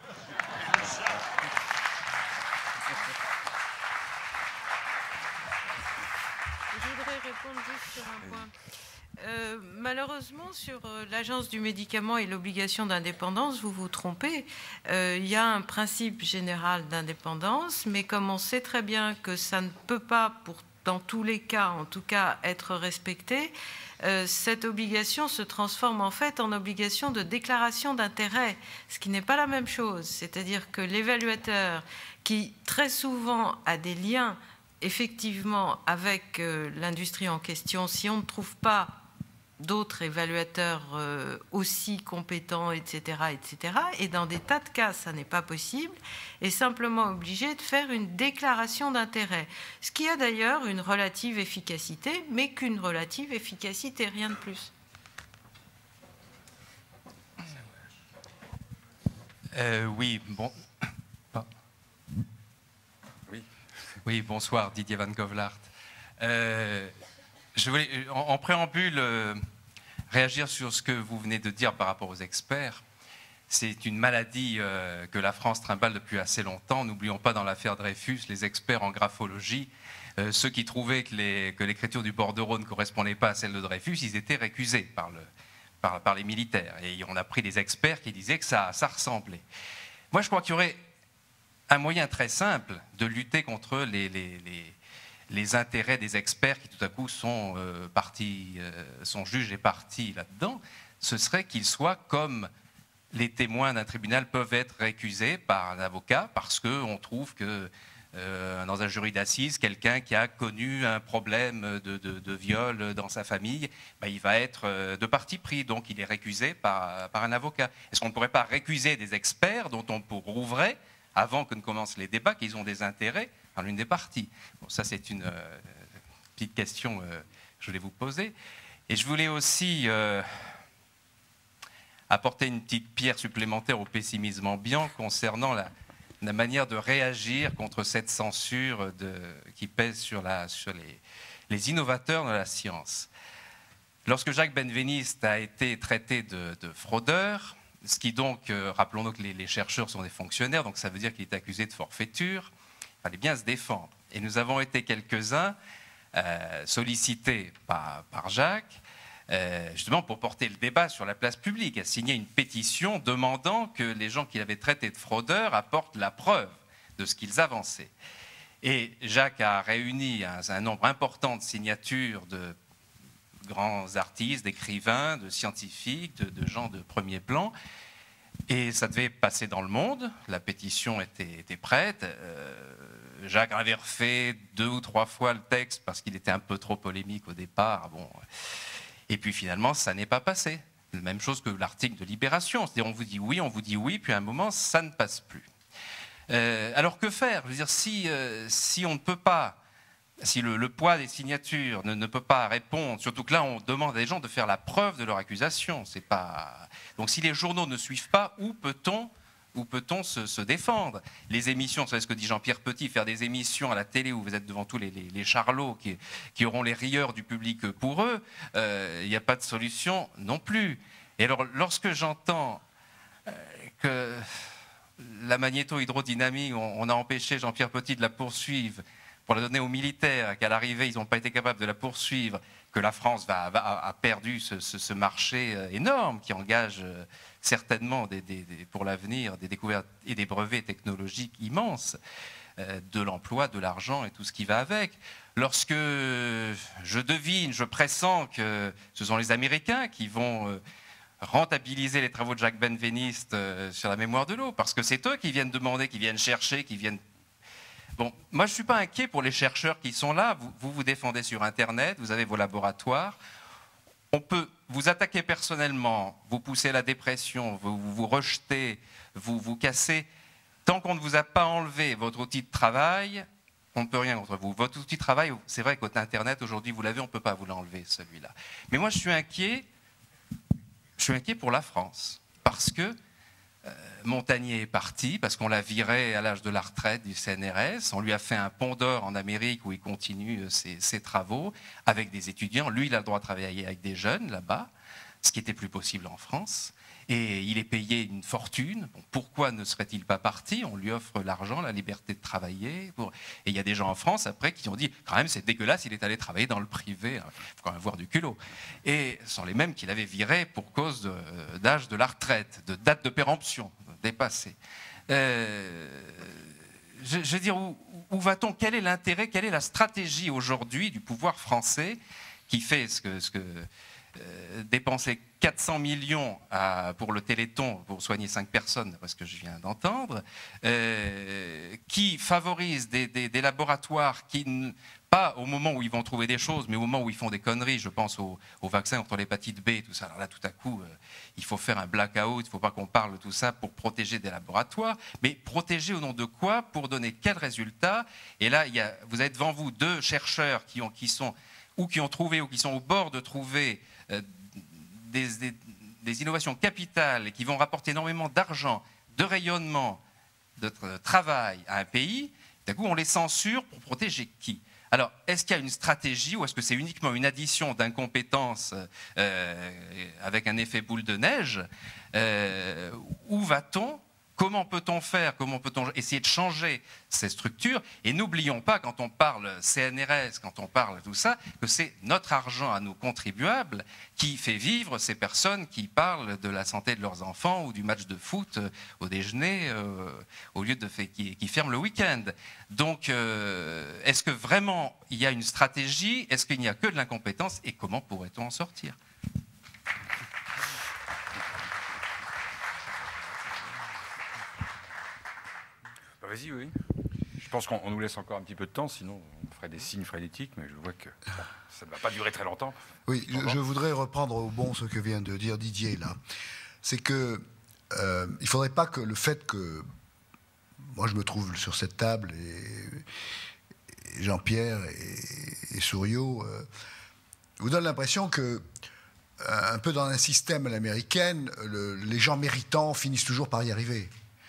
Je voudrais répondre juste sur un point. Malheureusement, sur l'Agence du médicament et l'obligation d'indépendance, vous vous trompez. Il y a un principe général d'indépendance, mais comme on sait très bien que ça ne peut pas, dans tous les cas, en tout cas, être respecté, cette obligation se transforme en fait en obligation de déclaration d'intérêt, ce qui n'est pas la même chose. C'est-à-dire que l'évaluateur, qui très souvent a des liens effectivement avec l'industrie en question, si on ne trouve pas d'autres évaluateurs aussi compétents, etc., et dans des tas de cas, ça n'est pas possible, est simplement obligé de faire une déclaration d'intérêt, ce qui a d'ailleurs une relative efficacité, mais qu'une relative efficacité, rien de plus. Oui, bon. Oui, bonsoir, Didier Van Govelaert. Je voulais, en préambule, réagir sur ce que vous venez de dire par rapport aux experts. C'est une maladie que la France trimballe depuis assez longtemps. N'oublions pas, dans l'affaire Dreyfus, les experts en graphologie, ceux qui trouvaient que l'écriture du bordereau ne correspondait pas à celle de Dreyfus, ils étaient récusés par les militaires. Et on a pris des experts qui disaient que ça ressemblait. Moi, je crois qu'il y aurait un moyen très simple de lutter contre les intérêts des experts qui tout à coup sont juges et partis là-dedans. Ce serait qu'ils soient comme les témoins d'un tribunal peuvent être récusés par un avocat parce qu'on trouve que dans un jury d'assises, quelqu'un qui a connu un problème de viol dans sa famille, il va être de parti pris, donc il est récusé par un avocat. Est-ce qu'on ne pourrait pas récuser des experts dont on prouverait, avant que ne commencent les débats, qu'ils ont des intérêts dans l'une des parties? Bon, ça, c'est une petite question que je voulais vous poser. Et je voulais aussi apporter une petite pierre supplémentaire au pessimisme ambiant concernant la manière de réagir contre cette censure qui pèse sur les innovateurs de la science. Lorsque Jacques Benveniste a été traité de fraudeur, ce qui donc, rappelons-nous que les chercheurs sont des fonctionnaires, donc ça veut dire qu'il est accusé de forfaiture, il fallait bien se défendre. Et nous avons été quelques-uns sollicités par Jacques, justement pour porter le débat sur la place publique, à signer une pétition demandant que les gens qu'il avait traités de fraudeurs apportent la preuve de ce qu'ils avançaient. Et Jacques a réuni un nombre important de signatures de grands artistes, d'écrivains, de scientifiques, de gens de premier plan, Et ça devait passer dans le monde, la pétition était prête. Jacques avait refait 2 ou 3 fois le texte parce qu'il était un peu trop polémique au départ. Bon. Et puis finalement, ça n'est pas passé. La même chose que l'article de Libération. C'est-à-dire on vous dit oui, puis à un moment, ça ne passe plus. Alors que faire? Je veux dire, si on ne peut pas, si le poids des signatures ne peut pas répondre, surtout que là, on demande à des gens de faire la preuve de leur accusation. C'est pas... Donc si les journaux ne suivent pas, où peut-on se défendre? Les émissions, vous savez ce que dit Jean-Pierre Petit, faire des émissions à la télé où vous êtes devant tous les charlots qui auront les rieurs du public pour eux, il n'y a pas de solution non plus. Et alors, lorsque j'entends que la magnéto-hydrodynamique, on a empêché Jean-Pierre Petit de la poursuivre pour la donner aux militaires, qu'à l'arrivée, ils n'ont pas été capables de la poursuivre, que la France a perdu ce marché énorme qui engage certainement pour l'avenir des découvertes et des brevets technologiques immenses, de l'emploi, de l'argent et tout ce qui va avec. Lorsque je devine, je pressens que ce sont les Américains qui vont rentabiliser les travaux de Jacques Benveniste sur la mémoire de l'eau, parce que c'est eux qui viennent demander, qui viennent chercher, qui viennent... Bon, moi je ne suis pas inquiet pour les chercheurs qui sont là, vous défendez sur Internet, vous avez vos laboratoires, on peut vous attaquer personnellement, vous pousser à la dépression, vous rejeter, vous casser, tant qu'on ne vous a pas enlevé votre outil de travail, on ne peut rien contre vous. Votre outil de travail, c'est vrai qu'au Internet aujourd'hui vous l'avez, on ne peut pas vous l'enlever celui-là. Mais moi je suis inquiet pour la France, parce que Montagnier est parti, parce qu'on l'a viré à l'âge de la retraite du CNRS, on lui a fait un pont d'or en Amérique où il continue ses travaux avec des étudiants. Lui, il a le droit de travailler avec des jeunes là-bas, ce qui n'était plus possible en France. Et il est payé une fortune. Bon, pourquoi ne serait-il pas parti? On lui offre l'argent, la liberté de travailler. Et il y a des gens en France, après, qui ont dit « quand même, c'est dégueulasse, il est allé travailler dans le privé. Il faut quand même avoir du culot. » Et ce sont les mêmes qui l'avaient viré pour cause d'âge de la retraite, de date de péremption dépassée. Je veux dire, où va-t-on? Quel est l'intérêt, quelle est la stratégie aujourd'hui du pouvoir français qui fait ce que dépenser 400 millions pour le Téléthon pour soigner 5 personnes, parce que je viens d'entendre, qui favorise des laboratoires qui, pas au moment où ils vont trouver des choses, mais au moment où ils font des conneries. Je pense au vaccin contre l'hépatite B et tout ça. Alors là, tout à coup, il faut faire un blackout, il ne faut pas qu'on parle de tout ça pour protéger des laboratoires. Mais protéger au nom de quoi? Pour donner quel résultat? Et là, vous avez devant vous 2 chercheurs qui ont trouvé ou qui sont au bord de trouver des innovations capitales et qui vont rapporter énormément d'argent, de rayonnement, de travail à un pays. D'un coup, on les censure pour protéger qui? Alors, est-ce qu'il y a une stratégie ou est-ce que c'est uniquement une addition d'incompétences avec un effet boule de neige? Où va-t-on? Comment peut-on faire? Comment peut-on essayer de changer ces structures? Et n'oublions pas, quand on parle CNRS, quand on parle de tout ça, que c'est notre argent à nos contribuables qui fait vivre ces personnes qui parlent de la santé de leurs enfants ou du match de foot au déjeuner au lieu qui ferment le week-end. Donc, est-ce que vraiment il y a une stratégie? Est-ce qu'il n'y a que de l'incompétence? Et comment pourrait-on en sortir? Vas-y, oui. Je pense qu'on nous laisse encore un petit peu de temps, sinon on ferait des signes frénétiques, mais je vois que ça ne va pas durer très longtemps. Oui, je voudrais reprendre au bon ce que vient de dire Didier, là. C'est que il ne faudrait pas que le fait que moi je me trouve sur cette table, et Jean-Pierre et Souriau, vous donne l'impression que, un peu dans un système à l'américaine, les gens méritants finissent toujours par y arriver.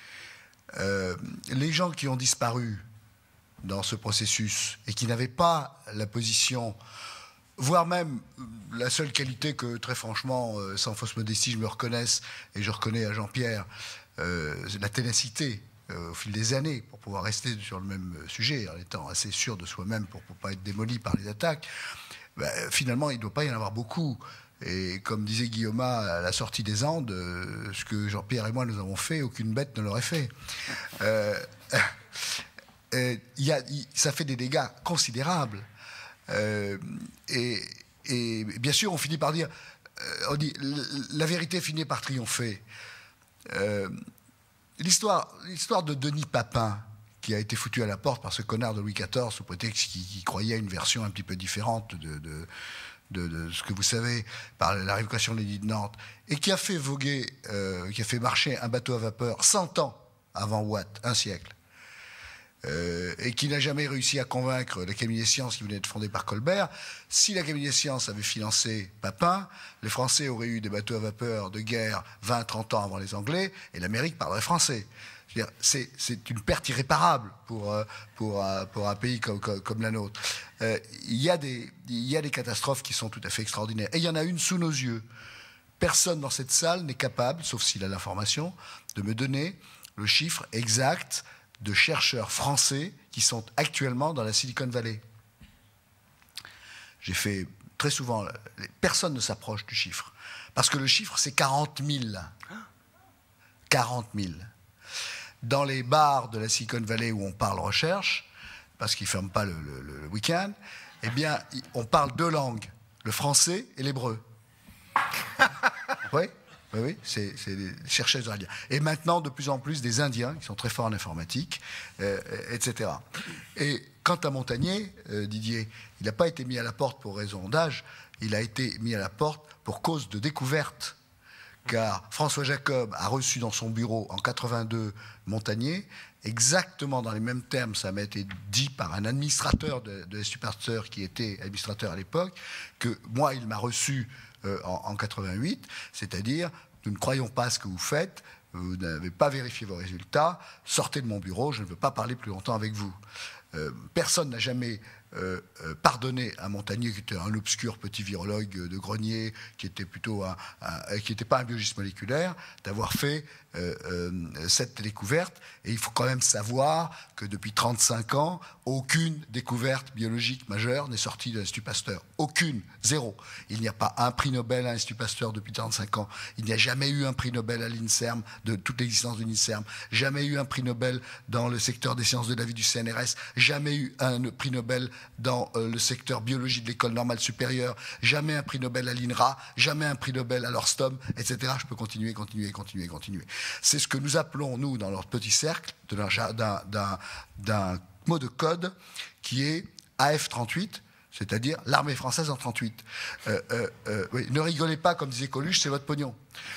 Les gens qui ont disparu dans ce processus et qui n'avaient pas la position, voire même la seule qualité que, très franchement, sans fausse modestie, je me reconnaisse, et je reconnais à Jean-Pierre, la ténacité au fil des années pour pouvoir rester sur le même sujet, en étant assez sûr de soi-même pour ne pas être démoli par les attaques, finalement, il ne doit pas y en avoir beaucoup. Et comme disait Guillaume à la sortie des Andes, ce que Jean-Pierre et moi nous avons fait, aucune bête ne l'aurait fait. Ça fait des dégâts considérables. Et bien sûr, on finit par dire, on dit, la vérité finit par triompher. l'histoire de Denis Papin, qui a été foutu à la porte par ce connard de Louis XIV sous prétexte qu'il croyait à une version un petit peu différente de ce que vous savez par la révocation de l'édit de Nantes, et qui a fait voguer, qui a fait marcher un bateau à vapeur 100 ans avant Watt, un siècle, et qui n'a jamais réussi à convaincre l'Académie des sciences qui venait d'être fondée par Colbert. Si l'Académie des sciences avait financé Papin, les Français auraient eu des bateaux à vapeur de guerre 20-30 ans avant les Anglais, et l'Amérique parlerait français. C'est une perte irréparable pour un pays comme la nôtre. Il y a des catastrophes qui sont tout à fait extraordinaires. Et il y en a une sous nos yeux. Personne dans cette salle n'est capable, sauf s'il a l'information, de me donner le chiffre exact de chercheurs français qui sont actuellement dans la Silicon Valley. J'ai fait très souvent... Personne ne s'approche du chiffre. Parce que le chiffre, c'est 40 000. 40 000. Dans les bars de la Silicon Valley où on parle recherche, parce qu'ils ne ferment pas le week-end, eh bien, on parle deux langues, le français et l'hébreu. Oui, c'est des chercheurs israéliens. Et maintenant, de plus en plus, des Indiens qui sont très forts en informatique, etc. Et quant à Montagnier, Didier, il n'a pas été mis à la porte pour raison d'âge, il a été mis à la porte pour cause de découverte. Car François Jacob a reçu dans son bureau en 82 Montagnier, exactement dans les mêmes termes, ça m'a été dit par un administrateur de l'Institut Pasteur qui était administrateur à l'époque, que moi il m'a reçu en 88, c'est-à-dire nous ne croyons pas à ce que vous faites, vous n'avez pas vérifié vos résultats, sortez de mon bureau, je ne veux pas parler plus longtemps avec vous. Personne n'a jamais pardonné à Montagnier, qui était un obscur petit virologue de grenier, qui était plutôt qui n'était pas un biologiste moléculaire, d'avoir fait cette découverte. Et il faut quand même savoir que depuis 35 ans, aucune découverte biologique majeure n'est sortie de l'Institut Pasteur. Aucune, zéro. Il n'y a pas un prix Nobel à l'Institut Pasteur depuis 35 ans. Il n'y a jamais eu un prix Nobel à l'INSERM, de toute l'existence de l'INSERM. Jamais eu un prix Nobel dans le secteur des sciences de la vie du CNRS. Jamais eu un prix Nobel dans le secteur biologie de l'école normale supérieure. Jamais un prix Nobel à l'INRA. Jamais un prix Nobel à l'Orstom, etc. Je peux continuer. C'est ce que nous appelons, nous, dans notre petit cercle, d'un mot de code qui est AF38, c'est-à-dire l'armée française en 38. Oui, ne rigolez pas, comme disait Coluche, c'est votre pognon.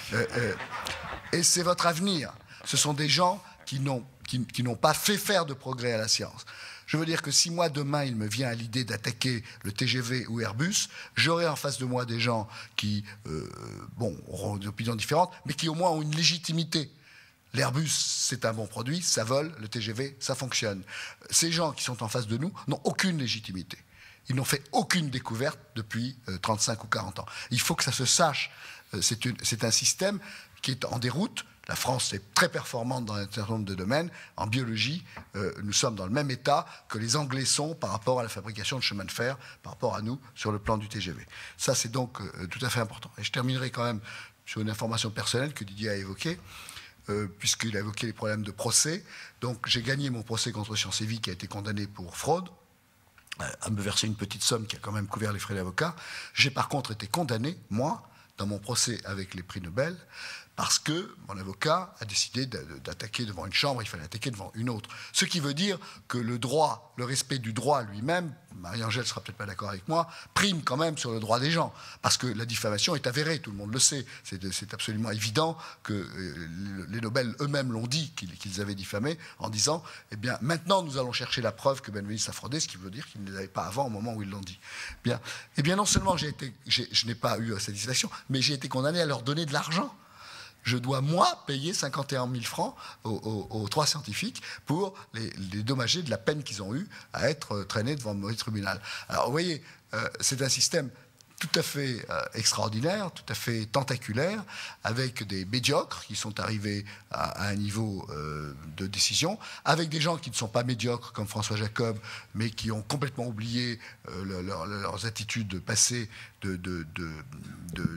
Et c'est votre avenir. Ce sont des gens qui n'ont pas fait faire de progrès à la science. Je veux dire que si moi, demain, il me vient à l'idée d'attaquer le TGV ou Airbus, j'aurai en face de moi des gens qui, auront des opinions différentes, mais qui au moins ont une légitimité. L'Airbus, c'est un bon produit, ça vole, le TGV, ça fonctionne. Ces gens qui sont en face de nous n'ont aucune légitimité. Ils n'ont fait aucune découverte depuis 35 ou 40 ans. Il faut que ça se sache. C'est un système qui est en déroute. La France est très performante dans un certain nombre de domaines. En biologie, nous sommes dans le même état que les Anglais sont par rapport à la fabrication de chemins de fer, par rapport à nous, sur le plan du TGV. Ça, c'est donc tout à fait important. Et je terminerai quand même sur une information personnelle que Didier a évoquée, puisqu'il a évoqué les problèmes de procès. Donc, j'ai gagné mon procès contre Sciences et Vie, qui a été condamné pour fraude, à me verser une petite somme qui a quand même couvert les frais d'avocat. J'ai par contre été condamné, moi, dans mon procès avec les prix Nobel, parce que mon avocat a décidé d'attaquer devant une chambre, il fallait attaquer devant une autre. Ce qui veut dire que le droit, le respect du droit lui-même, Marie-Angèle ne sera peut-être pas d'accord avec moi, prime quand même sur le droit des gens. Parce que la diffamation est avérée, tout le monde le sait. C'est absolument évident que les Nobel eux-mêmes l'ont dit, qu'ils avaient diffamé, en disant, eh bien, maintenant nous allons chercher la preuve que Benveniste a fraudé, ce qui veut dire qu'ils ne l'avaient pas avant, au moment où ils l'ont dit. Bien. Eh bien, non seulement je n'ai pas eu satisfaction, mais j'ai été condamné à leur donner de l'argent. Je dois, moi, payer 51 000 francs aux trois scientifiques pour les dédommager de la peine qu'ils ont eue à être traînés devant le mauvais tribunal. Alors, vous voyez, c'est un système tout à fait extraordinaire, tout à fait tentaculaire, avec des médiocres qui sont arrivés à un niveau de décision, avec des gens qui ne sont pas médiocres, comme François Jacob, mais qui ont complètement oublié leurs attitudes passées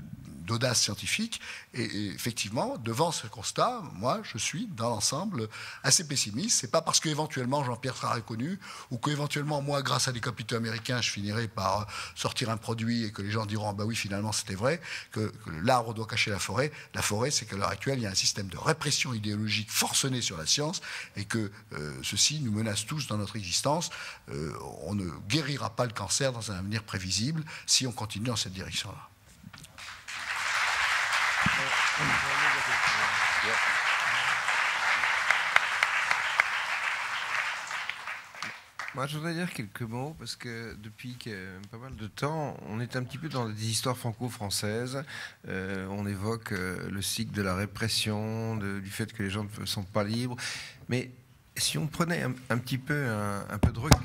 d'audace scientifique. Et effectivement, devant ce constat, moi, je suis dans l'ensemble assez pessimiste. C'est pas parce qu'éventuellement Jean-Pierre sera reconnu ou qu'éventuellement moi, grâce à des capitaux américains, je finirai par sortir un produit et que les gens diront ah bah oui, finalement c'était vrai, que l'arbre doit cacher la forêt. La forêt, c'est qu'à l'heure actuelle, il y a un système de répression idéologique forcenée sur la science et que ceci nous menace tous dans notre existence. On ne guérira pas le cancer dans un avenir prévisible si on continue dans cette direction-là. Moi, je voudrais dire quelques mots parce que depuis pas mal de temps, on est un petit peu dans des histoires franco-françaises. On évoque le cycle de la répression, du fait que les gens ne sont pas libres. Mais si on prenait un petit peu un peu de recul.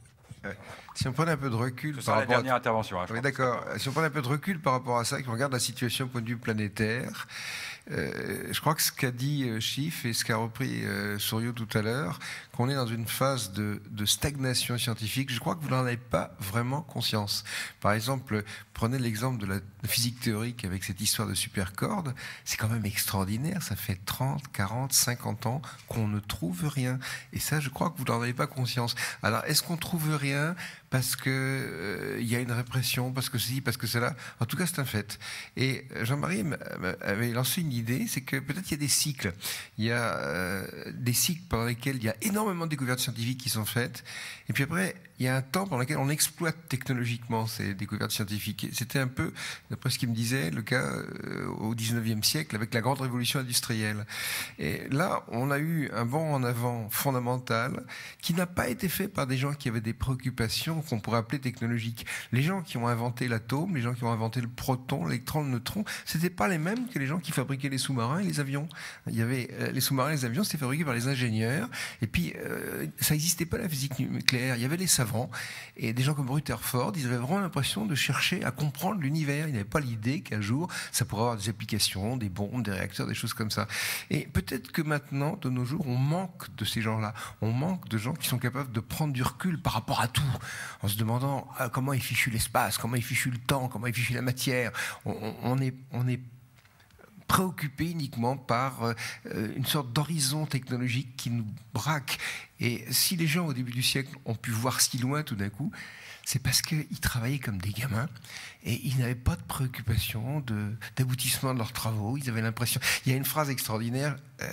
Si on prenait un peu de recul par rapport à la dernière intervention. Oui, d'accord. Si on prenait un peu de recul par rapport à ça, et qu'on regarde la situation au point de vue planétaire, je crois que ce qu'a dit Schiff et ce qu'a repris Souriau tout à l'heure, qu'on est dans une phase de stagnation scientifique, je crois que vous n'en avez pas vraiment conscience. Par exemple, prenez l'exemple de la physique théorique avec cette histoire de supercordes, c'est quand même extraordinaire, ça fait 30, 40, 50 ans qu'on ne trouve rien. Et ça, je crois que vous n'en avez pas conscience. Alors, est-ce qu'on trouve rien parce que y a une répression, parce que ceci, parce que cela? En tout cas, c'est un fait. Et Jean-Marie avait lancé une idée, c'est que peut-être il y a des cycles. Il y a des cycles pendant lesquels il y a énormément de découvertes scientifiques qui sont faites. Et puis après, il y a un temps pendant lequel on exploite technologiquement ces découvertes scientifiques. C'était un peu, d'après ce qu'il me disait, le cas au 19e siècle avec la grande révolution industrielle. Et là, on a eu un bond en avant fondamental qui n'a pas été fait par des gens qui avaient des préoccupations qu'on pourrait appeler technologiques. Les gens qui ont inventé l'atome, les gens qui ont inventé le proton, l'électron, le neutron, c'était pas les mêmes que les gens qui fabriquaient les sous-marins et les avions. Il y avait les sous-marins et les avions, c'était fabriqué par les ingénieurs. Et puis, ça n'existait pas la physique nucléaire. Il y avait les savants et des gens comme Rutherford, ils avaient vraiment l'impression de chercher à comprendre l'univers. Ils n'avaient pas l'idée qu'un jour, ça pourrait avoir des applications, des bombes, des réacteurs, des choses comme ça. Et peut-être que maintenant, de nos jours, on manque de ces gens-là. On manque de gens qui sont capables de prendre du recul par rapport à tout, en se demandant comment est fichu l'espace, comment est fichu le temps, comment est fichu la matière. On est préoccupé uniquement par une sorte d'horizon technologique qui nous braque. Et si les gens, au début du siècle, ont pu voir si loin tout d'un coup, c'est parce qu'ils travaillaient comme des gamins et ils n'avaient pas de préoccupation d'aboutissement de leurs travaux. Ils avaient l'impression... Il y a une phrase extraordinaire,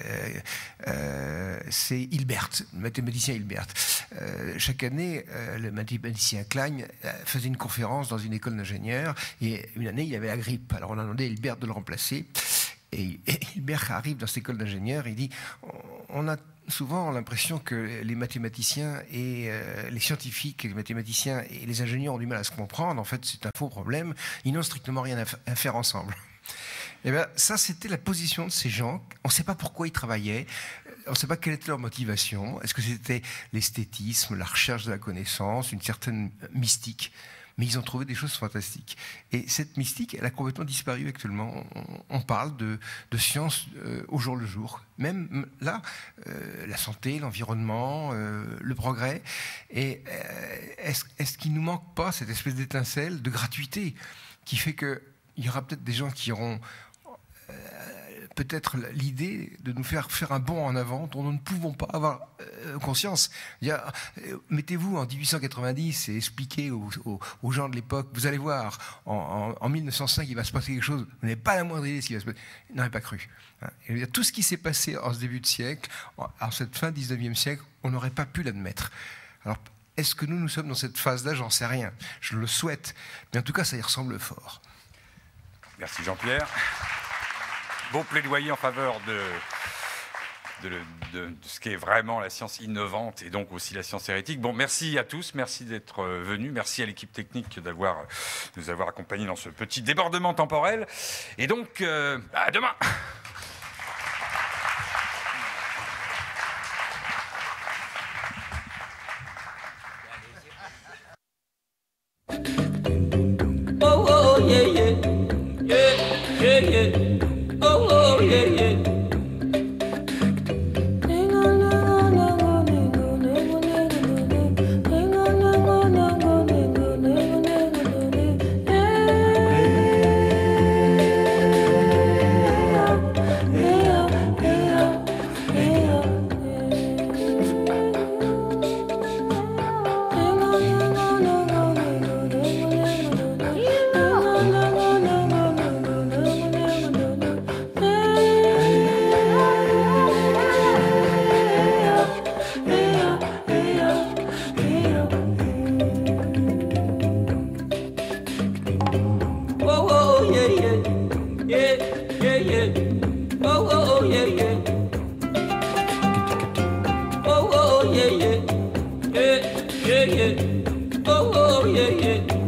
c'est Hilbert, le mathématicien Hilbert. Chaque année, le mathématicien Klein faisait une conférence dans une école d'ingénieurs et une année, il avait la grippe. Alors on a demandé à Hilbert de le remplacer. Et Hilbert arrive dans cette école d'ingénieurs et il dit on a souvent l'impression que les mathématiciens et les scientifiques, les mathématiciens et les ingénieurs ont du mal à se comprendre. En fait, c'est un faux problème. Ils n'ont strictement rien à faire ensemble. Et bien, ça, c'était la position de ces gens. On ne sait pas pourquoi ils travaillaient. On ne sait pas quelle était leur motivation. Est-ce que c'était l'esthétisme, la recherche de la connaissance, une certaine mystique? Mais ils ont trouvé des choses fantastiques. Et cette mystique, elle a complètement disparu actuellement. On parle de science au jour le jour. Même là, la santé, l'environnement, le progrès. Et est-ce qu'il ne nous manque pas cette espèce d'étincelle de gratuité qui fait qu'il y aura peut-être des gens qui auront peut-être l'idée de nous faire un bond en avant dont nous ne pouvons pas avoir conscience. Mettez-vous en 1890 et expliquez aux gens de l'époque, vous allez voir, en 1905, il va se passer quelque chose, vous n'avez pas la moindre idée de ce qui va se passer. Ils n'auraient pas cru. Et tout ce qui s'est passé en ce début de siècle, en cette fin 19e siècle, on n'aurait pas pu l'admettre. Alors, est-ce que nous sommes dans cette phase-là? J'en sais rien. Je le souhaite. Mais en tout cas, ça y ressemble fort. Merci Jean-Pierre. Beau plaidoyer en faveur de ce qu'est vraiment la science innovante et donc aussi la science hérétique. Bon, merci à tous, merci d'être venus, merci à l'équipe technique de nous avoir accompagnés dans ce petit débordement temporel. Et donc, à demain. Oh, oh, yeah, yeah. Yeah, yeah, yeah. Oh, oh, yeah, yeah. yeah, yeah. Oh, oh, yeah, yeah.